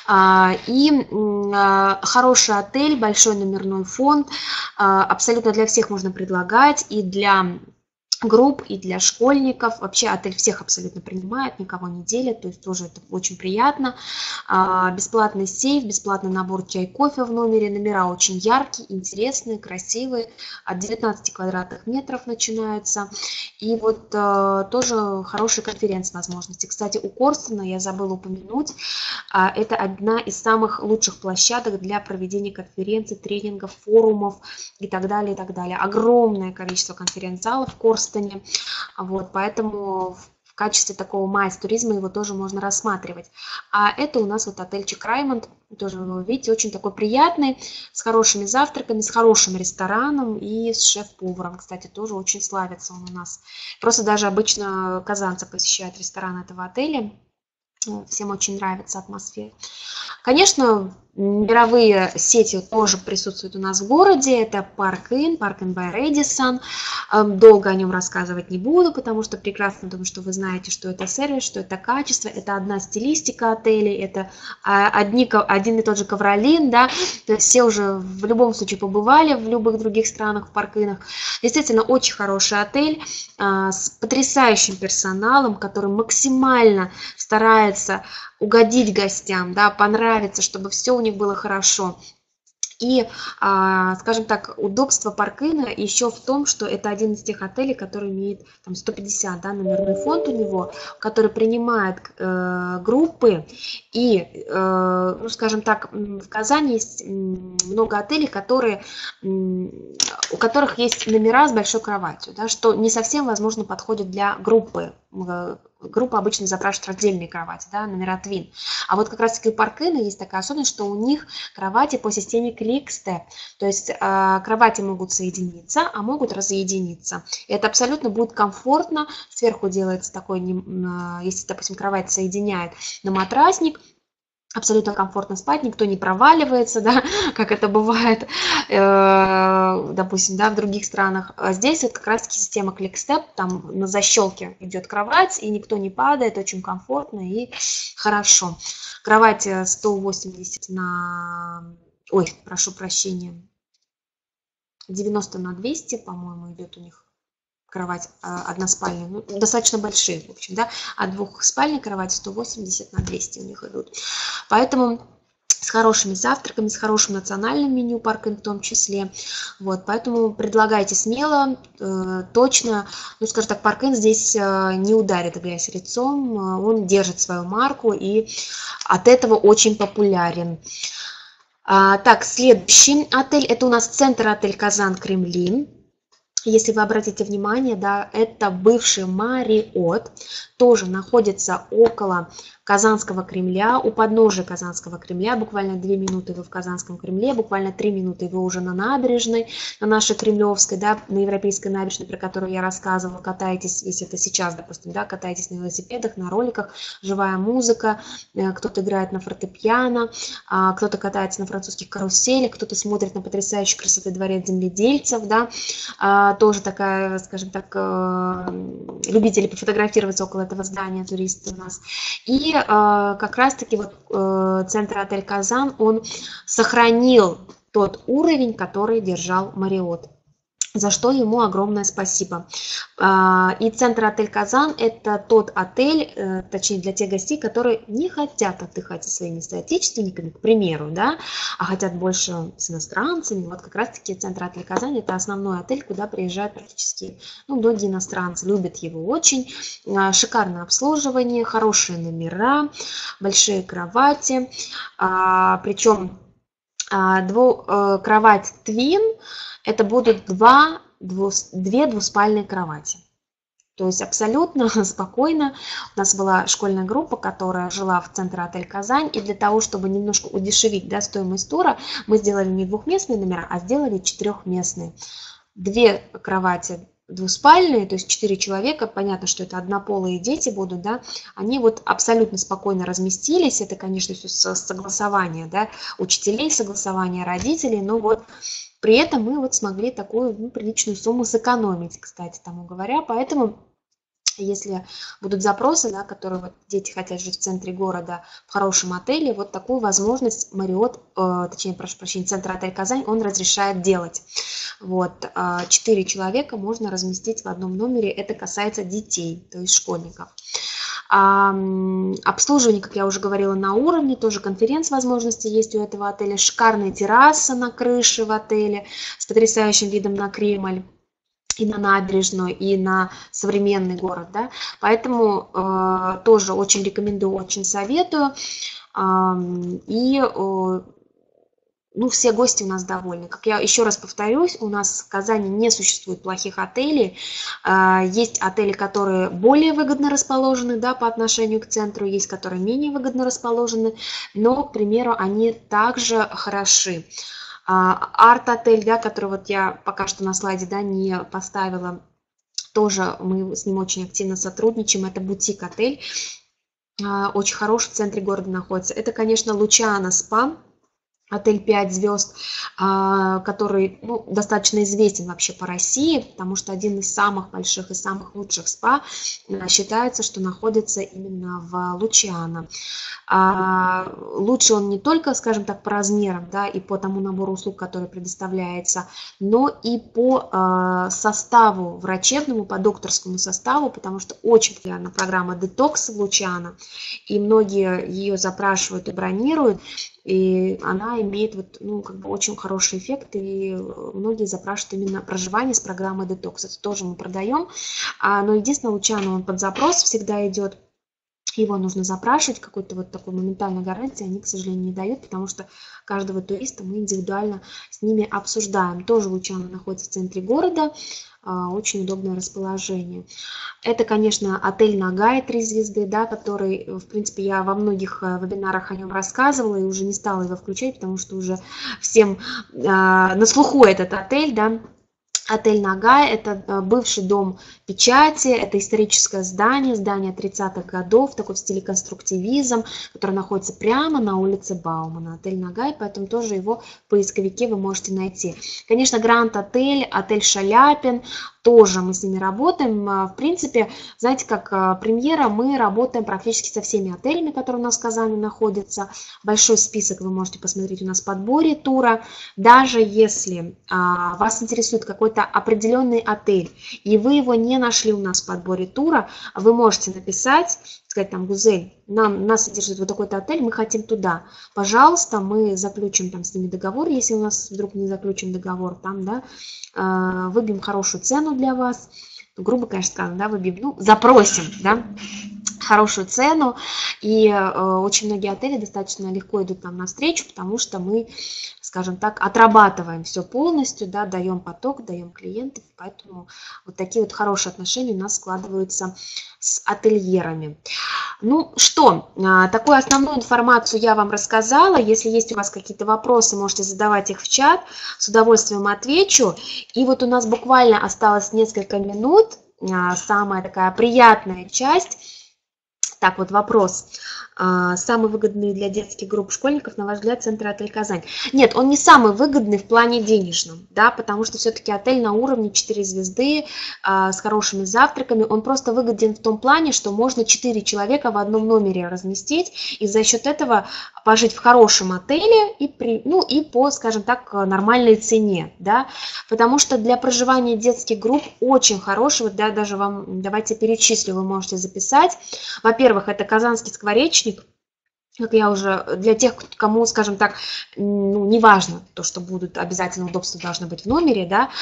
И хороший отель, большой номерной фонд, абсолютно для всех можно предлагать, и для групп, и для школьников. Вообще отель всех абсолютно принимает, никого не делит, то есть тоже это очень приятно. Бесплатный сейф, бесплатный набор чай-кофе в номере, номера очень яркие, интересные, красивые, от 19 квадратных метров начинаются. И вот тоже хорошие конференц-возможности. Кстати, у Корстена, я забыла упомянуть, это одна из самых лучших площадок для проведения конференций, тренингов, форумов и так далее, и так далее. Огромное количество конференц-залов в Корстене. Вот, поэтому в качестве такого майс-туризма его тоже можно рассматривать. А это у нас вот отельчик Раймонд, тоже вы видите, очень такой приятный, с хорошими завтраками, с хорошим рестораном и с шеф-поваром, кстати, тоже очень славится он у нас. Просто даже обычно казанцы посещают ресторан этого отеля. Всем очень нравится атмосфера. Конечно, мировые сети тоже присутствуют у нас в городе. Это Park Inn by Radisson. Долго о нем рассказывать не буду, потому что прекрасно думаю, что вы знаете, что это сервис, что это качество. Это одна стилистика отелей, это один и тот же ковролин, да. То есть все уже в любом случае побывали в любых других странах, в Парк-Иннах. Действительно, очень хороший отель с потрясающим персоналом, который максимально старается угодить гостям, да, понравиться, чтобы все у них было хорошо. И, скажем так, удобство Парк-Инна еще в том, что это один из тех отелей, который имеет там 150, да, номерной фонд у него, который принимает группы. И, скажем так, в Казани есть много отелей, у которых есть номера с большой кроватью, да, что не совсем, возможно, подходит для группы. Группа обычно запрашивает раздельные кровати, да, номера Twin. А вот как раз-таки у Парк-Инна есть такая особенность, что у них кровати по системе Click-Step. То есть кровати могут соединиться, а могут разъединиться. И это абсолютно будет комфортно. Сверху делается такой, если, допустим, кровать соединяет на матрасник, абсолютно комфортно спать, никто не проваливается, да, как это бывает, допустим, да, в других странах. А здесь вот как раз-таки система Click-Step, там на защелке идет кровать, и никто не падает, очень комфортно и хорошо. Кровать 180 ой, прошу прощения, 90 на 200, по-моему, идет у них. Кровать односпальная, достаточно большие, в общем, да, а двухспальная кровать 180 на 200 у них идут. Поэтому с хорошими завтраками, с хорошим национальным меню Парк-Inn в том числе. Вот, поэтому предлагайте смело, точно. Ну, скажем так, Парк-Inn здесь не ударит грязь лицом, он держит свою марку и от этого очень популярен. Так, следующий отель, это у нас центр отель Казан-Кремлин. Если вы обратите внимание, да, это бывший Мариот, тоже находится около Казанского Кремля, у подножия Казанского Кремля, буквально 2 минуты вы в Казанском Кремле, буквально 3 минуты вы уже на набережной, на нашей Кремлевской, да, на Европейской набережной, про которую я рассказывала, катаетесь, если это сейчас, допустим, да, катаетесь на велосипедах, на роликах, живая музыка, кто-то играет на фортепиано, кто-то катается на французских каруселях, кто-то смотрит на потрясающей красоты дворец земледельцев, да, тоже такая, скажем так, любители пофотографироваться около этого здания, туристы у нас. И как раз-таки вот центр отель Казан, он сохранил тот уровень, который держал Мариот, за что ему огромное спасибо. И центр отель Казан – это тот отель, точнее для тех гостей, которые не хотят отдыхать со своими соотечественниками, к примеру, да, а хотят больше с иностранцами. Вот как раз-таки центр отель Казан – это основной отель, куда приезжают практически многие иностранцы, любят его очень. Шикарное обслуживание, хорошие номера, большие кровати, причем кровать Twin – это будут две двуспальные кровати. То есть абсолютно спокойно. У нас была школьная группа, которая жила в центре отель «Казань», и для того, чтобы немножко удешевить, да, стоимость тура, мы сделали не двухместные номера, а сделали четырехместные. 2 кровати двуспальные, то есть 4 человека, понятно, что это однополые дети будут, да, они вот абсолютно спокойно разместились, это, конечно, все согласование, да, учителей, согласование родителей, но вот при этом мы вот смогли такую, ну, приличную сумму сэкономить, кстати, тому говоря, поэтому если будут запросы, да, которые вот дети хотят жить в центре города, в хорошем отеле, вот такую возможность Marriott, точнее, прошу прощения, центр отель «Казань», он разрешает делать. Вот, 4 человека можно разместить в одном номере, это касается детей, то есть школьников. Обслуживание, как я уже говорила, на уровне, тоже конференц-возможности есть у этого отеля, шикарная терраса на крыше в отеле с потрясающим видом на Кремль, и на набережную, и на современный город, да, поэтому тоже очень рекомендую, очень советую, и ну, все гости у нас довольны. Как я еще раз повторюсь, у нас в Казани не существует плохих отелей, есть отели, которые более выгодно расположены, да, по отношению к центру, есть, которые менее выгодно расположены, но, к примеру, они также хороши. Арт-отель, да, который вот я пока что на слайде, да, не поставила, тоже мы с ним очень активно сотрудничаем, это бутик-отель, очень хороший, в центре города находится. Это, конечно, Лучано спа, отель 5 звезд, который, ну, достаточно известен вообще по России, потому что один из самых больших и самых лучших спа считается, что находится именно в Лучано. Лучше он не только, скажем так, по размерам, да, и по тому набору услуг, который предоставляется, но и по составу врачебному, по докторскому составу, потому что очень популярна программа «Детокс» в Лучано, и многие ее запрашивают и бронируют, и она имеет вот, ну, как бы очень хороший эффект, и многие запрашивают именно проживание с программой «Детокс». Это тоже мы продаем, но единственное, Лучано он под запрос всегда идет. Его нужно запрашивать, какой-то вот такой моментальной гарантии они, к сожалению, не дают, потому что каждого туриста мы индивидуально с ними обсуждаем. Тоже Лучано находится в центре города, очень удобное расположение. Это, конечно, отель Нагай 3 звезды, да, который, в принципе, я во многих вебинарах о нем рассказывала и уже не стала его включать, потому что уже всем на слуху этот отель, да. Отель Нагай – это бывший дом печати, это историческое здание, здание 30-х годов, такой в стиле конструктивизм, который находится прямо на улице Баумана. Отель Нагай, поэтому тоже его в поисковике вы можете найти. Конечно, Гранд Отель, отель Шаляпин, тоже мы с ними работаем. В принципе, знаете, как премьера, мы работаем практически со всеми отелями, которые у нас в Казани находятся. Большой список вы можете посмотреть у нас в подборе тура. Даже если вас интересует какой-то определенный отель, и вы его не нашли у нас в подборе тура, вы можете написать, сказать там: Гузель, нас интересует вот такой-то отель, мы хотим туда. Пожалуйста, мы заключим там с ними договор, если у нас вдруг не заключен договор, там, да, выбьем хорошую цену для вас, грубо, конечно, сказано, да, выбьем, ну, запросим, да, хорошую цену, и очень многие отели достаточно легко идут нам навстречу, потому что мы, скажем так, отрабатываем все полностью, да, даем поток, даем клиентов, поэтому вот такие вот хорошие отношения у нас складываются с ательерами. Ну что, такую основную информацию я вам рассказала. Если есть у вас какие-то вопросы, можете задавать их в чат, с удовольствием отвечу. И вот у нас буквально осталось несколько минут, самая такая приятная часть. Так, вот вопрос. Самый выгодный для детских групп школьников, на ваш взгляд, центр отель Казань? Нет, он не самый выгодный в плане денежном, да, потому что все-таки отель на уровне 4 звезды с хорошими завтраками, он просто выгоден в том плане, что можно 4 человека в одном номере разместить и за счет этого пожить в хорошем отеле и по, скажем так, нормальной цене, да, потому что для проживания детских групп очень хорошего, да, даже вам, давайте перечислю, вы можете записать. Во-первых, это Казанский скворечник. Как я уже, для тех, кому, скажем так, ну, не важно то, что будут обязательно удобства должны быть в номере, да,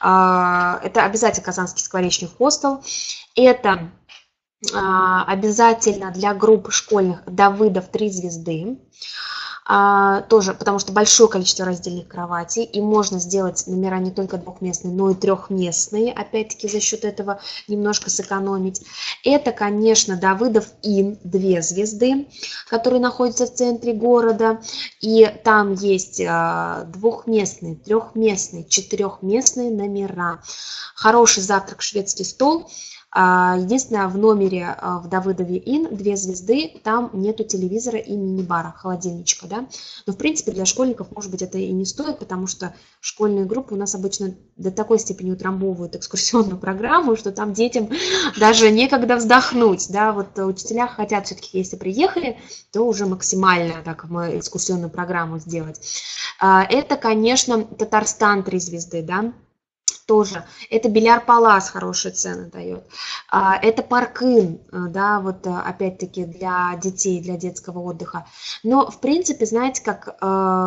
это обязательно Казанский скворечник хостел, это обязательно для групп школьных Давыдов 3 звезды, тоже, потому что большое количество раздельных кроватей, и можно сделать номера не только двухместные, но и трехместные, опять-таки за счет этого немножко сэкономить. Это, конечно, Давыдов Inn, 2 звезды, которые находятся в центре города, и там есть двухместные, трехместные, четырехместные номера. Хороший завтрак, шведский стол. Единственное, в номере в Давыдове Inn 2 звезды, там нету телевизора и мини-бара, холодильничка, да. Но, в принципе, для школьников, может быть, это и не стоит, потому что школьные группы у нас обычно до такой степени утрамбовывают экскурсионную программу, что там детям даже некогда вздохнуть, да. Вот учителя хотят все-таки, если приехали, то уже максимально так экскурсионную программу сделать. Это, конечно, Татарстан 3 звезды, да. Тоже. Это Беляр Палас хорошие цены дает. Это Парк Inn, да, вот опять-таки для детей, для детского отдыха. Но, в принципе, знаете, как...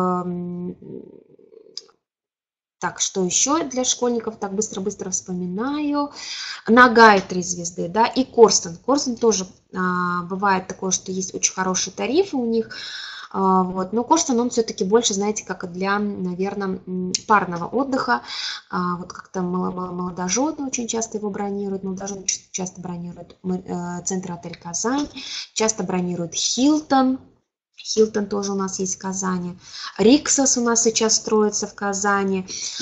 Так, что еще для школьников? Так, быстро-быстро вспоминаю. Нагай 3 звезды, да, и Корстен. Корстен тоже бывает такое, что есть очень хорошие тарифы у них. Вот. Но Корстен, он все-таки больше, знаете, как для, наверное, парного отдыха. Вот как-то молодожены очень часто его бронируют, молодожены часто бронируют центр отель Казань, часто бронируют Хилтон. Хилтон тоже у нас есть в Казани. Риксос у нас сейчас строится в Казани.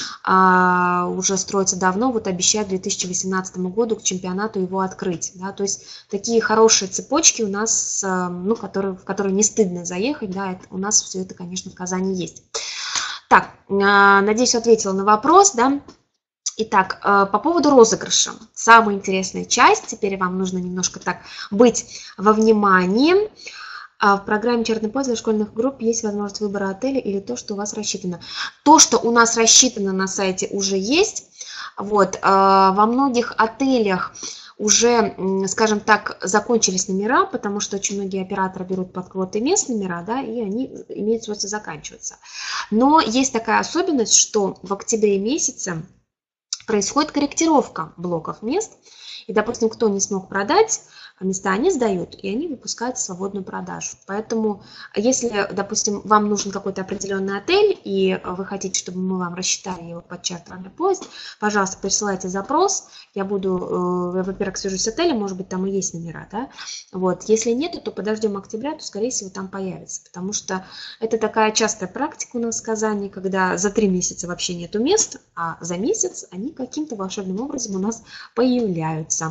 Уже строится давно. Вот обещают к 2018 году к чемпионату его открыть. Да? То есть такие хорошие цепочки у нас, ну, в которые не стыдно заехать. Да? У нас все это, конечно, в Казани есть. Так, надеюсь, ответила на вопрос. Да? Итак, по поводу розыгрыша. Самая интересная часть. Теперь вам нужно немножко так быть во внимании. В программе «Черный поезд» для школьных групп есть возможность выбора отеля или то, что у вас рассчитано. То, что у нас рассчитано на сайте, уже есть. Вот. Во многих отелях уже, скажем так, закончились номера, потому что очень многие операторы берут под квоты мест номера, да, и они имеют свойство заканчиваться. Но есть такая особенность, что в октябре месяце происходит корректировка блоков мест. И, допустим, кто не смог продать места, они сдают, и они выпускают в свободную продажу. Поэтому, если, допустим, вам нужен какой-то определенный отель, и вы хотите, чтобы мы вам рассчитали его под чартерный поезд, пожалуйста, присылайте запрос. Я буду, во-первых, свяжусь с отелем, может быть, там и есть номера, да. Вот. Если нет, то подождем октября, то, скорее всего, там появится. Потому что это такая частая практика у нас в Казани, когда за 3 месяца вообще нету мест, а за месяц они каким-то волшебным образом у нас появляются.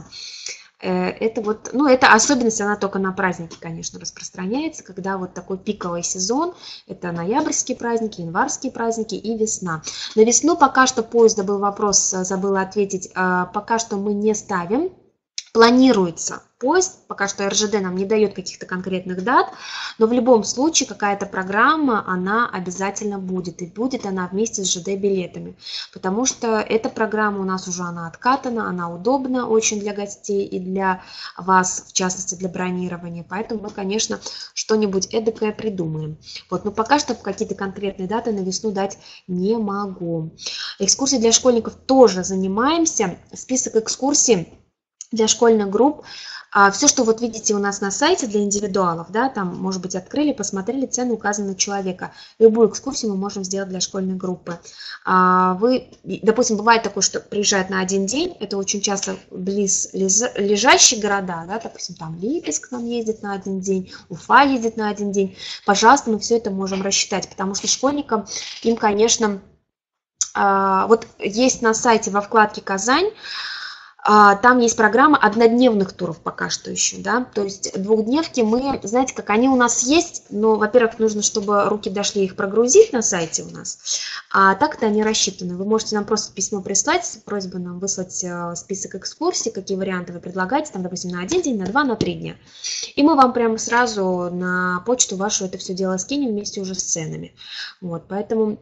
Это вот, ну, эта особенность, она только на праздники, конечно, распространяется, когда вот такой пиковый сезон, это ноябрьские праздники, январские праздники и весна. На весну пока что поезда был вопрос, забыла ответить, пока что мы не ставим. Планируется поезд, пока что РЖД нам не дает каких-то конкретных дат, но в любом случае какая-то программа, она обязательно будет, и будет она вместе с ЖД-билетами, потому что эта программа у нас уже она откатана, она удобна очень для гостей и для вас, в частности, для бронирования, поэтому мы, конечно, что-нибудь эдакое придумаем. Вот, но пока что какие-то конкретные даты на весну дать не могу. Экскурсии для школьников тоже занимаемся, список экскурсий для школьных групп. Все, что вот видите у нас на сайте для индивидуалов, да, там, может быть, открыли, посмотрели, цены указаны на человека. Любую экскурсию мы можем сделать для школьной группы. Вы, допустим, бывает такое, что приезжают на один день, это очень часто близ лежащие города, да, допустим, там Липецк к нам ездит на один день, Уфа ездит на один день. Пожалуйста, мы все это можем рассчитать, потому что школьникам, им, конечно, вот есть на сайте во вкладке «Казань», там есть программа однодневных туров пока что еще, да, то есть двухдневки мы, знаете, как они у нас есть, но, во-первых, нужно, чтобы руки дошли их прогрузить на сайте у нас, а так-то они рассчитаны. Вы можете нам просто письмо прислать с просьбой нам выслать список экскурсий, какие варианты вы предлагаете, там, допустим, на 1 день, на 2, на 3 дня. И мы вам прямо сразу на почту вашу это все дело скинем вместе уже с ценами. Вот, поэтому...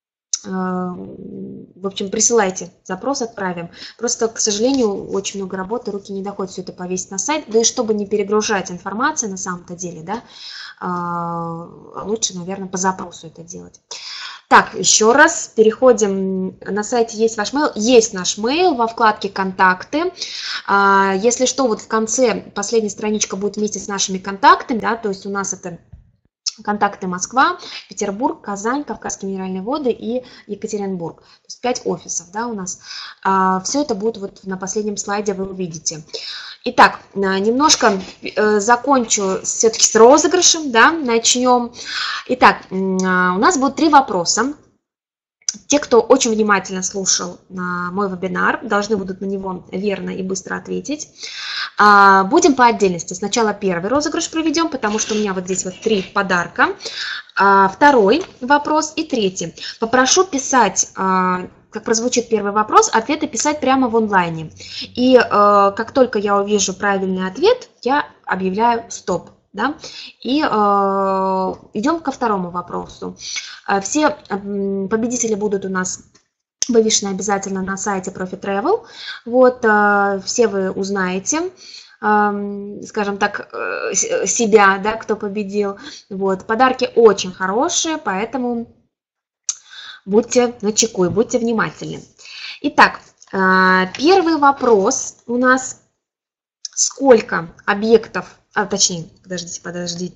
В общем, присылайте запрос, отправим. Просто, к сожалению, очень много работы, руки не доходят все это повесить на сайт. Да и чтобы не перегружать информацию на самом-то деле, да, лучше, наверное, по запросу это делать. Так, еще раз переходим. На сайте есть ваш mail. Есть наш mail во вкладке «Контакты». Если что, вот в конце последняя страничка будет вместе с нашими контактами, да, то есть у нас это... Контакты Москва, Петербург, Казань, Кавказские минеральные воды и Екатеринбург. То есть 5 офисов, да, у нас. Все это будет вот на последнем слайде, вы увидите. Итак, немножко закончу все-таки с розыгрышем, да, начнем. Итак, у нас будут 3 вопроса. Те, кто очень внимательно слушал мой вебинар, должны будут на него верно и быстро ответить. Будем по отдельности. Сначала первый розыгрыш проведем, потому что у меня вот здесь вот 3 подарка. Второй вопрос и третий. Попрошу писать, как прозвучит первый вопрос, ответы писать прямо в онлайне. И как только я увижу правильный ответ, я объявляю стоп. Да? И идем ко второму вопросу. Все победители будут у нас вывешены обязательно на сайте Profit Travel. Вот, все вы узнаете, скажем так, себя, да, кто победил. Вот, подарки очень хорошие, поэтому будьте начеку и будьте внимательны. Итак, первый вопрос у нас: сколько объектов, точнее, подождите.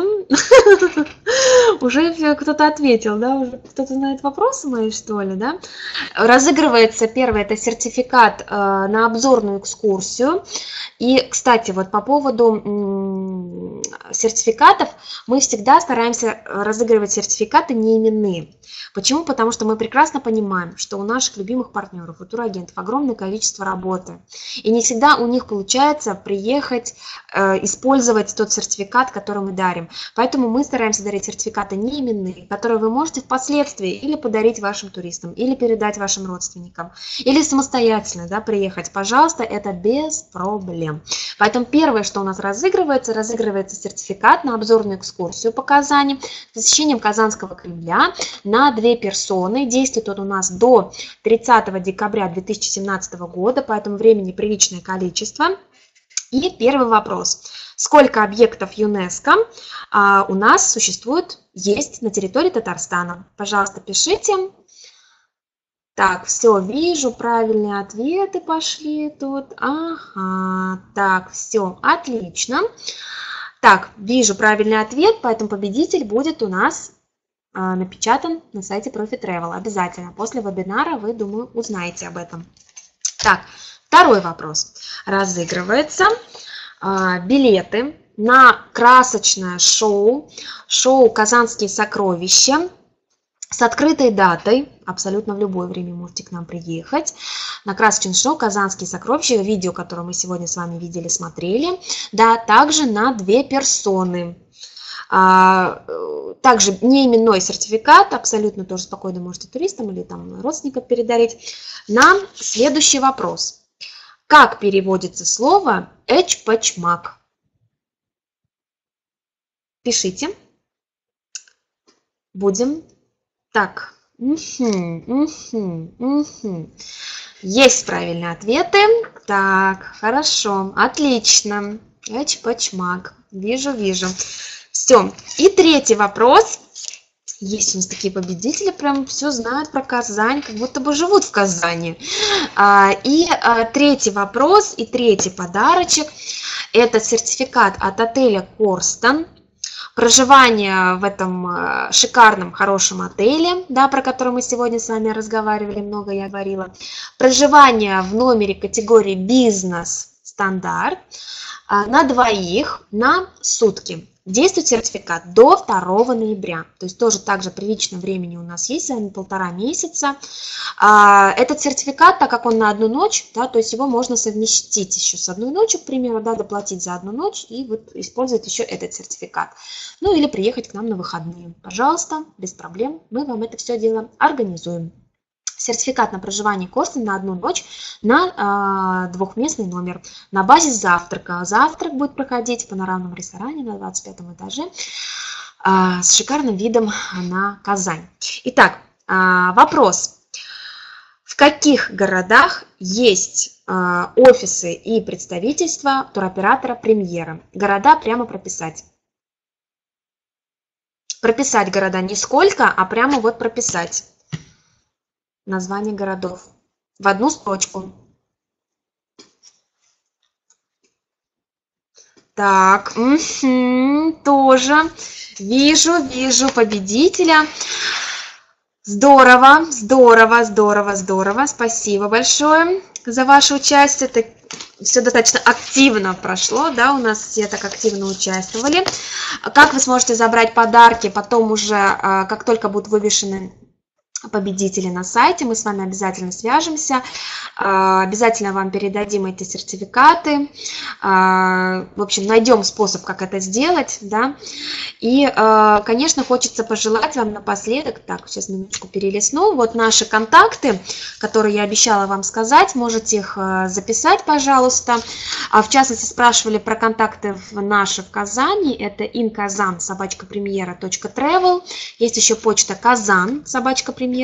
Уже кто-то ответил, да? Уже кто-то знает вопросы мои, что ли, да? Разыгрывается первый, это сертификат на обзорную экскурсию. И, кстати, вот по поводу сертификатов, мы всегда стараемся разыгрывать сертификаты неименные. Почему? Потому что мы прекрасно понимаем, что у наших любимых партнеров, у турагентов огромное количество работы. И не всегда у них получается приехать, использовать тот сертификат, который мы дарим. Поэтому мы стараемся дарить сертификаты неименные, которые вы можете впоследствии или подарить вашим туристам, или передать вашим родственникам, или самостоятельно, да, приехать. Пожалуйста, это без проблем. Поэтому первое, что у нас разыгрывается сертификат на обзорную экскурсию по Казани с посещением Казанского Кремля на 2 персоны. Действует он у нас до 30 декабря 2017 года, поэтому времени приличное количество. И первый вопрос. Сколько объектов ЮНЕСКО у нас есть на территории Татарстана? Пожалуйста, пишите. Так, все, вижу, правильные ответы пошли тут. Ага, так, все, отлично. Так, вижу правильный ответ, поэтому победитель будет у нас напечатан на сайте Profit Travel. Обязательно. После вебинара вы, думаю, узнаете об этом. Так, второй вопрос. Разыгрывается билеты на красочное шоу «Казанские сокровища» с открытой датой. Абсолютно в любое время можете к нам приехать. На красочное шоу «Казанские сокровища», видео, которое мы сегодня с вами видели, смотрели. Да, также на 2 персоны. Также неименной сертификат, абсолютно тоже спокойно можете туристам или там родственникам передарить. На следующий вопрос. Как переводится слово «эчпачмак»? Пишите. Будем. Так. Есть правильные ответы. Так, хорошо, отлично. Эчпачмак. Вижу. Все. И третий вопрос. Есть у нас такие победители, прям все знают про Казань, как будто бы живут в Казани. И третий вопрос, и третий подарочек. Это сертификат от отеля Корстон. Проживание в этом шикарном, хорошем отеле, да, про который мы сегодня с вами разговаривали, много я говорила. Проживание в номере категории бизнес-стандарт на 2 на сутки. Действует сертификат до 2 ноября. То есть тоже также приличное времени у нас есть, с вами 1,5 месяца. Этот сертификат, так как он на 1 ночь, да, то есть его можно совместить еще с 1 ночью, к примеру, да, доплатить за 1 ночь и вот использовать еще этот сертификат. Ну или приехать к нам на выходные. Пожалуйста, без проблем, мы вам это все дело организуем. Сертификат на проживание Корстон на 1 ночь на 2-местный номер на базе завтрака. Завтрак будет проходить в панорамном ресторане на 25 этаже с шикарным видом на Казань. Итак, вопрос. В каких городах есть офисы и представительства туроператора «Премьера»? Города прямо прописать. Прописать города не сколько, а прямо вот прописать. Название городов в 1 строчку. Так, тоже вижу победителя. Здорово, здорово, здорово, здорово. Спасибо большое за ваше участие. Это все достаточно активно прошло, да, у нас все так активно участвовали. Как вы сможете забрать подарки потом уже, как только будут вывешены победители на сайте, мы с вами обязательно свяжемся, обязательно вам передадим эти сертификаты, в общем, найдем способ, как это сделать, да, и, конечно, хочется пожелать вам напоследок, так, сейчас минуточку перелистну, вот наши контакты, которые я обещала вам сказать, можете их записать, пожалуйста, в частности, спрашивали про контакты наши в Казани, это inkazan@premiera.travel, есть еще почта kazan@premiera.travel.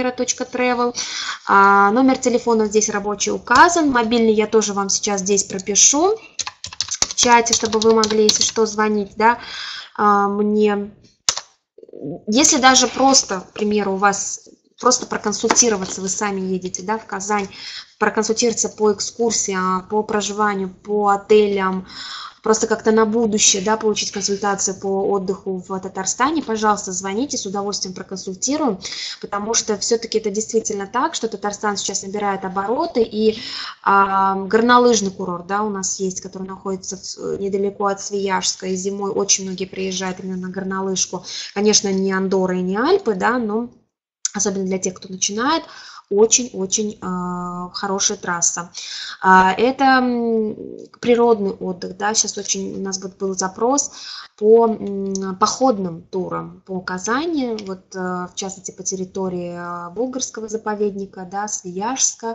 Номер телефона здесь рабочий указан. Мобильный я тоже вам сейчас здесь пропишу в чате, чтобы вы могли, если что, звонить, да, мне. Если даже просто, к примеру, у вас просто проконсультироваться, вы сами едете, да, в Казань, проконсультироваться по экскурсиям, по проживанию, по отелям, просто как-то на будущее, да, получить консультацию по отдыху в Татарстане, пожалуйста, звоните, с удовольствием проконсультируем, потому что все-таки это действительно так, что Татарстан сейчас набирает обороты, и горнолыжный курорт, да, у нас есть, который находится недалеко от Свияжска, и зимой очень многие приезжают именно на горнолыжку, конечно, не Андорра и не Альпы, да, но особенно для тех, кто начинает, очень-очень хорошая трасса. Это природный отдых, да, сейчас очень у нас был запрос по походным турам по Казани, вот в частности по территории Булгарского заповедника, да, Свияжска,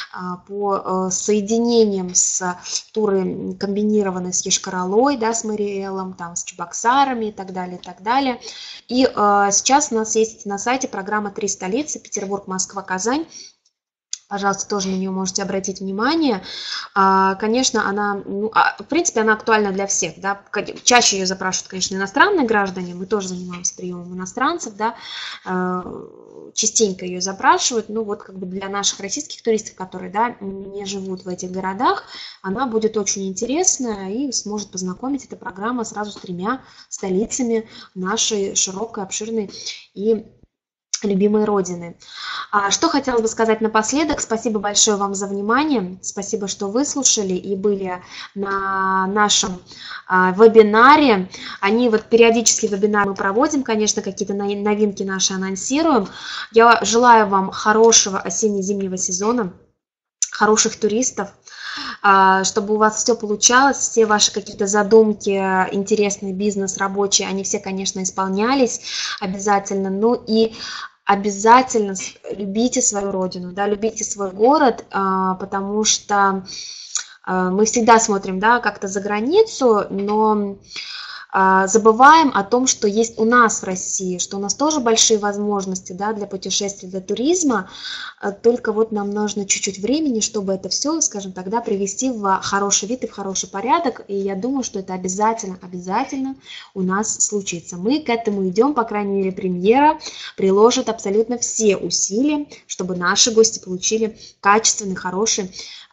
по соединениям с туры комбинированные с Ешкар-Олой, да, с Мариэлом, там, с Чебоксарами и так далее, и так далее. И сейчас у нас есть на сайте программа «Три столицы» – Петербург, Москва, Казань. Пожалуйста, тоже на нее можете обратить внимание. Конечно, она, ну, в принципе, она актуальна для всех. Да? Чаще ее запрашивают, конечно, иностранные граждане. Мы тоже занимаемся приемом иностранцев. Да? Частенько ее запрашивают. Ну, вот как бы для наших российских туристов, которые, да, не живут в этих городах, она будет очень интересная и сможет познакомить эта программа сразу с 3 столицами нашей широкой, обширной и любимой родины. Что хотела бы сказать напоследок. Спасибо большое вам за внимание. Спасибо, что выслушали и были на нашем вебинаре. Они вот периодически вебинары мы проводим, конечно, какие-то новинки наши анонсируем. Я желаю вам хорошего осенне-зимнего сезона, хороших туристов, чтобы у вас все получалось, все ваши какие-то задумки, интересный бизнес, рабочие, они все, конечно, исполнялись обязательно. Ну и обязательно любите свою родину, да, любите свой город, потому что мы всегда смотрим, да, как-то за границу, но забываем о том, что есть у нас в России, что у нас тоже большие возможности, да, для путешествий, для туризма, только вот нам нужно чуть-чуть времени, чтобы это все, скажем, тогда привести в хороший вид и в хороший порядок, и я думаю, что это обязательно, обязательно у нас случится. Мы к этому идем, по крайней мере, премьера приложит абсолютно все усилия, чтобы наши гости получили качественный, хороший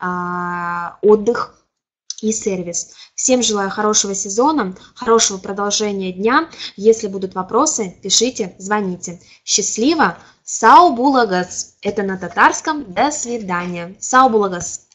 отдых и сервис. Всем желаю хорошего сезона, хорошего продолжения дня. Если будут вопросы, пишите, звоните. Счастливо! Сау булагас! Это на татарском. До свидания. Сау булагас!